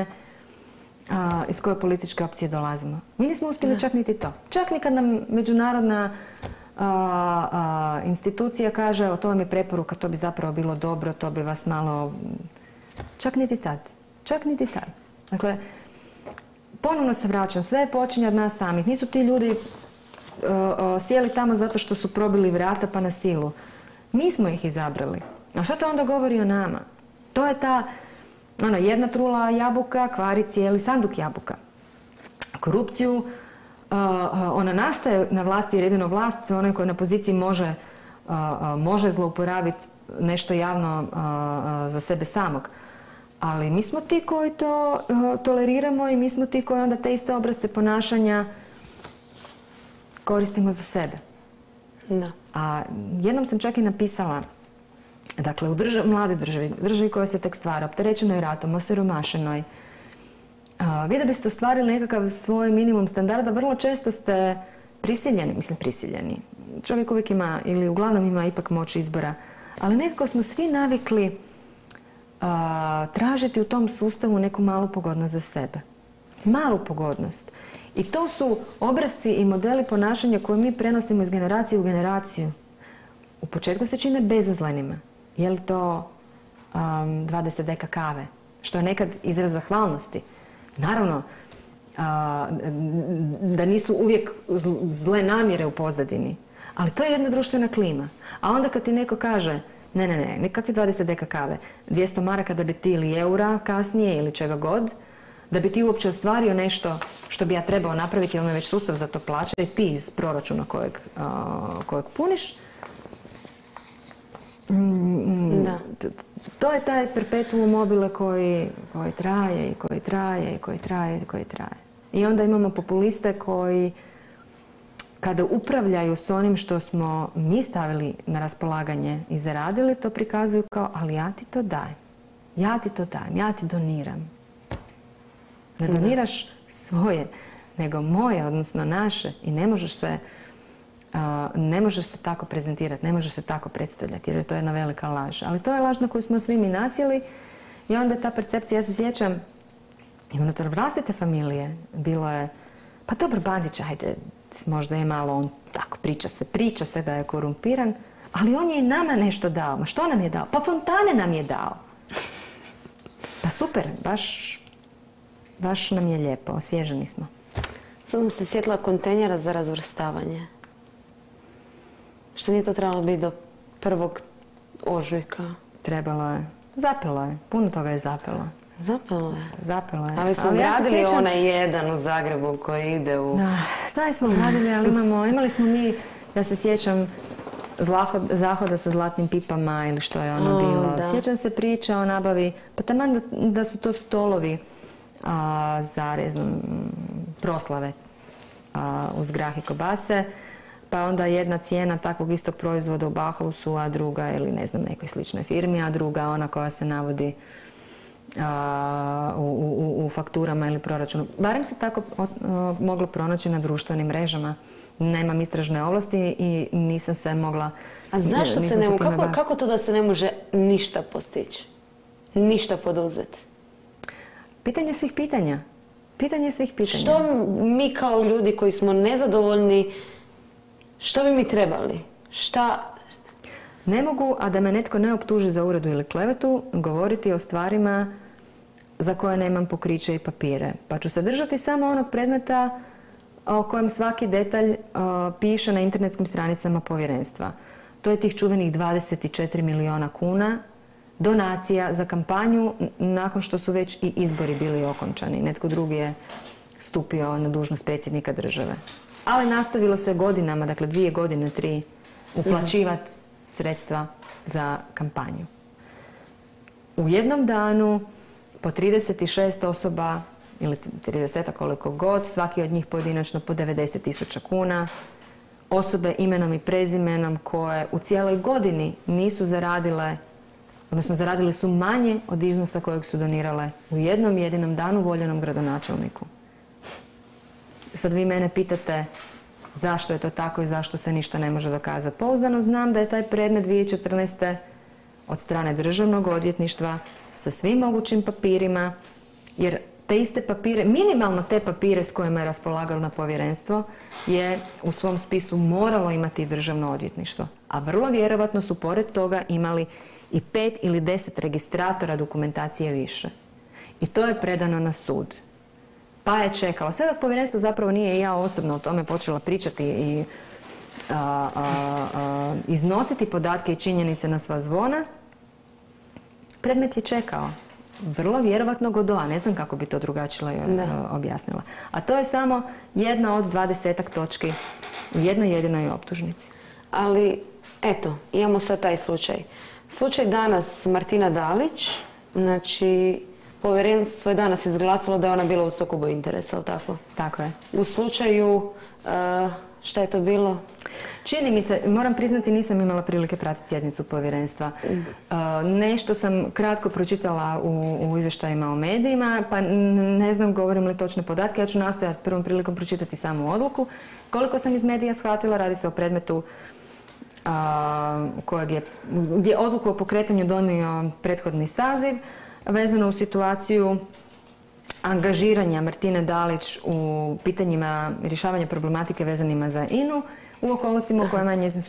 iz koje političke opcije dolazimo. Mi nismo uspjeli čak niti to. Čak ni kad nam međunarodna institucija kaže, to vam je preporuka, to bi zapravo bilo dobro, to bi vas malo... Čak niti tad. Dakle, ponovno se vraćam, sve počinje od nas samih. Nisu ti ljudi sjeli tamo zato što su probili vrata pa na silu. Mi smo ih izabrali. A što to onda govori o nama? To je ta jedna trula jabuka kvari cijeli sanduk jabuka. Korupciju, ona nastaje na vlasti jer jedino vlast, onaj koji na poziciji može zlouporabiti nešto javno za sebe samog. Ali mi smo ti koji to toleriramo i mi smo ti koji onda te iste obrasce ponašanja koristimo za sebe. Da. A jednom sam čak i napisala, dakle, u mladoj državi koja se tek stvara, opterećenoj ratom, osiromašenoj, vi da biste ostvarili nekakav svoj minimum standarda, vrlo često ste prisiljeni. Čovjek uvijek ima, ili uglavnom ima ipak moć izbora, ali nekako smo svi navikli tražiti u tom sustavu neku malu pogodnost za sebe. Malu pogodnost. I to su obrasci i modeli ponašanja koje mi prenosimo iz generacije u generaciju. U početku se čine bezazlenima. Je li to 20 deka kave? Što je nekad izraz zahvalnosti. Naravno, da nisu uvijek zle namjere u pozadini. Ali to je jedna društvena klima. A onda kad ti neko kaže, ne, kakvi 20 deka kave? 200 maraka da bi ti ili eura kasnije ili čega god, da bi ti uopće ostvario nešto što bi ja trebao napraviti, jer me već sustav za to plaća i ti iz proračuna kojeg puniš. Da. To je taj perpetuum mobile koji traje i koji traje i koji traje i koji traje. I onda imamo populiste koji kada upravljaju s onim što smo mi stavili na raspolaganje i zaradili, to prikazuju kao, ali ja ti to dajem, ja ti doniram. Ne doniraš svoje, nego moje, odnosno naše, i ne možeš se tako prezentirati, ne možeš se tako predstavljati, jer je to jedna velika laž. Ali to je laž na koju smo svi mi nasjeli i onda je ta percepcija, ja se sjećam, i unutar vlastite familije bilo je, pa dobro, Bandić, ajde, možda je malo on tako, priča se da je korumpiran, ali on je i nama nešto dao. Ma što nam je dao? Pa fontane nam je dao. Pa super, baš nam je lijepo, osvježeni smo. Sad sam se sjetila kontejnera za razvrstavanje. Što nije to trebalo biti do 1. ožujka? Trebalo je. Zapelo je. Puno toga je zapelo. Zapelo je. Ali smo gradili onaj jedan u Zagrebu koji ide u... Da, smo gradili, ali imali smo mi, ja se sjećam, zahoda sa zlatnim pipama ili što je ono bilo. Da. Sjećam se priče o nabavi, pa taman da su to stolovi za proslave uz grah i kobase, pa onda jedna cijena takvog istog proizvoda u Bauhausu, a druga ili ne znam nekoj sličnoj firmi, a druga ona koja se navodi u fakturama ili proračunu. Barem se tako moglo pronaći na društvenim mrežama. Nemam istražne ovlasti i nisam se mogla A zašto se ne može, kako to da se ne može ništa postići? Ništa poduzeti? Pitanje svih pitanja. Pitanje svih pitanja. Što mi kao ljudi koji smo nezadovoljni, što bi mi trebali? Šta? Ne mogu, a da me netko ne optuži za uvredu ili klevetu, govoriti o stvarima za koje nemam pokriće i papire. Pa ću se držati samo onog predmeta o kojem svaki detalj piše na internetskim stranicama povjerenstva. To je tih čuvenih 24 milijuna kuna donacija za kampanju nakon što su već i izbori bili okončani. Netko drugi je stupio na dužnost predsjednika države. Ali nastavilo se godinama, dakle 2 godine, 3, uplaćivati sredstva za kampanju. U jednom danu po 36 osoba ili 30 koliko god, svaki od njih pojedinačno po 90.000 kuna. Osobe imenom i prezimenom koje u cijeloj godini nisu zaradile, odnosno zaradili su manje od iznosa kojeg su donirale u jednom jedinom danu voljenom gradonačelniku. Sad vi mene pitate zašto je to tako i zašto se ništa ne može dokazati. Pouzdano znam da je taj predmet 2014. od strane Državnog odvjetništva sa svim mogućim papirima, jer te iste papire, minimalno te papire s kojima je raspolagalo na povjerenstvo, je u svom spisu moralo imati i Državno odvjetništvo. A vrlo vjerovatno su pored toga imali i 5 ili 10 registratora dokumentacije više. I to je predano na sud. Pa je čekalo. Sada povjerenstvo zapravo nije i ja osobno o tome počela pričati i iznositi podatke i činjenice na sva zvona. Predmet je čekao. Vrlo vjerovatno Godoa, ne znam kako bi to drugačije objasnila. A to je samo jedna od 20 točki u jednoj jedinoj optužnici. Ali, eto, imamo sad taj slučaj. Slučaj danas Martina Dalić, znači, povjerenstvo je danas izglasalo da je ona bila u sukobu interesa, ali tako? Tako je. U slučaju, šta je to bilo? Čini mi se, moram priznati, nisam imala prilike pratiti sjednicu povjerenstva. Nešto sam kratko pročitala u izvještajima o medijima, pa ne znam govorim li točne podatke. Ja ću nastojati prvom prilikom pročitati samu odluku. Koliko sam iz medija shvatila, radi se o predmetu gdje je odluku o pokretanju donio prethodni saziv, vezano u situaciju angažiranja Martine Dalić u pitanjima rješavanja problematike vezanima za INA-u u okolnostima u kojima je njezin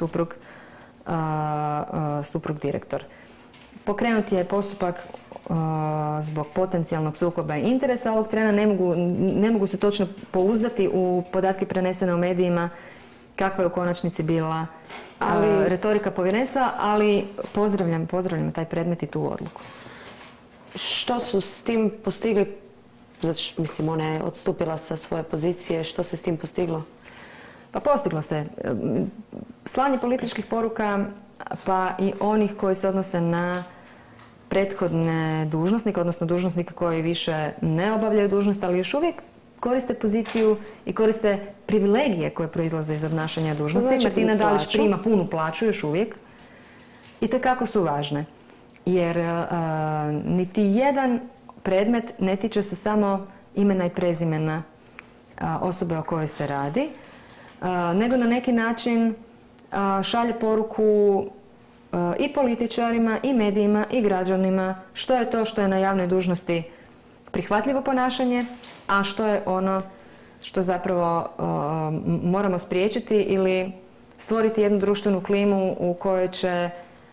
suprug direktor. Pokrenut je postupak zbog potencijalnog sukoba interesa. Ovog trena ne mogu se točno pouzdati u podatke prenesene u medijima kakva je u konačnici bila retorika povjerenstva, ali pozdravljam taj predmet i tu odluku. Što su s tim postigli? Zato što, mislim, ona je odstupila sa svoje pozicije. Što se s tim postiglo? Pa postiglo se. Slanje političkih poruka, pa i onih koji se odnose na prethodne dužnosnike, odnosno dužnosnike koji više ne obavljaju dužnost, ali još uvijek koriste poziciju i koriste privilegije koje proizlaze iz obnašanja dužnosti. Znači, Martina Dalić prima punu plaću još uvijek. I tekako su važne. Jer niti jedan predmet ne tiče se samo imena i prezimena osobe o kojoj se radi, nego na neki način šalje poruku i političarima, i medijima, i građanima što je to što je na javnoj dužnosti prihvatljivo ponašanje, a što je ono što zapravo moramo spriječiti ili stvoriti jednu društvenu klimu u kojoj će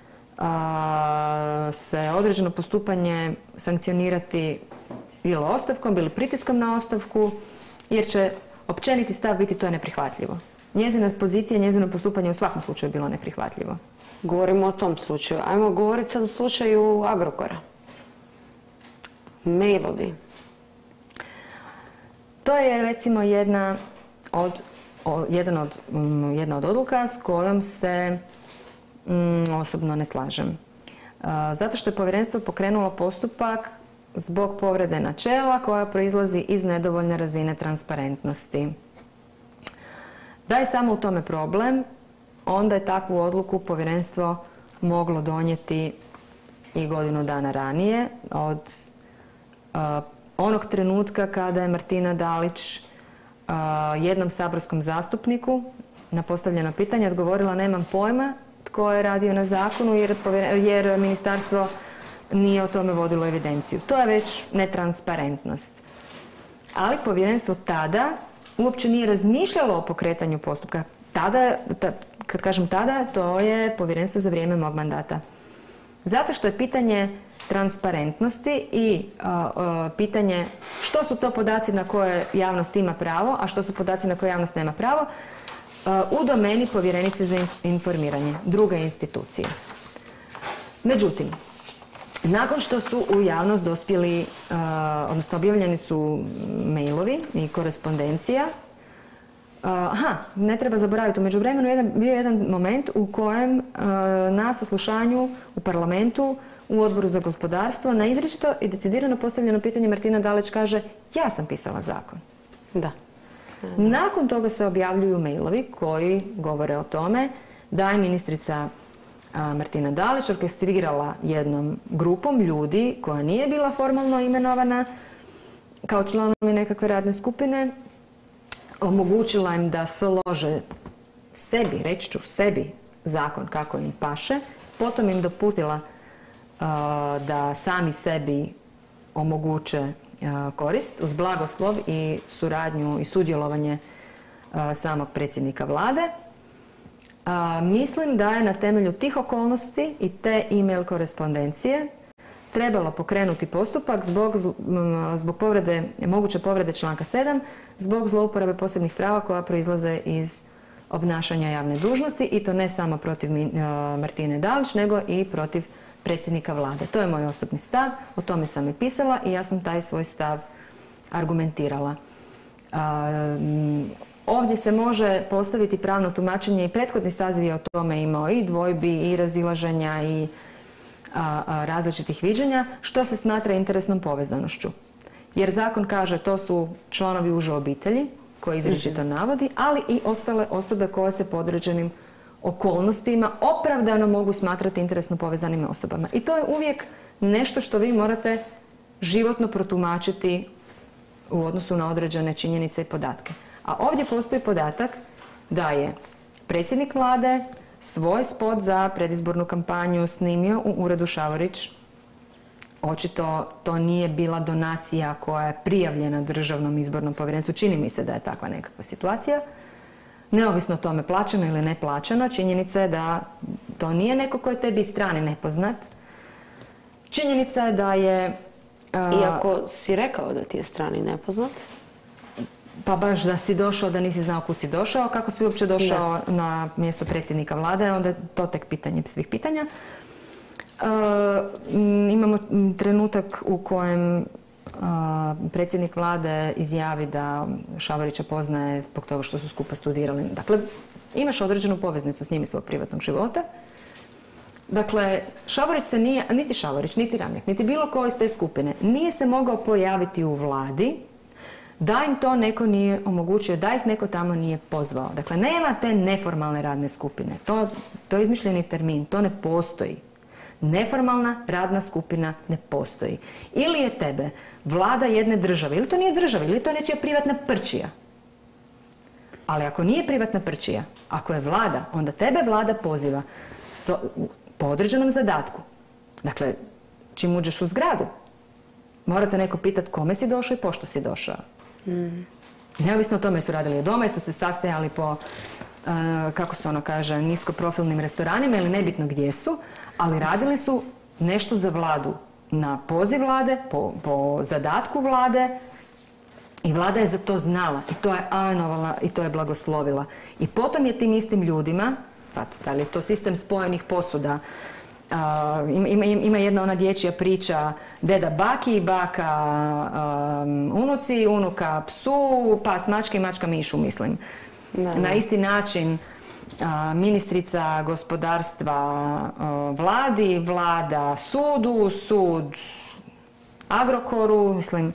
se određeno postupanje sankcionirati ili ostavkom ili pritiskom na ostavku, jer će općeniti stav biti to je neprihvatljivo. Njezina pozicija, njezino postupanje u svakom slučaju bilo neprihvatljivo. Govorimo o tom slučaju. Ajmo govoriti sad o slučaju Agrokora. Mailovi. To je recimo jedna od odluka s kojom se osobno ne slažem. Zato što je povjerenstvo pokrenulo postupak zbog povrede načela koja proizlazi iz nedovoljne razine transparentnosti. Da je samo u tome problem, onda je takvu odluku povjerenstvo moglo donijeti i godinu dana ranije od onog trenutka kada je Martina Dalić jednom saborskom zastupniku na postavljeno pitanje odgovorila nemam pojma tko je radio na zakonu jer ministarstvo nije o tome vodilo evidenciju. To je već netransparentnost. Ali povjerenstvo tada uopće nije razmišljalo o pokretanju postupka. Tada, kad kažem tada, to je povjerenstvo za vrijeme mog mandata. Zato što je pitanje transparentnosti i pitanje što su to podaci na koje javnost ima pravo, a što su podaci na koje javnost nema pravo, u domeni povjerenice za informiranje, druge institucije. Međutim, nakon što su u javnost dospjeli, odnosno objavljeni su mailovi i korespondencija, ne treba zaboraviti, u međuvremenu bio je jedan moment u kojem na saslušanju u parlamentu u Odboru za gospodarstvo na izričito i decidirano postavljeno pitanje Martina Dalić kaže ja sam pisala zakon. Da. Nakon toga se objavljuju mailovi koji govore o tome da je ministrica Martina Dalić orkestrirala jednom grupom ljudi koja nije bila formalno imenovana kao članovi nekakve radne skupine, omogućila im da slože sebi, reći ću sebi, zakon kako im paše, potom im dopustila da sami sebi omoguće korist uz blagoslov i suradnju i sudjelovanje samog predsjednika vlade. Mislim da je na temelju tih okolnosti i te e-mail korespondencije trebalo pokrenuti postupak zbog moguće povrede članka 7 zbog zlouporabe posebnih prava koja proizlaze iz obnašanja javne dužnosti i to ne samo protiv Martine Dalić nego i protiv predsjednika vlade. To je moj osobni stav, o tome sam i pisala i ja sam taj svoj stav argumentirala. Ovdje se može postaviti pravno tumačenje i prethodni saziv je o tome imao i dvojbi i razilaženja i različitih viđenja, što se smatra interesnom povezanošću. Jer zakon kaže to su članovi uže obitelji, koje izričito navodi, ali i ostale osobe koje se po određenim okolnostima opravdano mogu smatrati interesno povezanim osobama. I to je uvijek nešto što vi morate životno protumačiti u odnosu na određene činjenice i podatke. A ovdje postoji podatak da je predsjednik vlade svoj spot za predizbornu kampanju snimio u uredu Šavorić. Očito to nije bila donacija koja je prijavljena Državnom izbornom povjerenstvu. Čini mi se da je takva nekakva situacija. Neovisno o tome plaćeno ili ne plaćeno, činjenica je da to nije neko ko je tebi strani nepoznat. Činjenica je da je... Iako si rekao da ti je strani nepoznat? Pa baš da si došao, da nisi znao kud si došao, kako si uopće došao na mjesto predsjednika vlade, onda je to tek pitanje svih pitanja. Imamo trenutak u kojem predsjednik vlade izjavi da Šavorića poznaje zbog toga što su skupa studirali. Dakle, imaš određenu poveznicu s njim iz svog privatnog života. Dakle, Šavorić se nije, niti Šavorić, niti Ramljak, niti bilo ko iz te skupine, nije se mogao pojaviti u vladi da im to neko nije omogućio, da ih neko tamo nije pozvao. Dakle, nema te neformalne radne skupine. To je izmišljeni termin, to ne postoji. Neformalna radna skupina ne postoji. Ili je tebe vlada jedne države, ili to nije država, ili to je nečija privatna prčija. Ali ako nije privatna prčija, ako je vlada, onda tebe vlada poziva po određenom zadatku. Dakle, čim uđeš u zgradu, morate neko pitati kome si došao i pošto si došao. Neovisno o tome su radili od doma, su se sastajali po, kako se ono kaže, niskoprofilnim restoranima ili nebitno gdje su, ali radili su nešto za vladu. Na poziv vlade, po zadatku vlade i vlada je za to znala i to je amenovala i to je blagoslovila. I potom je tim istim ljudima, sad, da li je to sistem spojenih posuda, ima jedna ona dječja priča deda baki, baka unuci, unuka psu, pas mačke i mačka mišu, mislim. Na isti način ministrica gospodarstva vladi, vlada sudu, sud Agrokoru, mislim.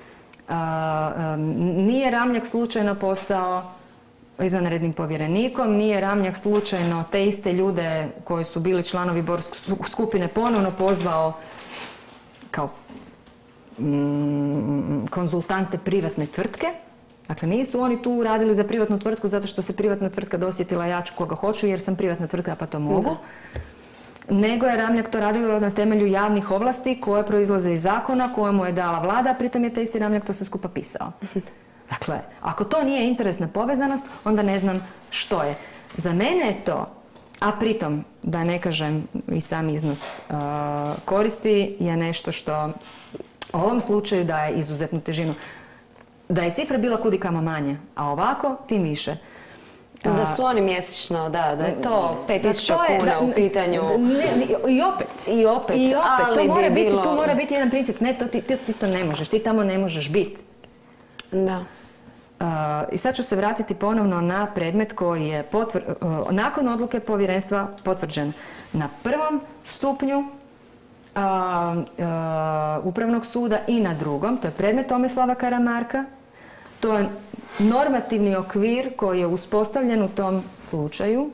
Nije Ramljak slučajno postao izvanrednim povjerenikom, nije Ramljak slučajno te iste ljude koji su bili članovi Borg skupine ponovno pozvao kao konzultante privatne tvrtke. Dakle, nisu oni tu radili za privatnu tvrtku zato što se privatna tvrtka dosjetila ja ću koga hoću jer sam privatna tvrtka pa to mogu. Nego je Ramljak to radio na temelju javnih ovlasti koje proizlaze iz zakona koje mu je dala vlada, a pritom je taj isti Ramljak to sve skupa pisao. Dakle, ako to nije interesna povezanost, onda ne znam što je. Za mene je to, a pritom, da ne kažem i sam iznos koristi, je nešto što u ovom slučaju daje izuzetnu težinu. Da je cifra bila kudikamo manje, a ovako tim više. Da su oni mjesečno, da je to 5.000 kuna u pitanju. I opet, to mora biti jedan princip. Ne, ti to ne možeš, ti tamo ne možeš biti. Da. I sad ću se vratiti ponovno na predmet koji je nakon odluke povjerenstva potvrđen na prvom stupnju Upravnog suda i na drugom. To je predmet Tomislava Karamarka. To je normativni okvir koji je uspostavljen u tom slučaju.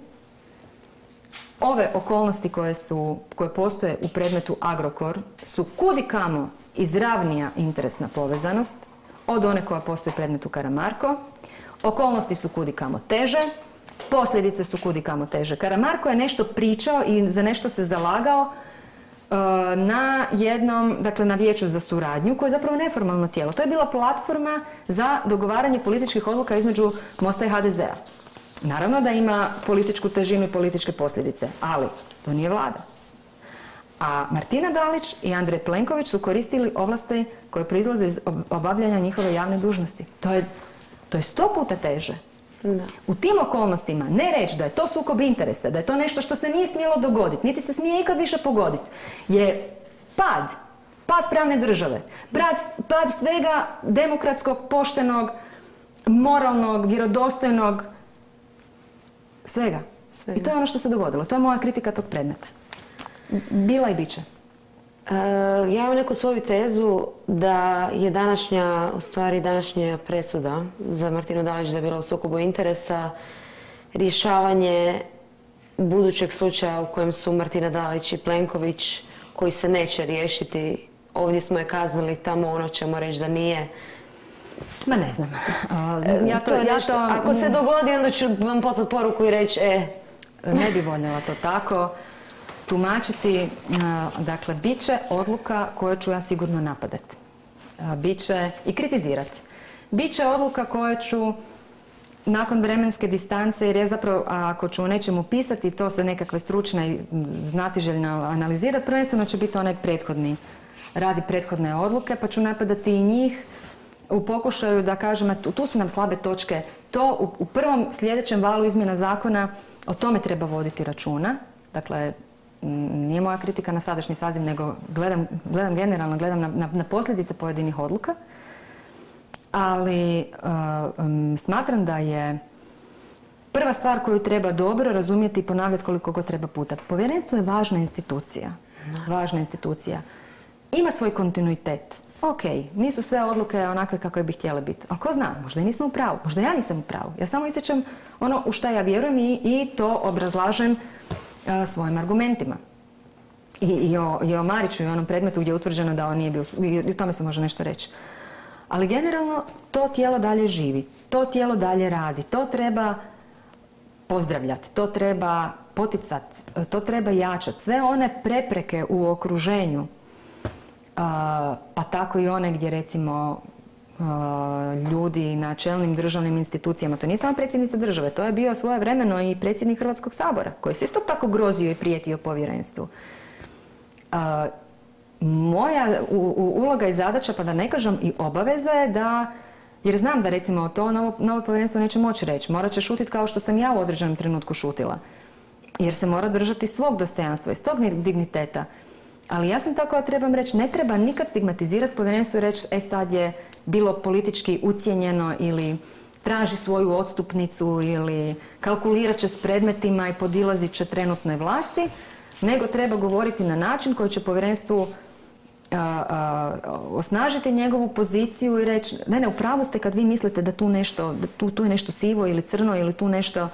Ove okolnosti koje postoje u predmetu Agrokor su kudikamo izravnija interesna povezanost od one koja postoji u predmetu Karamarko. Okolnosti su kudikamo teže, posljedice su kudikamo teže. Karamarko je nešto pričao i za nešto se zalagao na jednom, dakle na vijeću za suradnju, koje je zapravo neformalno tijelo. To je bila platforma za dogovaranje političkih odluka između Mosta i HDZ-a. Naravno da ima političku težinu i političke posljedice, ali to nije vlada. A Martina Dalić i Andrej Plenković su koristili ovlasti koje proizlaze iz obavljanja njihove javne dužnosti. To je 100 puta teže. Da. U tim okolnostima ne reći da je to sukob interesa, da je to nešto što se nije smjelo dogoditi, niti se smije ikad više pogoditi, je pad pravne države, pad svega demokratskog, poštenog, moralnog, vjerodostojnog, svega. I to je ono što se dogodilo. To je moja kritika tog predmeta. Bila i bit će. Ja imam neku svoju tezu da je današnja presuda za Martinu Dalić da je bila u sukobu interesa rješavanje budućeg slučaja u kojem su Martina Dalić i Plenković, koji se neće riješiti. Ovdje smo je kaznili, tamo ono ćemo reći da nije. Ma ne znam. Ako se dogodi, onda ću vam poslati poruku i reći ne bi voljela to tako tumačiti. Dakle, bit će odluka koju ću ja sigurno napadati. Bit će i kritizirati. Bit će odluka koju ću nakon vremenske distance, jer je zapravo, ako ću o nečemu pisati, to se nekakve stručne i znatiželjno analizirati, prvenstveno će biti onaj radi prethodne odluke, pa ću napadati i njih u pokušaju da kažem, tu su nam slabe točke. To u prvom sljedećem valu izmjena zakona o tome treba voditi računa. Dakle, nije moja kritika na sadašnji saziv, nego gledam generalno, gledam na posljedice pojedinih odluka. Ali smatram da je prva stvar koju treba dobro razumjeti i ponavljati koliko god treba puta. Povjerenstvo je važna institucija. Važna institucija. Ima svoj kontinuitet. Ok, nisu sve odluke onakve kakve bi htjele biti. Ali ko zna, možda i nismo u pravu, možda ja nisam u pravu. Ja samo ističem ono u šta ja vjerujem i to obrazlažem svojim argumentima. I o Mariću i onom predmetu gdje je utvrđeno da on nije bio, i o tome se može nešto reći. Ali generalno to tijelo dalje živi, to tijelo dalje radi, to treba pozdravljati, to treba poticati, to treba jačati. Sve one prepreke u okruženju, pa tako i one gdje recimo ljudi na čelnim državnim institucijama, to nije samo predsjednica države, to je bio svojevremeno i predsjednik Hrvatskog sabora, koji se isto tako grozio i prijetio povjerenstvu. Moja uloga i zadaća, pa da ne kažem i obaveza je da, jer znam da recimo to novo povjerenstvo neće moći reći, morat će šutiti kao što sam ja u određenom trenutku šutila, jer se mora držati svog dostojanstva i svog digniteta. Ali ja sam tako trebam reći, ne treba nikad stigmatizirati povjerenstvo i reći sad je bilo politički ucijenjeno ili traži svoju odstupnicu ili kalkulirat će s predmetima i podilazit će trenutnoj vlasti, nego treba govoriti na način koji će povjerenstvu osnažiti njegovu poziciju i reći ne, u pravu ste kad vi mislite da tu nešto, tu je nešto sivo ili crno ili tu nešto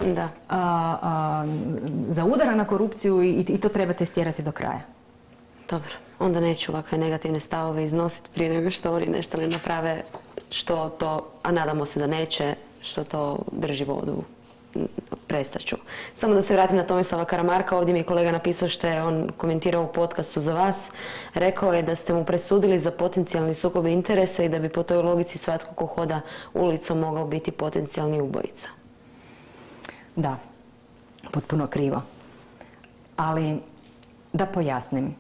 zaudara na korupciju i to trebate stjerati do kraja. Dobro, onda neću ovakve negativne stavove iznositi prije nego što oni nešto ne naprave što to, a nadamo se da neće, što to drži vodu. Prestaću. Samo da se vratim na Tomislava Karamarka, ovdje mi je kolega napisao što je on komentirao u podcastu za vas. Rekao je da ste mu presudili za potencijalni sukob interesa i da bi po toj logici svatko ko hoda ulicom mogao biti potencijalni ubojica. Da, potpuno krivo. Ali da pojasnim.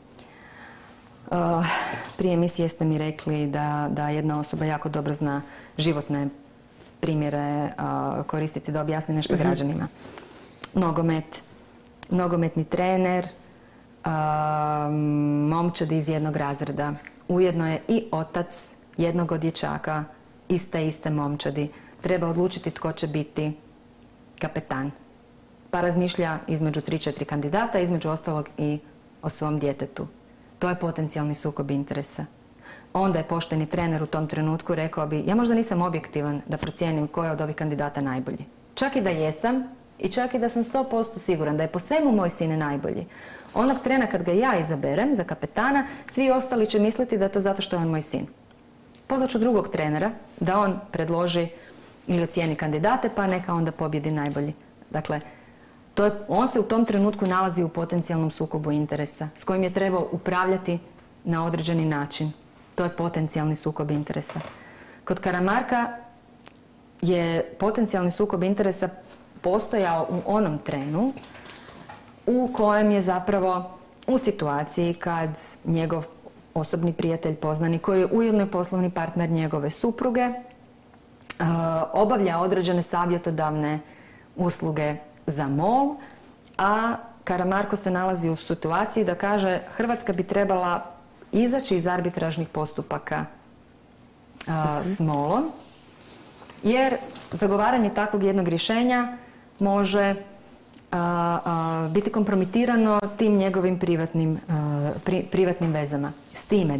Prije emisije ste mi rekli da jedna osoba jako dobro zna životne primjere koristiti da objasni nešto građanima. Nogometni trener, momčad iz jednog razreda. Ujedno je i otac jednog od dječaka iste momčadi. Treba odlučiti tko će biti kapetan. Pa razmišlja između 3-4 kandidata, između ostalog i o svom djetetu. To je potencijalni sukob interesa. Onda je pošteni trener u tom trenutku rekao bi, ja možda nisam objektivan da procijenim ko je od ovih kandidata najbolji. Čak i da jesam i čak i da sam 100% siguran da je po svemu moj sin najbolji. Onog trena kad ga ja izaberem za kapetana, svi ostali će misliti da je to zato što je on moj sin. Pozvat ću drugog trenera da on predloži ili ocijeni kandidate, pa neka onda pobjedi najbolji. Dakle, on se u tom trenutku nalazi u potencijalnom sukobu interesa s kojim je trebao upravljati na određeni način. To je potencijalni sukob interesa. Kod Karamarka je potencijalni sukob interesa postojao u onom trenu u kojem je zapravo u situaciji kad njegov osobni prijatelj, poznanik, koji je ujedno poslovni partner njegove supruge, obavlja određene savjetodavne usluge za MOL, a Karamarko se nalazi u situaciji da kaže Hrvatska bi trebala izaći iz arbitražnih postupaka s MOL-om, jer zagovaranje takvog jednog rješenja može biti kompromitirano tim njegovim privatnim vezama. S time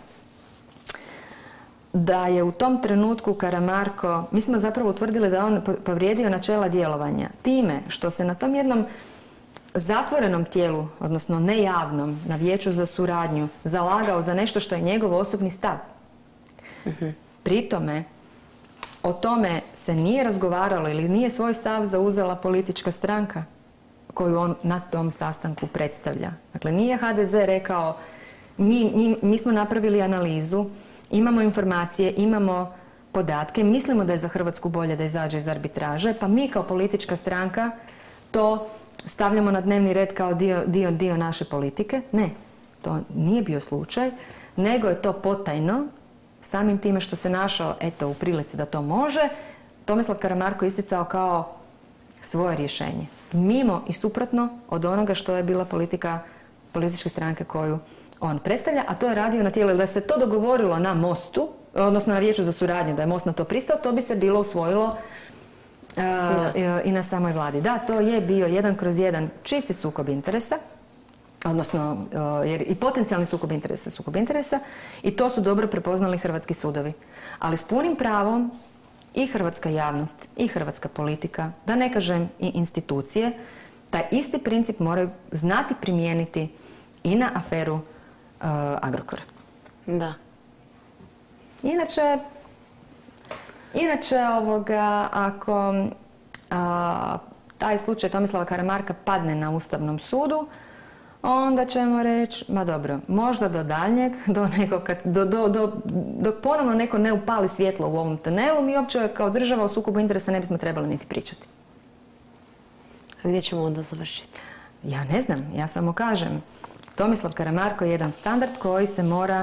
da je u tom trenutku Karamarko, mi smo zapravo utvrdili da on povrijedio načela djelovanja time što se na tom jednom zatvorenom tijelu, odnosno nejavnom, na Vijeću za suradnju, zalagao za nešto što je njegov osobni stav. Pri tome, o tome se nije razgovaralo ili nije svoj stav zauzela politička stranka koju on na tom sastanku predstavlja. Dakle, nije HDZ rekao mi smo napravili analizu, imamo informacije, imamo podatke, mislimo da je za Hrvatsku bolje da izađe iz arbitraže, pa mi kao politička stranka to stavljamo na dnevni red kao dio naše politike. Ne, to nije bio slučaj, nego je to potajno, samim time što se našao u prilici da to može, Tomislav Karamarko isticao kao svoje rješenje. Mimo i suprotno od onoga što je bila politika političke stranke koju on predstavlja, a to je radio na tijelu. Da se to dogovorilo na Mostu, odnosno na Vijeću za suradnju, da je Most na to pristao, to bi se bilo usvojilo i na samoj vladi. Da, to je bio 1/1 čisti sukob interesa, odnosno jer i potencijalni sukob interesa i to su dobro prepoznali hrvatski sudovi. Ali s punim pravom i hrvatska javnost i hrvatska politika, da ne kažem i institucije, taj isti princip moraju znati primijeniti i na aferu Agrokor. Da. Inače ako taj slučaj Tomislava Karamarka padne na Ustavnom sudu, onda ćemo reći, ma dobro, možda do daljnjeg, dok ponovno neko ne upali svjetlo u ovom tunelu, mi uopće kao država o sukobu interesa ne bismo trebali niti pričati. A gdje ćemo onda završiti? Ja ne znam, ja samo kažem. Tomislav Karamarko je jedan standard koji se mora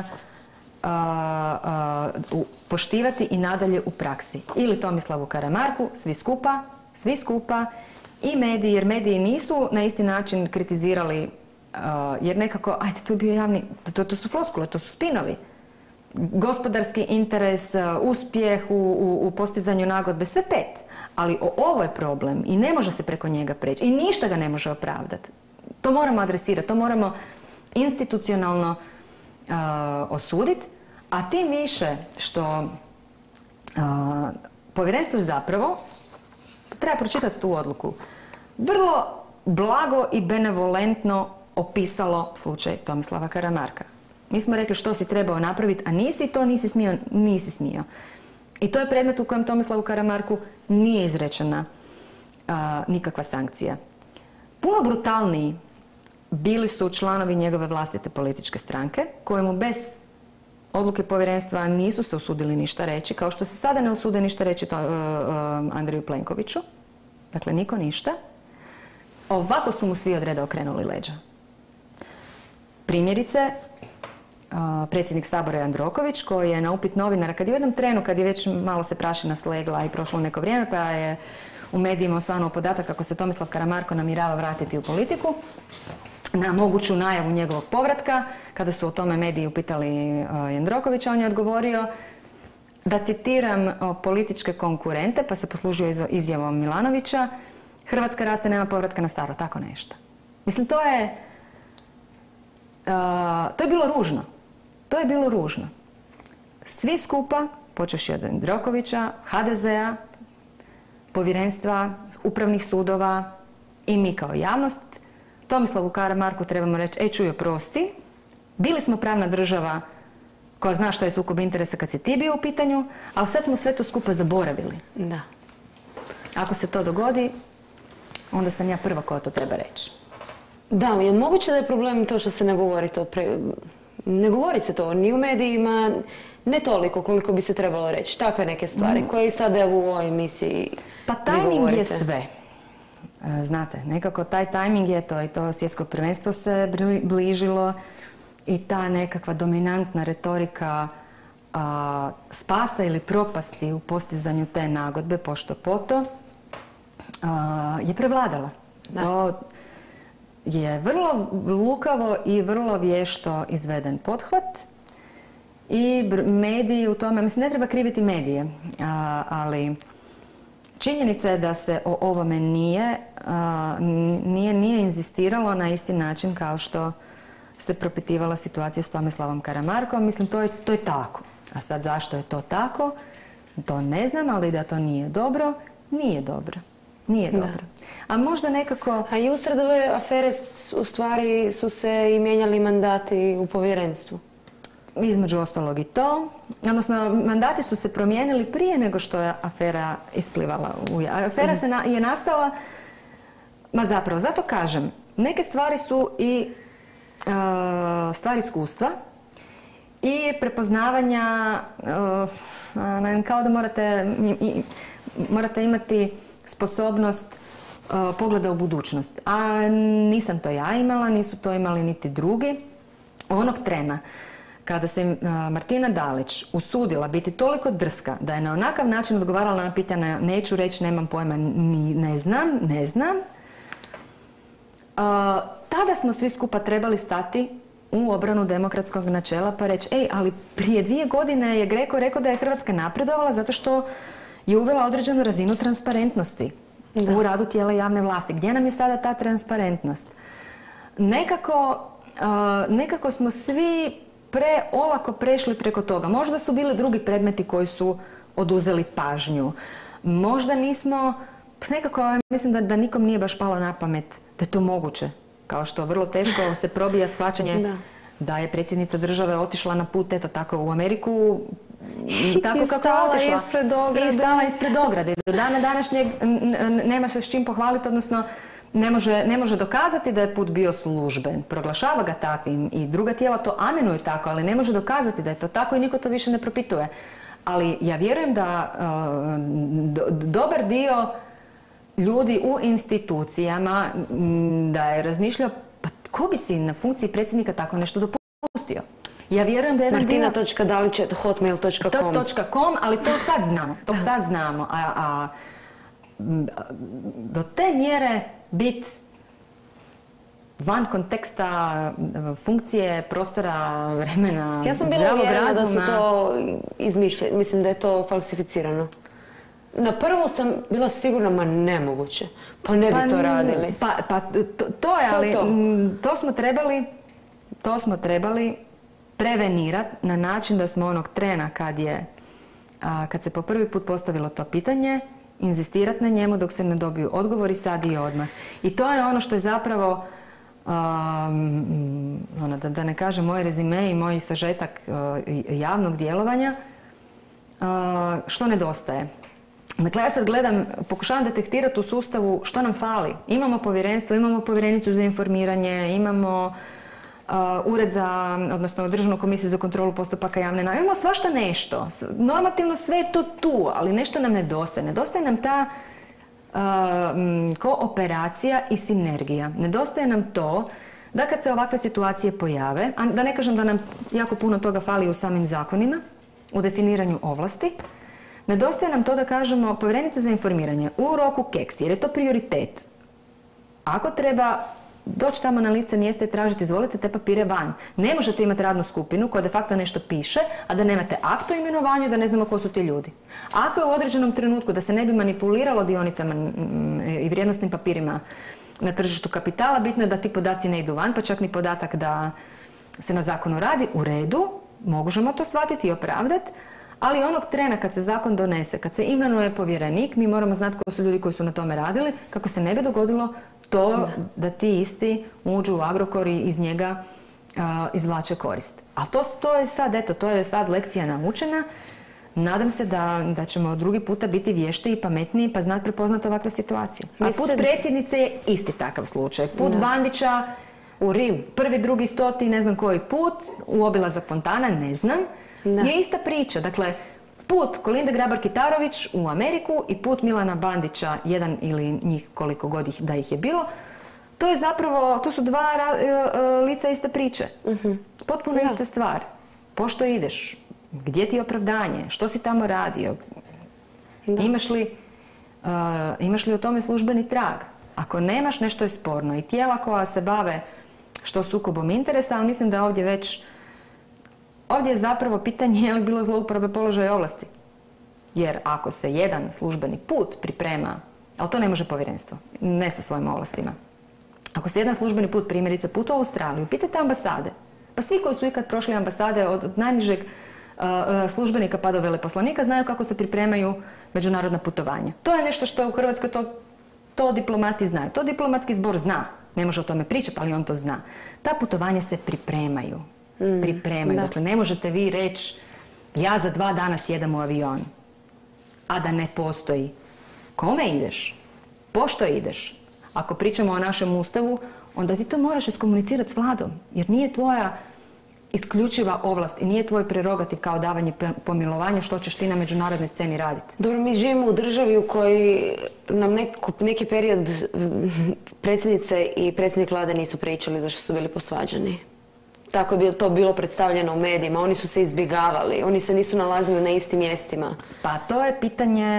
poštivati i nadalje u praksi. Ili Tomislavu Karamarku, svi skupa i mediji, jer mediji nisu na isti način kritizirali, jer nekako, to je bio javni, to su floskule, to su spinovi. Gospodarski interes, uspjeh u postizanju nagodbe, sve 5. Ali ovo je problem i ne može se preko njega preći i ništa ga ne može opravdati. To moramo adresirati, to moramo institucionalno osuditi, a tim više što povjerenstvo zapravo treba pročitati tu odluku. Vrlo blago i benevolentno opisalo slučaj Tomislava Karamarka. Mi smo rekli što si trebao napraviti, a nisi smio. I to je predmet u kojem Tomislavu Karamarku nije izrečena nikakva sankcija. Puno brutalniji bili su članovi njegove vlastite političke stranke, kojemu bez odluke povjerenstva nisu se usudili ništa reći, kao što se sada ne usude ništa reći Andreju Plenkoviću. Dakle, niko ništa. Ovako su mu svi od reda okrenuli leđa. Primjerice, predsjednik Sabora Jandroković, koji je na upit novinara, kad je u jednom trenu, kad je već malo se prašina slegla i prošlo neko vrijeme, pa je u medijima osvanuo podatak kako se Tomislav Karamarko namjerava vratiti u politiku, na moguću najavu njegovog povratka, kada su o tome mediji upitali Jandrokovića, on je odgovorio da citiram političke konkurente, pa se poslužio izjavom Milanovića, Hrvatska raste, nema povratka na staro, tako nešto. Mislim, to je bilo ružno. To je bilo ružno. Svi skupa, počevši od Jandrokovića, HDZ-a, povjerenstva, upravnih sudova i mi kao javnost, Tomislavu Karamarku trebamo reći, čuj, oprosti, bili smo pravna država koja zna što je sukob interesa kad si ti bio u pitanju, ali sad smo sve to skupa zaboravili. Da. Ako se to dogodi, onda sam ja prva koja to treba reći. Da, je moguće da je problem to što se ne govori to ne govori se to ni u medijima, ne toliko koliko bi se trebalo reći. Takve neke stvari koje i sad evo u ovoj emisiji pa tajming je sve. Znate, nekako taj tajming je to i to svjetsko prvenstvo se bližilo i ta nekakva dominantna retorika spasa ili propasti u postizanju te nagodbe pošto poto je prevladala. Da. To je vrlo lukavo i vrlo vješto izveden pothvat i mediji u tome, mislim, ne treba kriviti medije, ali činjenica je da se o ovome nije inzistiralo na isti način kao što se propitivala situacija s Tomislavom Karamarkom. Mislim, to je tako. A sad zašto je to tako? To ne znam, ali da to nije dobro, nije dobro. Nije dobro. A možda nekako... A i usred ove afere u stvari su se i mijenjali mandati u povjerenstvu. Između ostalog i to. Odnosno, mandati su se promijenili prije nego što je afera isplivala. Afera je nastala, zapravo, zato kažem, neke stvari su i stvar iskustva i prepoznavanja, kao da morate imati sposobnost pogleda u budućnost. A nisam to ja imala, nisu to imali niti drugi. Onog trena kada se Martina Dalić usudila biti toliko drska da je na onakav način odgovarala na pitanja neću reći, nemam pojma, ne znam, tada smo svi skupa trebali stati u obranu demokratskog načela pa reći, ali prije 2 godine je Greco rekao da je Hrvatska napredovala zato što je uvela određenu razinu transparentnosti u radu tijela javne vlasti. Gdje nam je sada ta transparentnost? Nekako smo svi preolako prešli preko toga. Možda su bili drugi predmeti koji su oduzeli pažnju. Možda nismo, nekako mislim da nikom nije baš palo na pamet da je to moguće. Kao što vrlo teško se probija shvaćanje da je predsjednica države otišla na put, eto tako, u Ameriku, tako kako je otišla. I stala ispred ograde. Do dana današnjeg nema se s čim pohvaliti, odnosno ne može dokazati da je put bio služben. Proglašava ga takvim i druga tijela to amenuju tako, ali ne može dokazati da je to tako i niko to više ne propituje. Ali ja vjerujem da dobar dio ljudi u institucijama da je razmišljao, pa ko bi si na funkciji predsjednika tako nešto dopustio? Ja vjerujem da je Martina.dalić@hotmail.com, ali to sad znamo. A do te mjere biti van konteksta funkcije, prostora, vremena, ja sam bila uvjerena da su to izmišljeni, mislim da je to falsificirano. Na prvu sam bila sigurna, nemoguće, pa ne bi to radili. To je, ali to smo trebali prevenirati na način da smo onog trena kad se po prvi put postavilo to pitanje, inzistirati na njemu dok se ne dobiju odgovori sad i odmah. I to je ono što je zapravo, da ne kažem moj rezime i moj sažetak javnog djelovanja, što nedostaje. Dakle, ja sad gledam, pokušavam detektirati u sustavu što nam fali. Imamo povjerenstvo, imamo povjerenicu za informiranje, imamo ured za, odnosno Državnu komisiju za kontrolu postupaka javne nabave. Imamo svašta nešto. Normativno sve je to tu, ali nešto nam nedostaje. Nedostaje nam ta kooperacija i sinergija. Nedostaje nam to da kad se ovakve situacije pojave, a da ne kažem da nam jako puno toga fali u samim zakonima, u definiranju ovlasti, nedostaje nam to da kažemo povjerenica za informiranje u roku keks, jer je to prioritet. Ako treba doći tamo na lice mjesta i tražiti izvolite te papire van. Ne možete imati radnu skupinu koja de facto nešto piše, a da nemate akt o imenovanju, da ne znamo ko su ti ljudi. Ako je u određenom trenutku da se ne bi manipuliralo dionicama i vrijednosnim papirima na tržištu kapitala, bitno je da ti podaci ne idu van, pa čak ni podatak da se na zakonu radi, u redu, možemo to shvatiti i opravdati, ali onog trena kad se zakon donese, kad se imenuje povjerenik, mi moramo znati ko su ljudi koji su na tome radili, kako se ne bi dogodilo to da ti isti uđu u Agrokor i iz njega izvlače korist. A to je sad, eto, to je sad lekcija naučena. Nadam se da ćemo drugi puta biti vješti i pametniji pa znati prepoznati ovakve situacije. A put predsjednice je isti takav slučaj. Put Bandića u Rim, prvi, drugi, stoti, ne znam koji put, u obilazak fontana, ne znam, je ista priča. Dakle, put Kolinde Grabar-Kitarović u Ameriku i put Milana Bandića, jedan ili njih koliko god da ih je bilo, to je zapravo, to su dva lica iste priče. Potpuno ista stvar. Pošto ideš? Gdje ti je opravdanje? Što si tamo radio? Imaš li o tome službeni trag? Ako nemaš, nešto je sporno. I tijela koja se bave što sukobom interesa, ali mislim da ovdje je zapravo pitanje je li bilo zlouporabe položaja i ovlasti. Jer ako se jedan službeni put priprema, ali to ne može povjerenstvo, ne sa svojim ovlastima. Ako se jedan službeni put, primjerice put u Australiju, pitajte ambasade. Pa svi koji su ikad prošli ambasade od najnižeg službenika pa do veleposlanika znaju kako se pripremaju međunarodna putovanja. To je nešto što u Hrvatskoj to diplomati znaju. To diplomatski zbor zna. Ne može o tome pričati, ali on to zna. Ta putovanja se pripremaju. Dakle, ne možete vi reći ja za 2 dana sjedam u avion, a da ne postoji. Kome ideš? Pošto ideš? Ako pričamo o našem ustavu, onda ti to moraš iskomunicirati s vladom, jer nije tvoja isključiva ovlast i nije tvoj prerogativ kao davanje pomilovanja što ćeš ti na međunarodnoj sceni raditi. Dobro, mi živimo u državi u kojoj nam neki period predsjednice i predsjednik vlade nisu pričali zašto su bili posvađani. Tako je to bilo predstavljeno u medijima. Oni su se izbjegavali. Oni se nisu nalazili na istim mjestima. Pa to je pitanje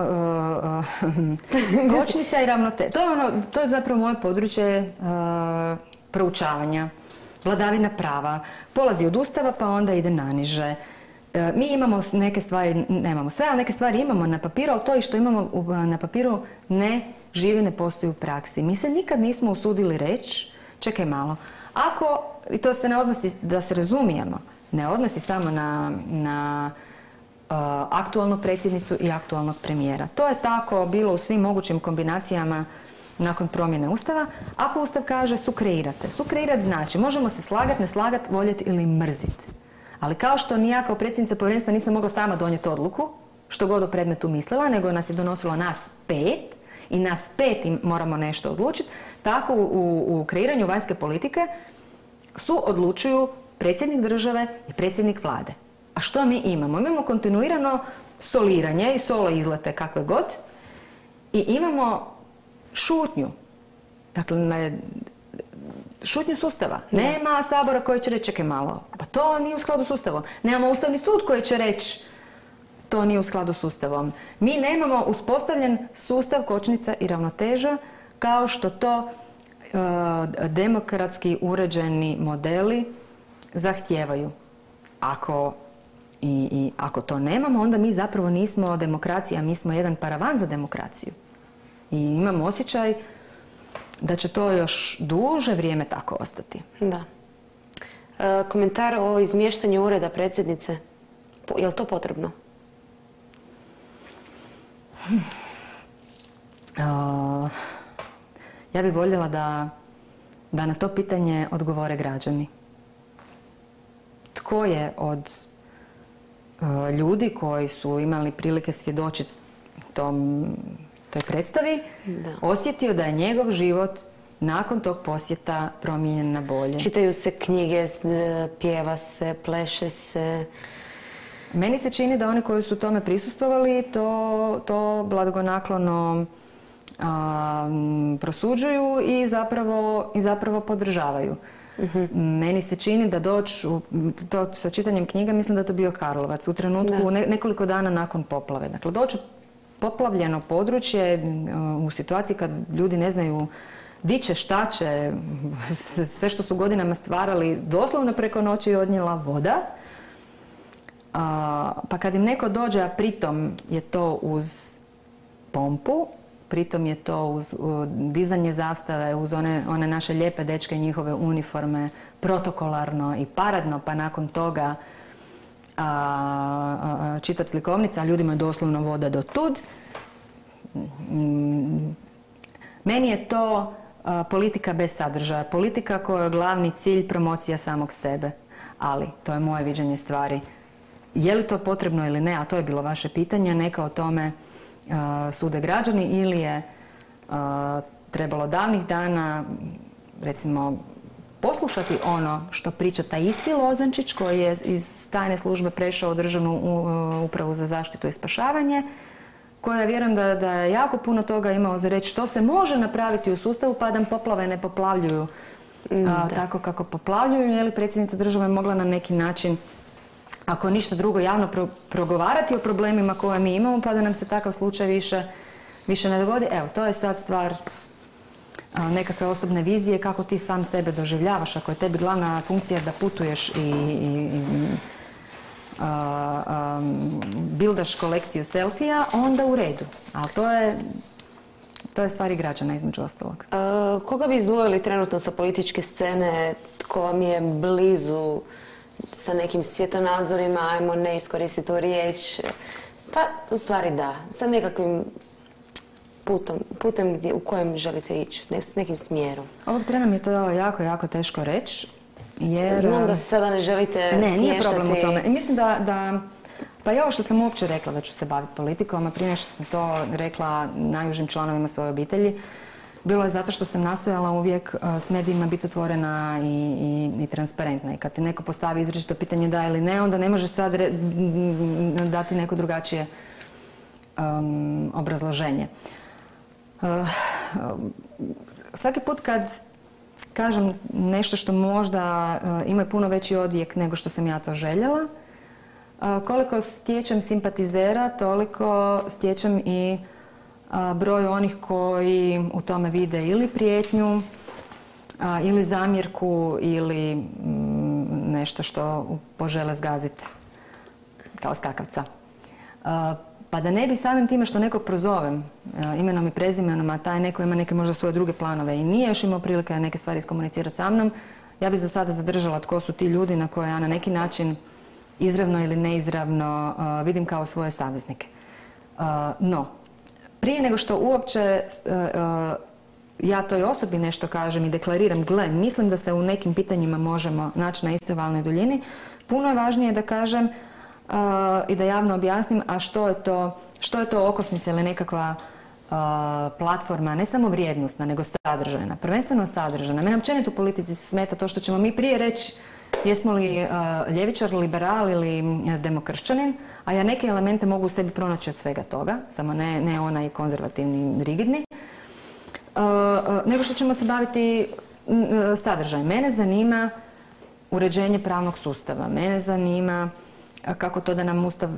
kočnica i ravnoteže. To je zapravo moje područje proučavanja. Vladavina prava. Polazi od Ustava pa onda ide naniže. Mi imamo neke stvari, nemamo sve, ali neke stvari imamo na papiru, ali to i što imamo na papiru ne živi, ne postoji u praksi. Mi se nikad nismo usudili reći, čekaj malo, ako, i to se ne odnosi, da se razumijemo, ne odnosi samo na aktualnu predsjednicu i aktualnog premijera. To je tako bilo u svim mogućim kombinacijama nakon promjene Ustava. Ako Ustav kaže sukreirate. Sukreirati znači možemo se slagati, ne slagati, voljeti ili mrziti. Ali kao što ni ja kao predsjednica povjerenstva nisam mogla sama donijeti odluku, što god o predmetu mislila, nego nas je donosilo nas 5 i nas 5 moramo nešto odlučiti, tako u kreiranju vanjske politike odlučuju predsjednik države i predsjednik vlade. A što mi imamo? Imamo kontinuirano soliranje i solo izlete kakve god i imamo šutnju. Dakle, šutnju sustava. Nema sabora koji će reći čekaj malo, pa to nije u skladu s Ustavom. Nemamo Ustavni sud koji će reći to nije u skladu s Ustavom. Mi nemamo uspostavljen sustav kočnica i ravnoteža kao što to demokratski uređeni modeli zahtijevaju. Ako to nemamo, onda mi zapravo nismo demokracija, mi smo jedan paravan za demokraciju. I imam osjećaj da će to još duže vrijeme tako ostati. Da. Komentar o izmještanju ureda predsjednice. Je li to potrebno? Ja bih voljela da na to pitanje odgovore građani. Tko je od ljudi koji su imali prilike svjedočiti toj predstavi, osjetio da je njegov život nakon tog posjeta promijenjen na bolje. Čitaju se knjige, pjeva se, pleše se. Meni se čini da oni koji su tome prisustvovali to blagonaklono prosuđuju i zapravo podržavaju. Meni se čini da to sa čitanjem knjiga, mislim da je to bio Karlovac, u trenutku nekoliko dana nakon poplave. Dakle, doći poplavljeno područje u situaciji kad ljudi ne znaju di će, šta će, sve što su godinama stvarali doslovno preko noći je odnijela voda. Pa kad im neko dođe, a pritom je to uz pompu, pritom je to uz dizanje zastave, uz one naše lijepe dečke i njihove uniforme, protokolarno i paradno, pa nakon toga čitati slikovnice, a ljudima je doslovno voda do tud. Meni je to politika bez sadržaja, politika kojoj je glavni cilj promocija samog sebe. Ali, to je moje viđenje stvari. Je li to potrebno ili ne, a to je bilo vaše pitanje, neka o tome sude građani ili je trebalo davnih dana, recimo, poslušati ono što priča taj isti Lozančić koji je iz tajne službe prešao u Državnu upravu za zaštitu i spašavanje, koja vjerujem da je jako puno toga imao za reći što se može napraviti u sustavu pa da poplave ne poplavljuju tako kako poplavljuju, je li predsjednica države mogla na neki način, ako ništa drugo, javno progovarati o problemima koje mi imamo pa da nam se takav slučaj više ne dogodi. Evo, to je sad stvar nekakve osobne vizije, kako ti sam sebe doživljavaš. Ako je tebi glavna funkcija da putuješ i bildaš kolekciju selfija, onda u redu. Ali to je stvari građana, između ostalog. Koga bi izdvojili trenutno sa političke scene, tko vam je blizu, sa nekim svjetonazorima, ajmo ne iskoristiti tu riječ, pa u stvari da, sa nekakvim putem u kojem želite ići, s nekim smjerom? Ovog trena mi je to jako, jako teško reći. Jer... Znam da se sada ne želite smještati. Ne, nije problem u tome. Mislim da pa i ovo što sam uopće rekla da ću se baviti politikom, a prije nešto sam to rekla najužim članovima svoje obitelji, bilo je zato što sam nastojala uvijek s medijima biti otvorena i transparentna. I kad ti neko postavi izričito pitanje da ili ne, onda ne možeš sad dati neko drugačije obrazloženje. Svaki put kad kažem nešto što možda ima puno veći odjek nego što sam ja to željela, koliko stječem simpatizera, toliko stječem i broj onih koji u tome vide ili prijetnju, ili zamjerku, ili nešto što požele zgaziti kao skakavca. Pa da ne bi samim time što nekog prozovem imenom i prezimenom, a taj neko ima neke možda svoje druge planove i nije još imao prilike neke stvari iskomunicirati sa mnom, ja bi za sada zadržala tko su ti ljudi na koje ja na neki način izravno ili neizravno vidim kao svoje saveznike. No, prije nego što uopće ja toj osobi nešto kažem i deklariram, gle, mislim da se u nekim pitanjima možemo naći na istoj valnoj duljini, puno je važnije da kažem i da javno objasnim, a što je to okosnica ili nekakva platforma, ne samo vrijednosna, nego sadržajna, prvenstveno sadržajna. Mene općenito u politici se smeta to što ćemo mi prije reći jesmo li ljevičar, liberal ili demokršćanin, a ja neke elemente mogu u sebi pronaći od svega toga, samo ne onaj konzervativni, rigidni, nego što ćemo se baviti sadržajem. Mene zanima uređenje pravnog sustava, mene zanima kako to da nam Ustav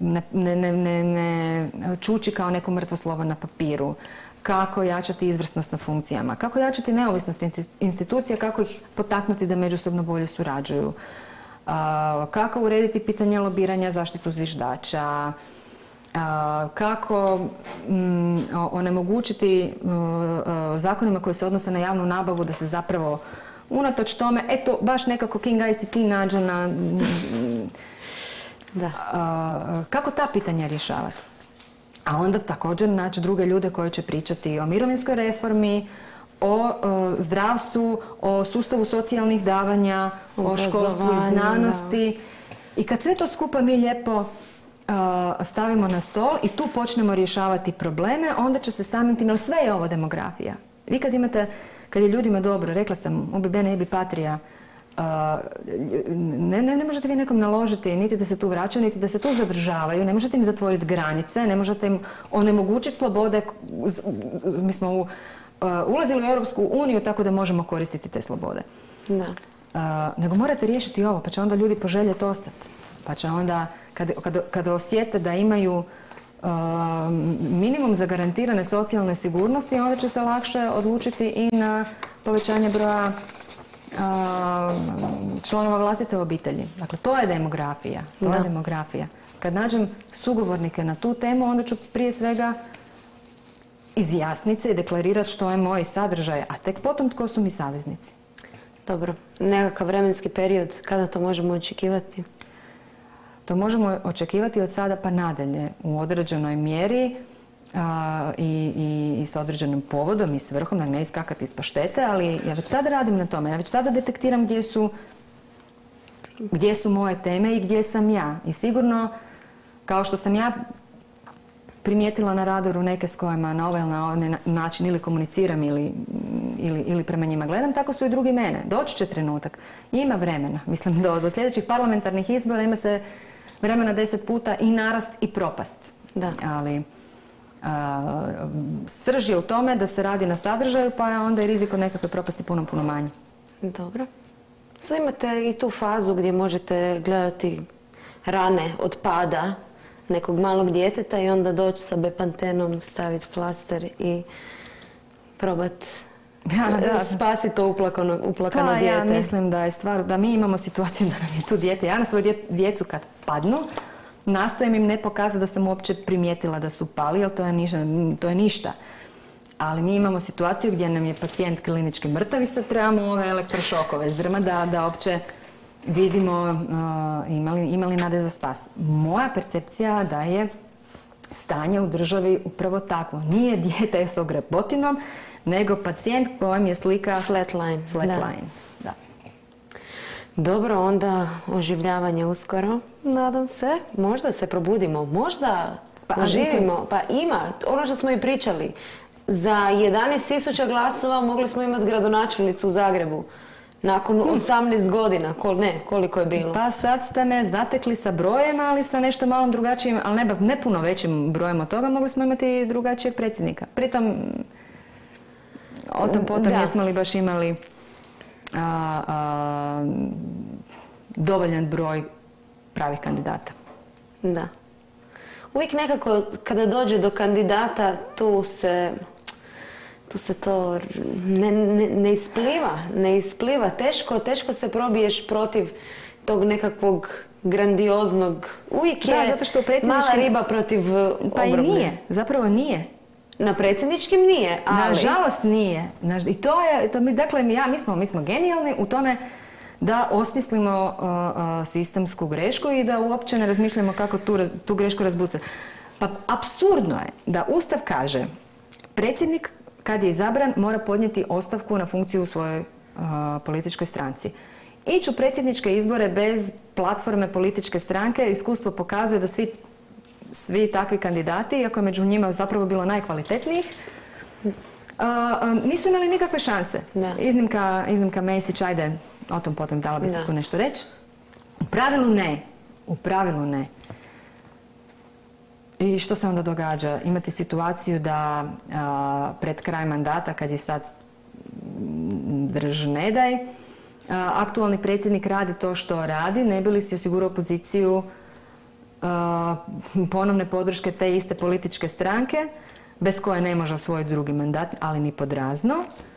ne čuči kao neko mrtvo slovo na papiru, kako jačati izvrsnost na funkcijama, kako jačati neovisnost institucija, kako ih potaknuti da međusobno bolje surađuju, kako urediti pitanje lobiranja, zaštitu zviždača, kako onemogućiti zakonima koji se odnose na javnu nabavu da se zapravo unatoč tome, eto, baš nekako King ICT nađe na... Kako ta pitanja rješavati? A onda također naći druge ljude koji će pričati o mirovinskoj reformi, o zdravstvu, o sustavu socijalnih davanja, o školstvu i znanosti. I kad sve to skupa mi lijepo stavimo na stol i tu počnemo rješavati probleme, onda će se samim tim, jer sve je ovo demografija. Vi kad je ljudima dobro, rekla sam, ubi bene ibi patria, ne možete vi nekom naložiti niti da se tu vraćaju, niti da se tu zadržavaju, ne možete im zatvoriti granice, ne možete im onemogućiti slobode. Mi smo ulazili u Europsku uniju tako da možemo koristiti te slobode. Da. Nego morate riješiti ovo, pa će onda ljudi poželjeti ostati. Pa će onda, kada osjete da imaju minimum zagarantirane socijalne sigurnosti, onda će se lakše odlučiti i na povećanje broja članova vlastite obitelji. Dakle, to je demografija. To je demografija. Kad nađem sugovornike na tu temu, onda ću prije svega izjasniti se i deklarirati što je moj sadržaj, a tek potom tko su mi saveznici. Dobro. Nekakav vremenski period, kada to možemo očekivati? To možemo očekivati od sada pa nadalje u određenoj mjeri i sa određenim povodom i svrhom, da ne iskakati iz paštete, ali ja već sada radim na tome. Ja već sada detektiram gdje su moje teme i gdje sam ja. I sigurno, kao što sam ja primijetila na radaru neke s kojima na ovaj ili na onaj način ili komuniciram ili prema njima gledam, tako su i drugi mene. Doći će trenutak. Ima vremena. Mislim, do sljedećih parlamentarnih izbora ima se vremena 10 puta i narast i propast. Da. Ali srž je u tome da se radi na sadržaju, pa je onda i rizik od nekakve propasti puno manji. Dobro. Sad imate i tu fazu gdje možete gledati rane od pada nekog malog djeteta i onda doći sa bepantenom, staviti plaster i probati spasiti to uplakano dijete. Ja mislim da je stvar, da mi imamo situaciju da nam je tu dijete. Ja na svoju djecu kad padnu, nastojim im ne pokazati da sam uopće primijetila da su pali, jer to je ništa. Ali mi imamo situaciju gdje nam je pacijent klinički mrtav i sad trebamo ove elektrošokove zdrma da uopće vidimo ima li nade za spas. Moja percepcija da je stanje u državi upravo takvo. Nije dijete s ogrebotinom, nego pacijent kojem je slika flatline. Da. Dobro, onda oživljavanje uskoro, nadam se. Možda se probudimo, možda oživimo. Pa ima, ono što smo i pričali. Za 11.000 glasova mogli smo imati gradonačelnicu u Zagrebu. Nakon 18 godina, koliko je bilo? Pa sad ste me zatekli sa brojem, ali sa nešto malom drugačijim, ali ne puno većim brojem od toga, mogli smo imati drugačijeg predsjednika. Pritom, o tom potom jesmo li baš imali dovoljan broj pravih kandidata. Da. Uvijek nekako kada dođe do kandidata tu se to ne ispliva. Teško se probiješ protiv tog nekakvog grandioznog. Uvijek je zato što mala riba protiv ogromne. Pa i nije, zapravo nije. Na predsjedničkim nije, ali... Nažalost nije. I dakle, mi smo genijalni u tome da osmislimo sistemsku grešku i da uopće ne razmišljamo kako tu grešku razbucati. Pa apsurdno je da Ustav kaže predsjednik kad je izabran mora podnijeti ostavku na funkciju u svojoj političkoj stranci. Ići u predsjedničke izbore bez platforme političke stranke, iskustvo pokazuje da svi takvi kandidati, iako je među njima zapravo bilo najkvalitetnijih, nisu imali nikakve šanse. Da. Iznimka Mesić, ajde, o tom potom dala bi se tu nešto reći. U pravilu ne. I što se onda događa? Imate situaciju da pred kraj mandata, kad je sad drž ne daj, aktualni predsjednik radi to što radi, ne bi li si osigurao poziciju ponovne podrške te iste političke stranke, bez koje ne može osvojiti drugi mandat, ali ni pod razno.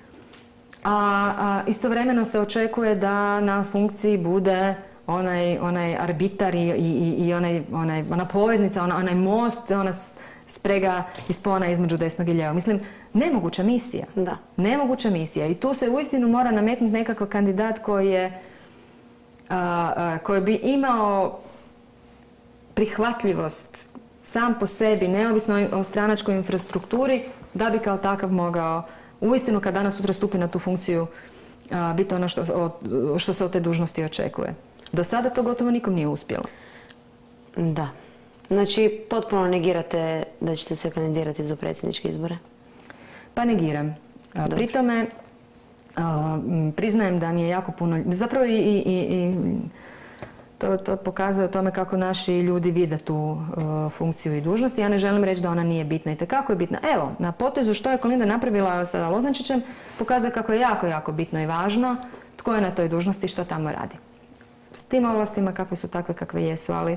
A istovremeno se očekuje da na funkciji bude onaj arbitar i ona poveznica, onaj most, ona sprega i spona između desnog i lijevog. Mislim, nemoguća misija. Da. Nemoguća misija. I tu se uistinu mora nametnuti nekakav kandidat koji bi imao prihvatljivost sam po sebi, neovisno o stranačkoj infrastrukturi, da bi kao takav mogao uistinu kad danas sutra stupi na tu funkciju biti ono što se od te dužnosti očekuje. Do sada to gotovo nikom nije uspjelo. Da. Znači, potpuno negirate da ćete se kandidirati za predsjedničke izbore? Pa negiram. Pri tome, priznajem da mi je jako puno... Zapravo i to pokazuje o tome kako naši ljudi vide tu funkciju i dužnost. Ja ne želim reći da ona nije bitna. I tekako je bitna. Evo, na potezu što je Kolinda napravila sa Lozančićem pokazuje kako je jako, jako bitno i važno tko je na toj dužnosti i što tamo radi. S tim ovlastima kakve su takve kakve jesu, ali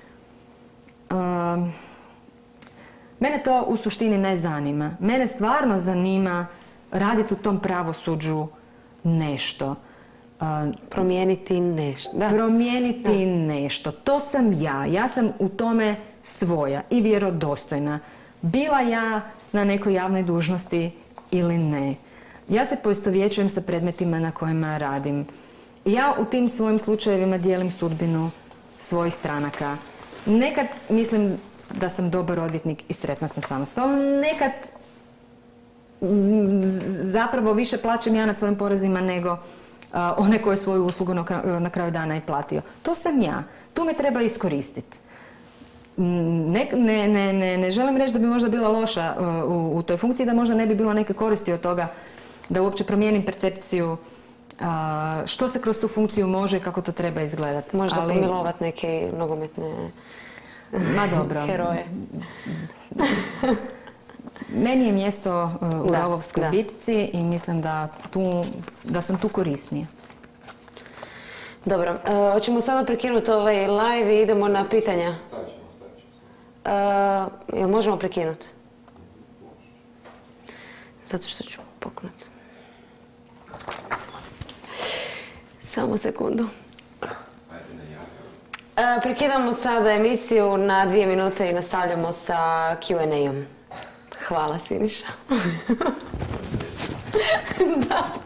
mene to u suštini ne zanima. Mene stvarno zanima raditi u tom pravosuđu nešto. Promijeniti nešto. Da. Promijeniti nešto. To sam ja. Ja sam u tome svoja i vjerodostojna. Bila ja na nekoj javnoj dužnosti ili ne. Ja se poistovjećujem sa predmetima na kojima radim. Ja u tim svojim slučajevima dijelim sudbinu svojih stranaka. Nekad mislim da sam dobar odvjetnik i sretna sam sama s sobom. Nekad zapravo više plaćam ja nad svojim porezima nego one koje svoju uslugu na kraju dana i platio. To sam ja. Tu me treba iskoristiti. Ne želim reći da bi možda bila loša u toj funkciji, da možda ne bi bilo neke koristi od toga da uopće promijenim percepciju što se kroz tu funkciju može i kako to treba izgledati. Možda pomilovati neke nogometne heroje. Meni je mjesto u rovovskoj bitci i mislim da sam tu korisnija. Dobro, hoćemo sada prekinuti ovaj live i idemo na pitanja. Jel možemo prekinuti? Zato što ću poknuti. Samo sekundu. Prekidamo sada emisiju na 2 minute i nastavljamo sa Q&A-om. Hvala, Siniša. Da.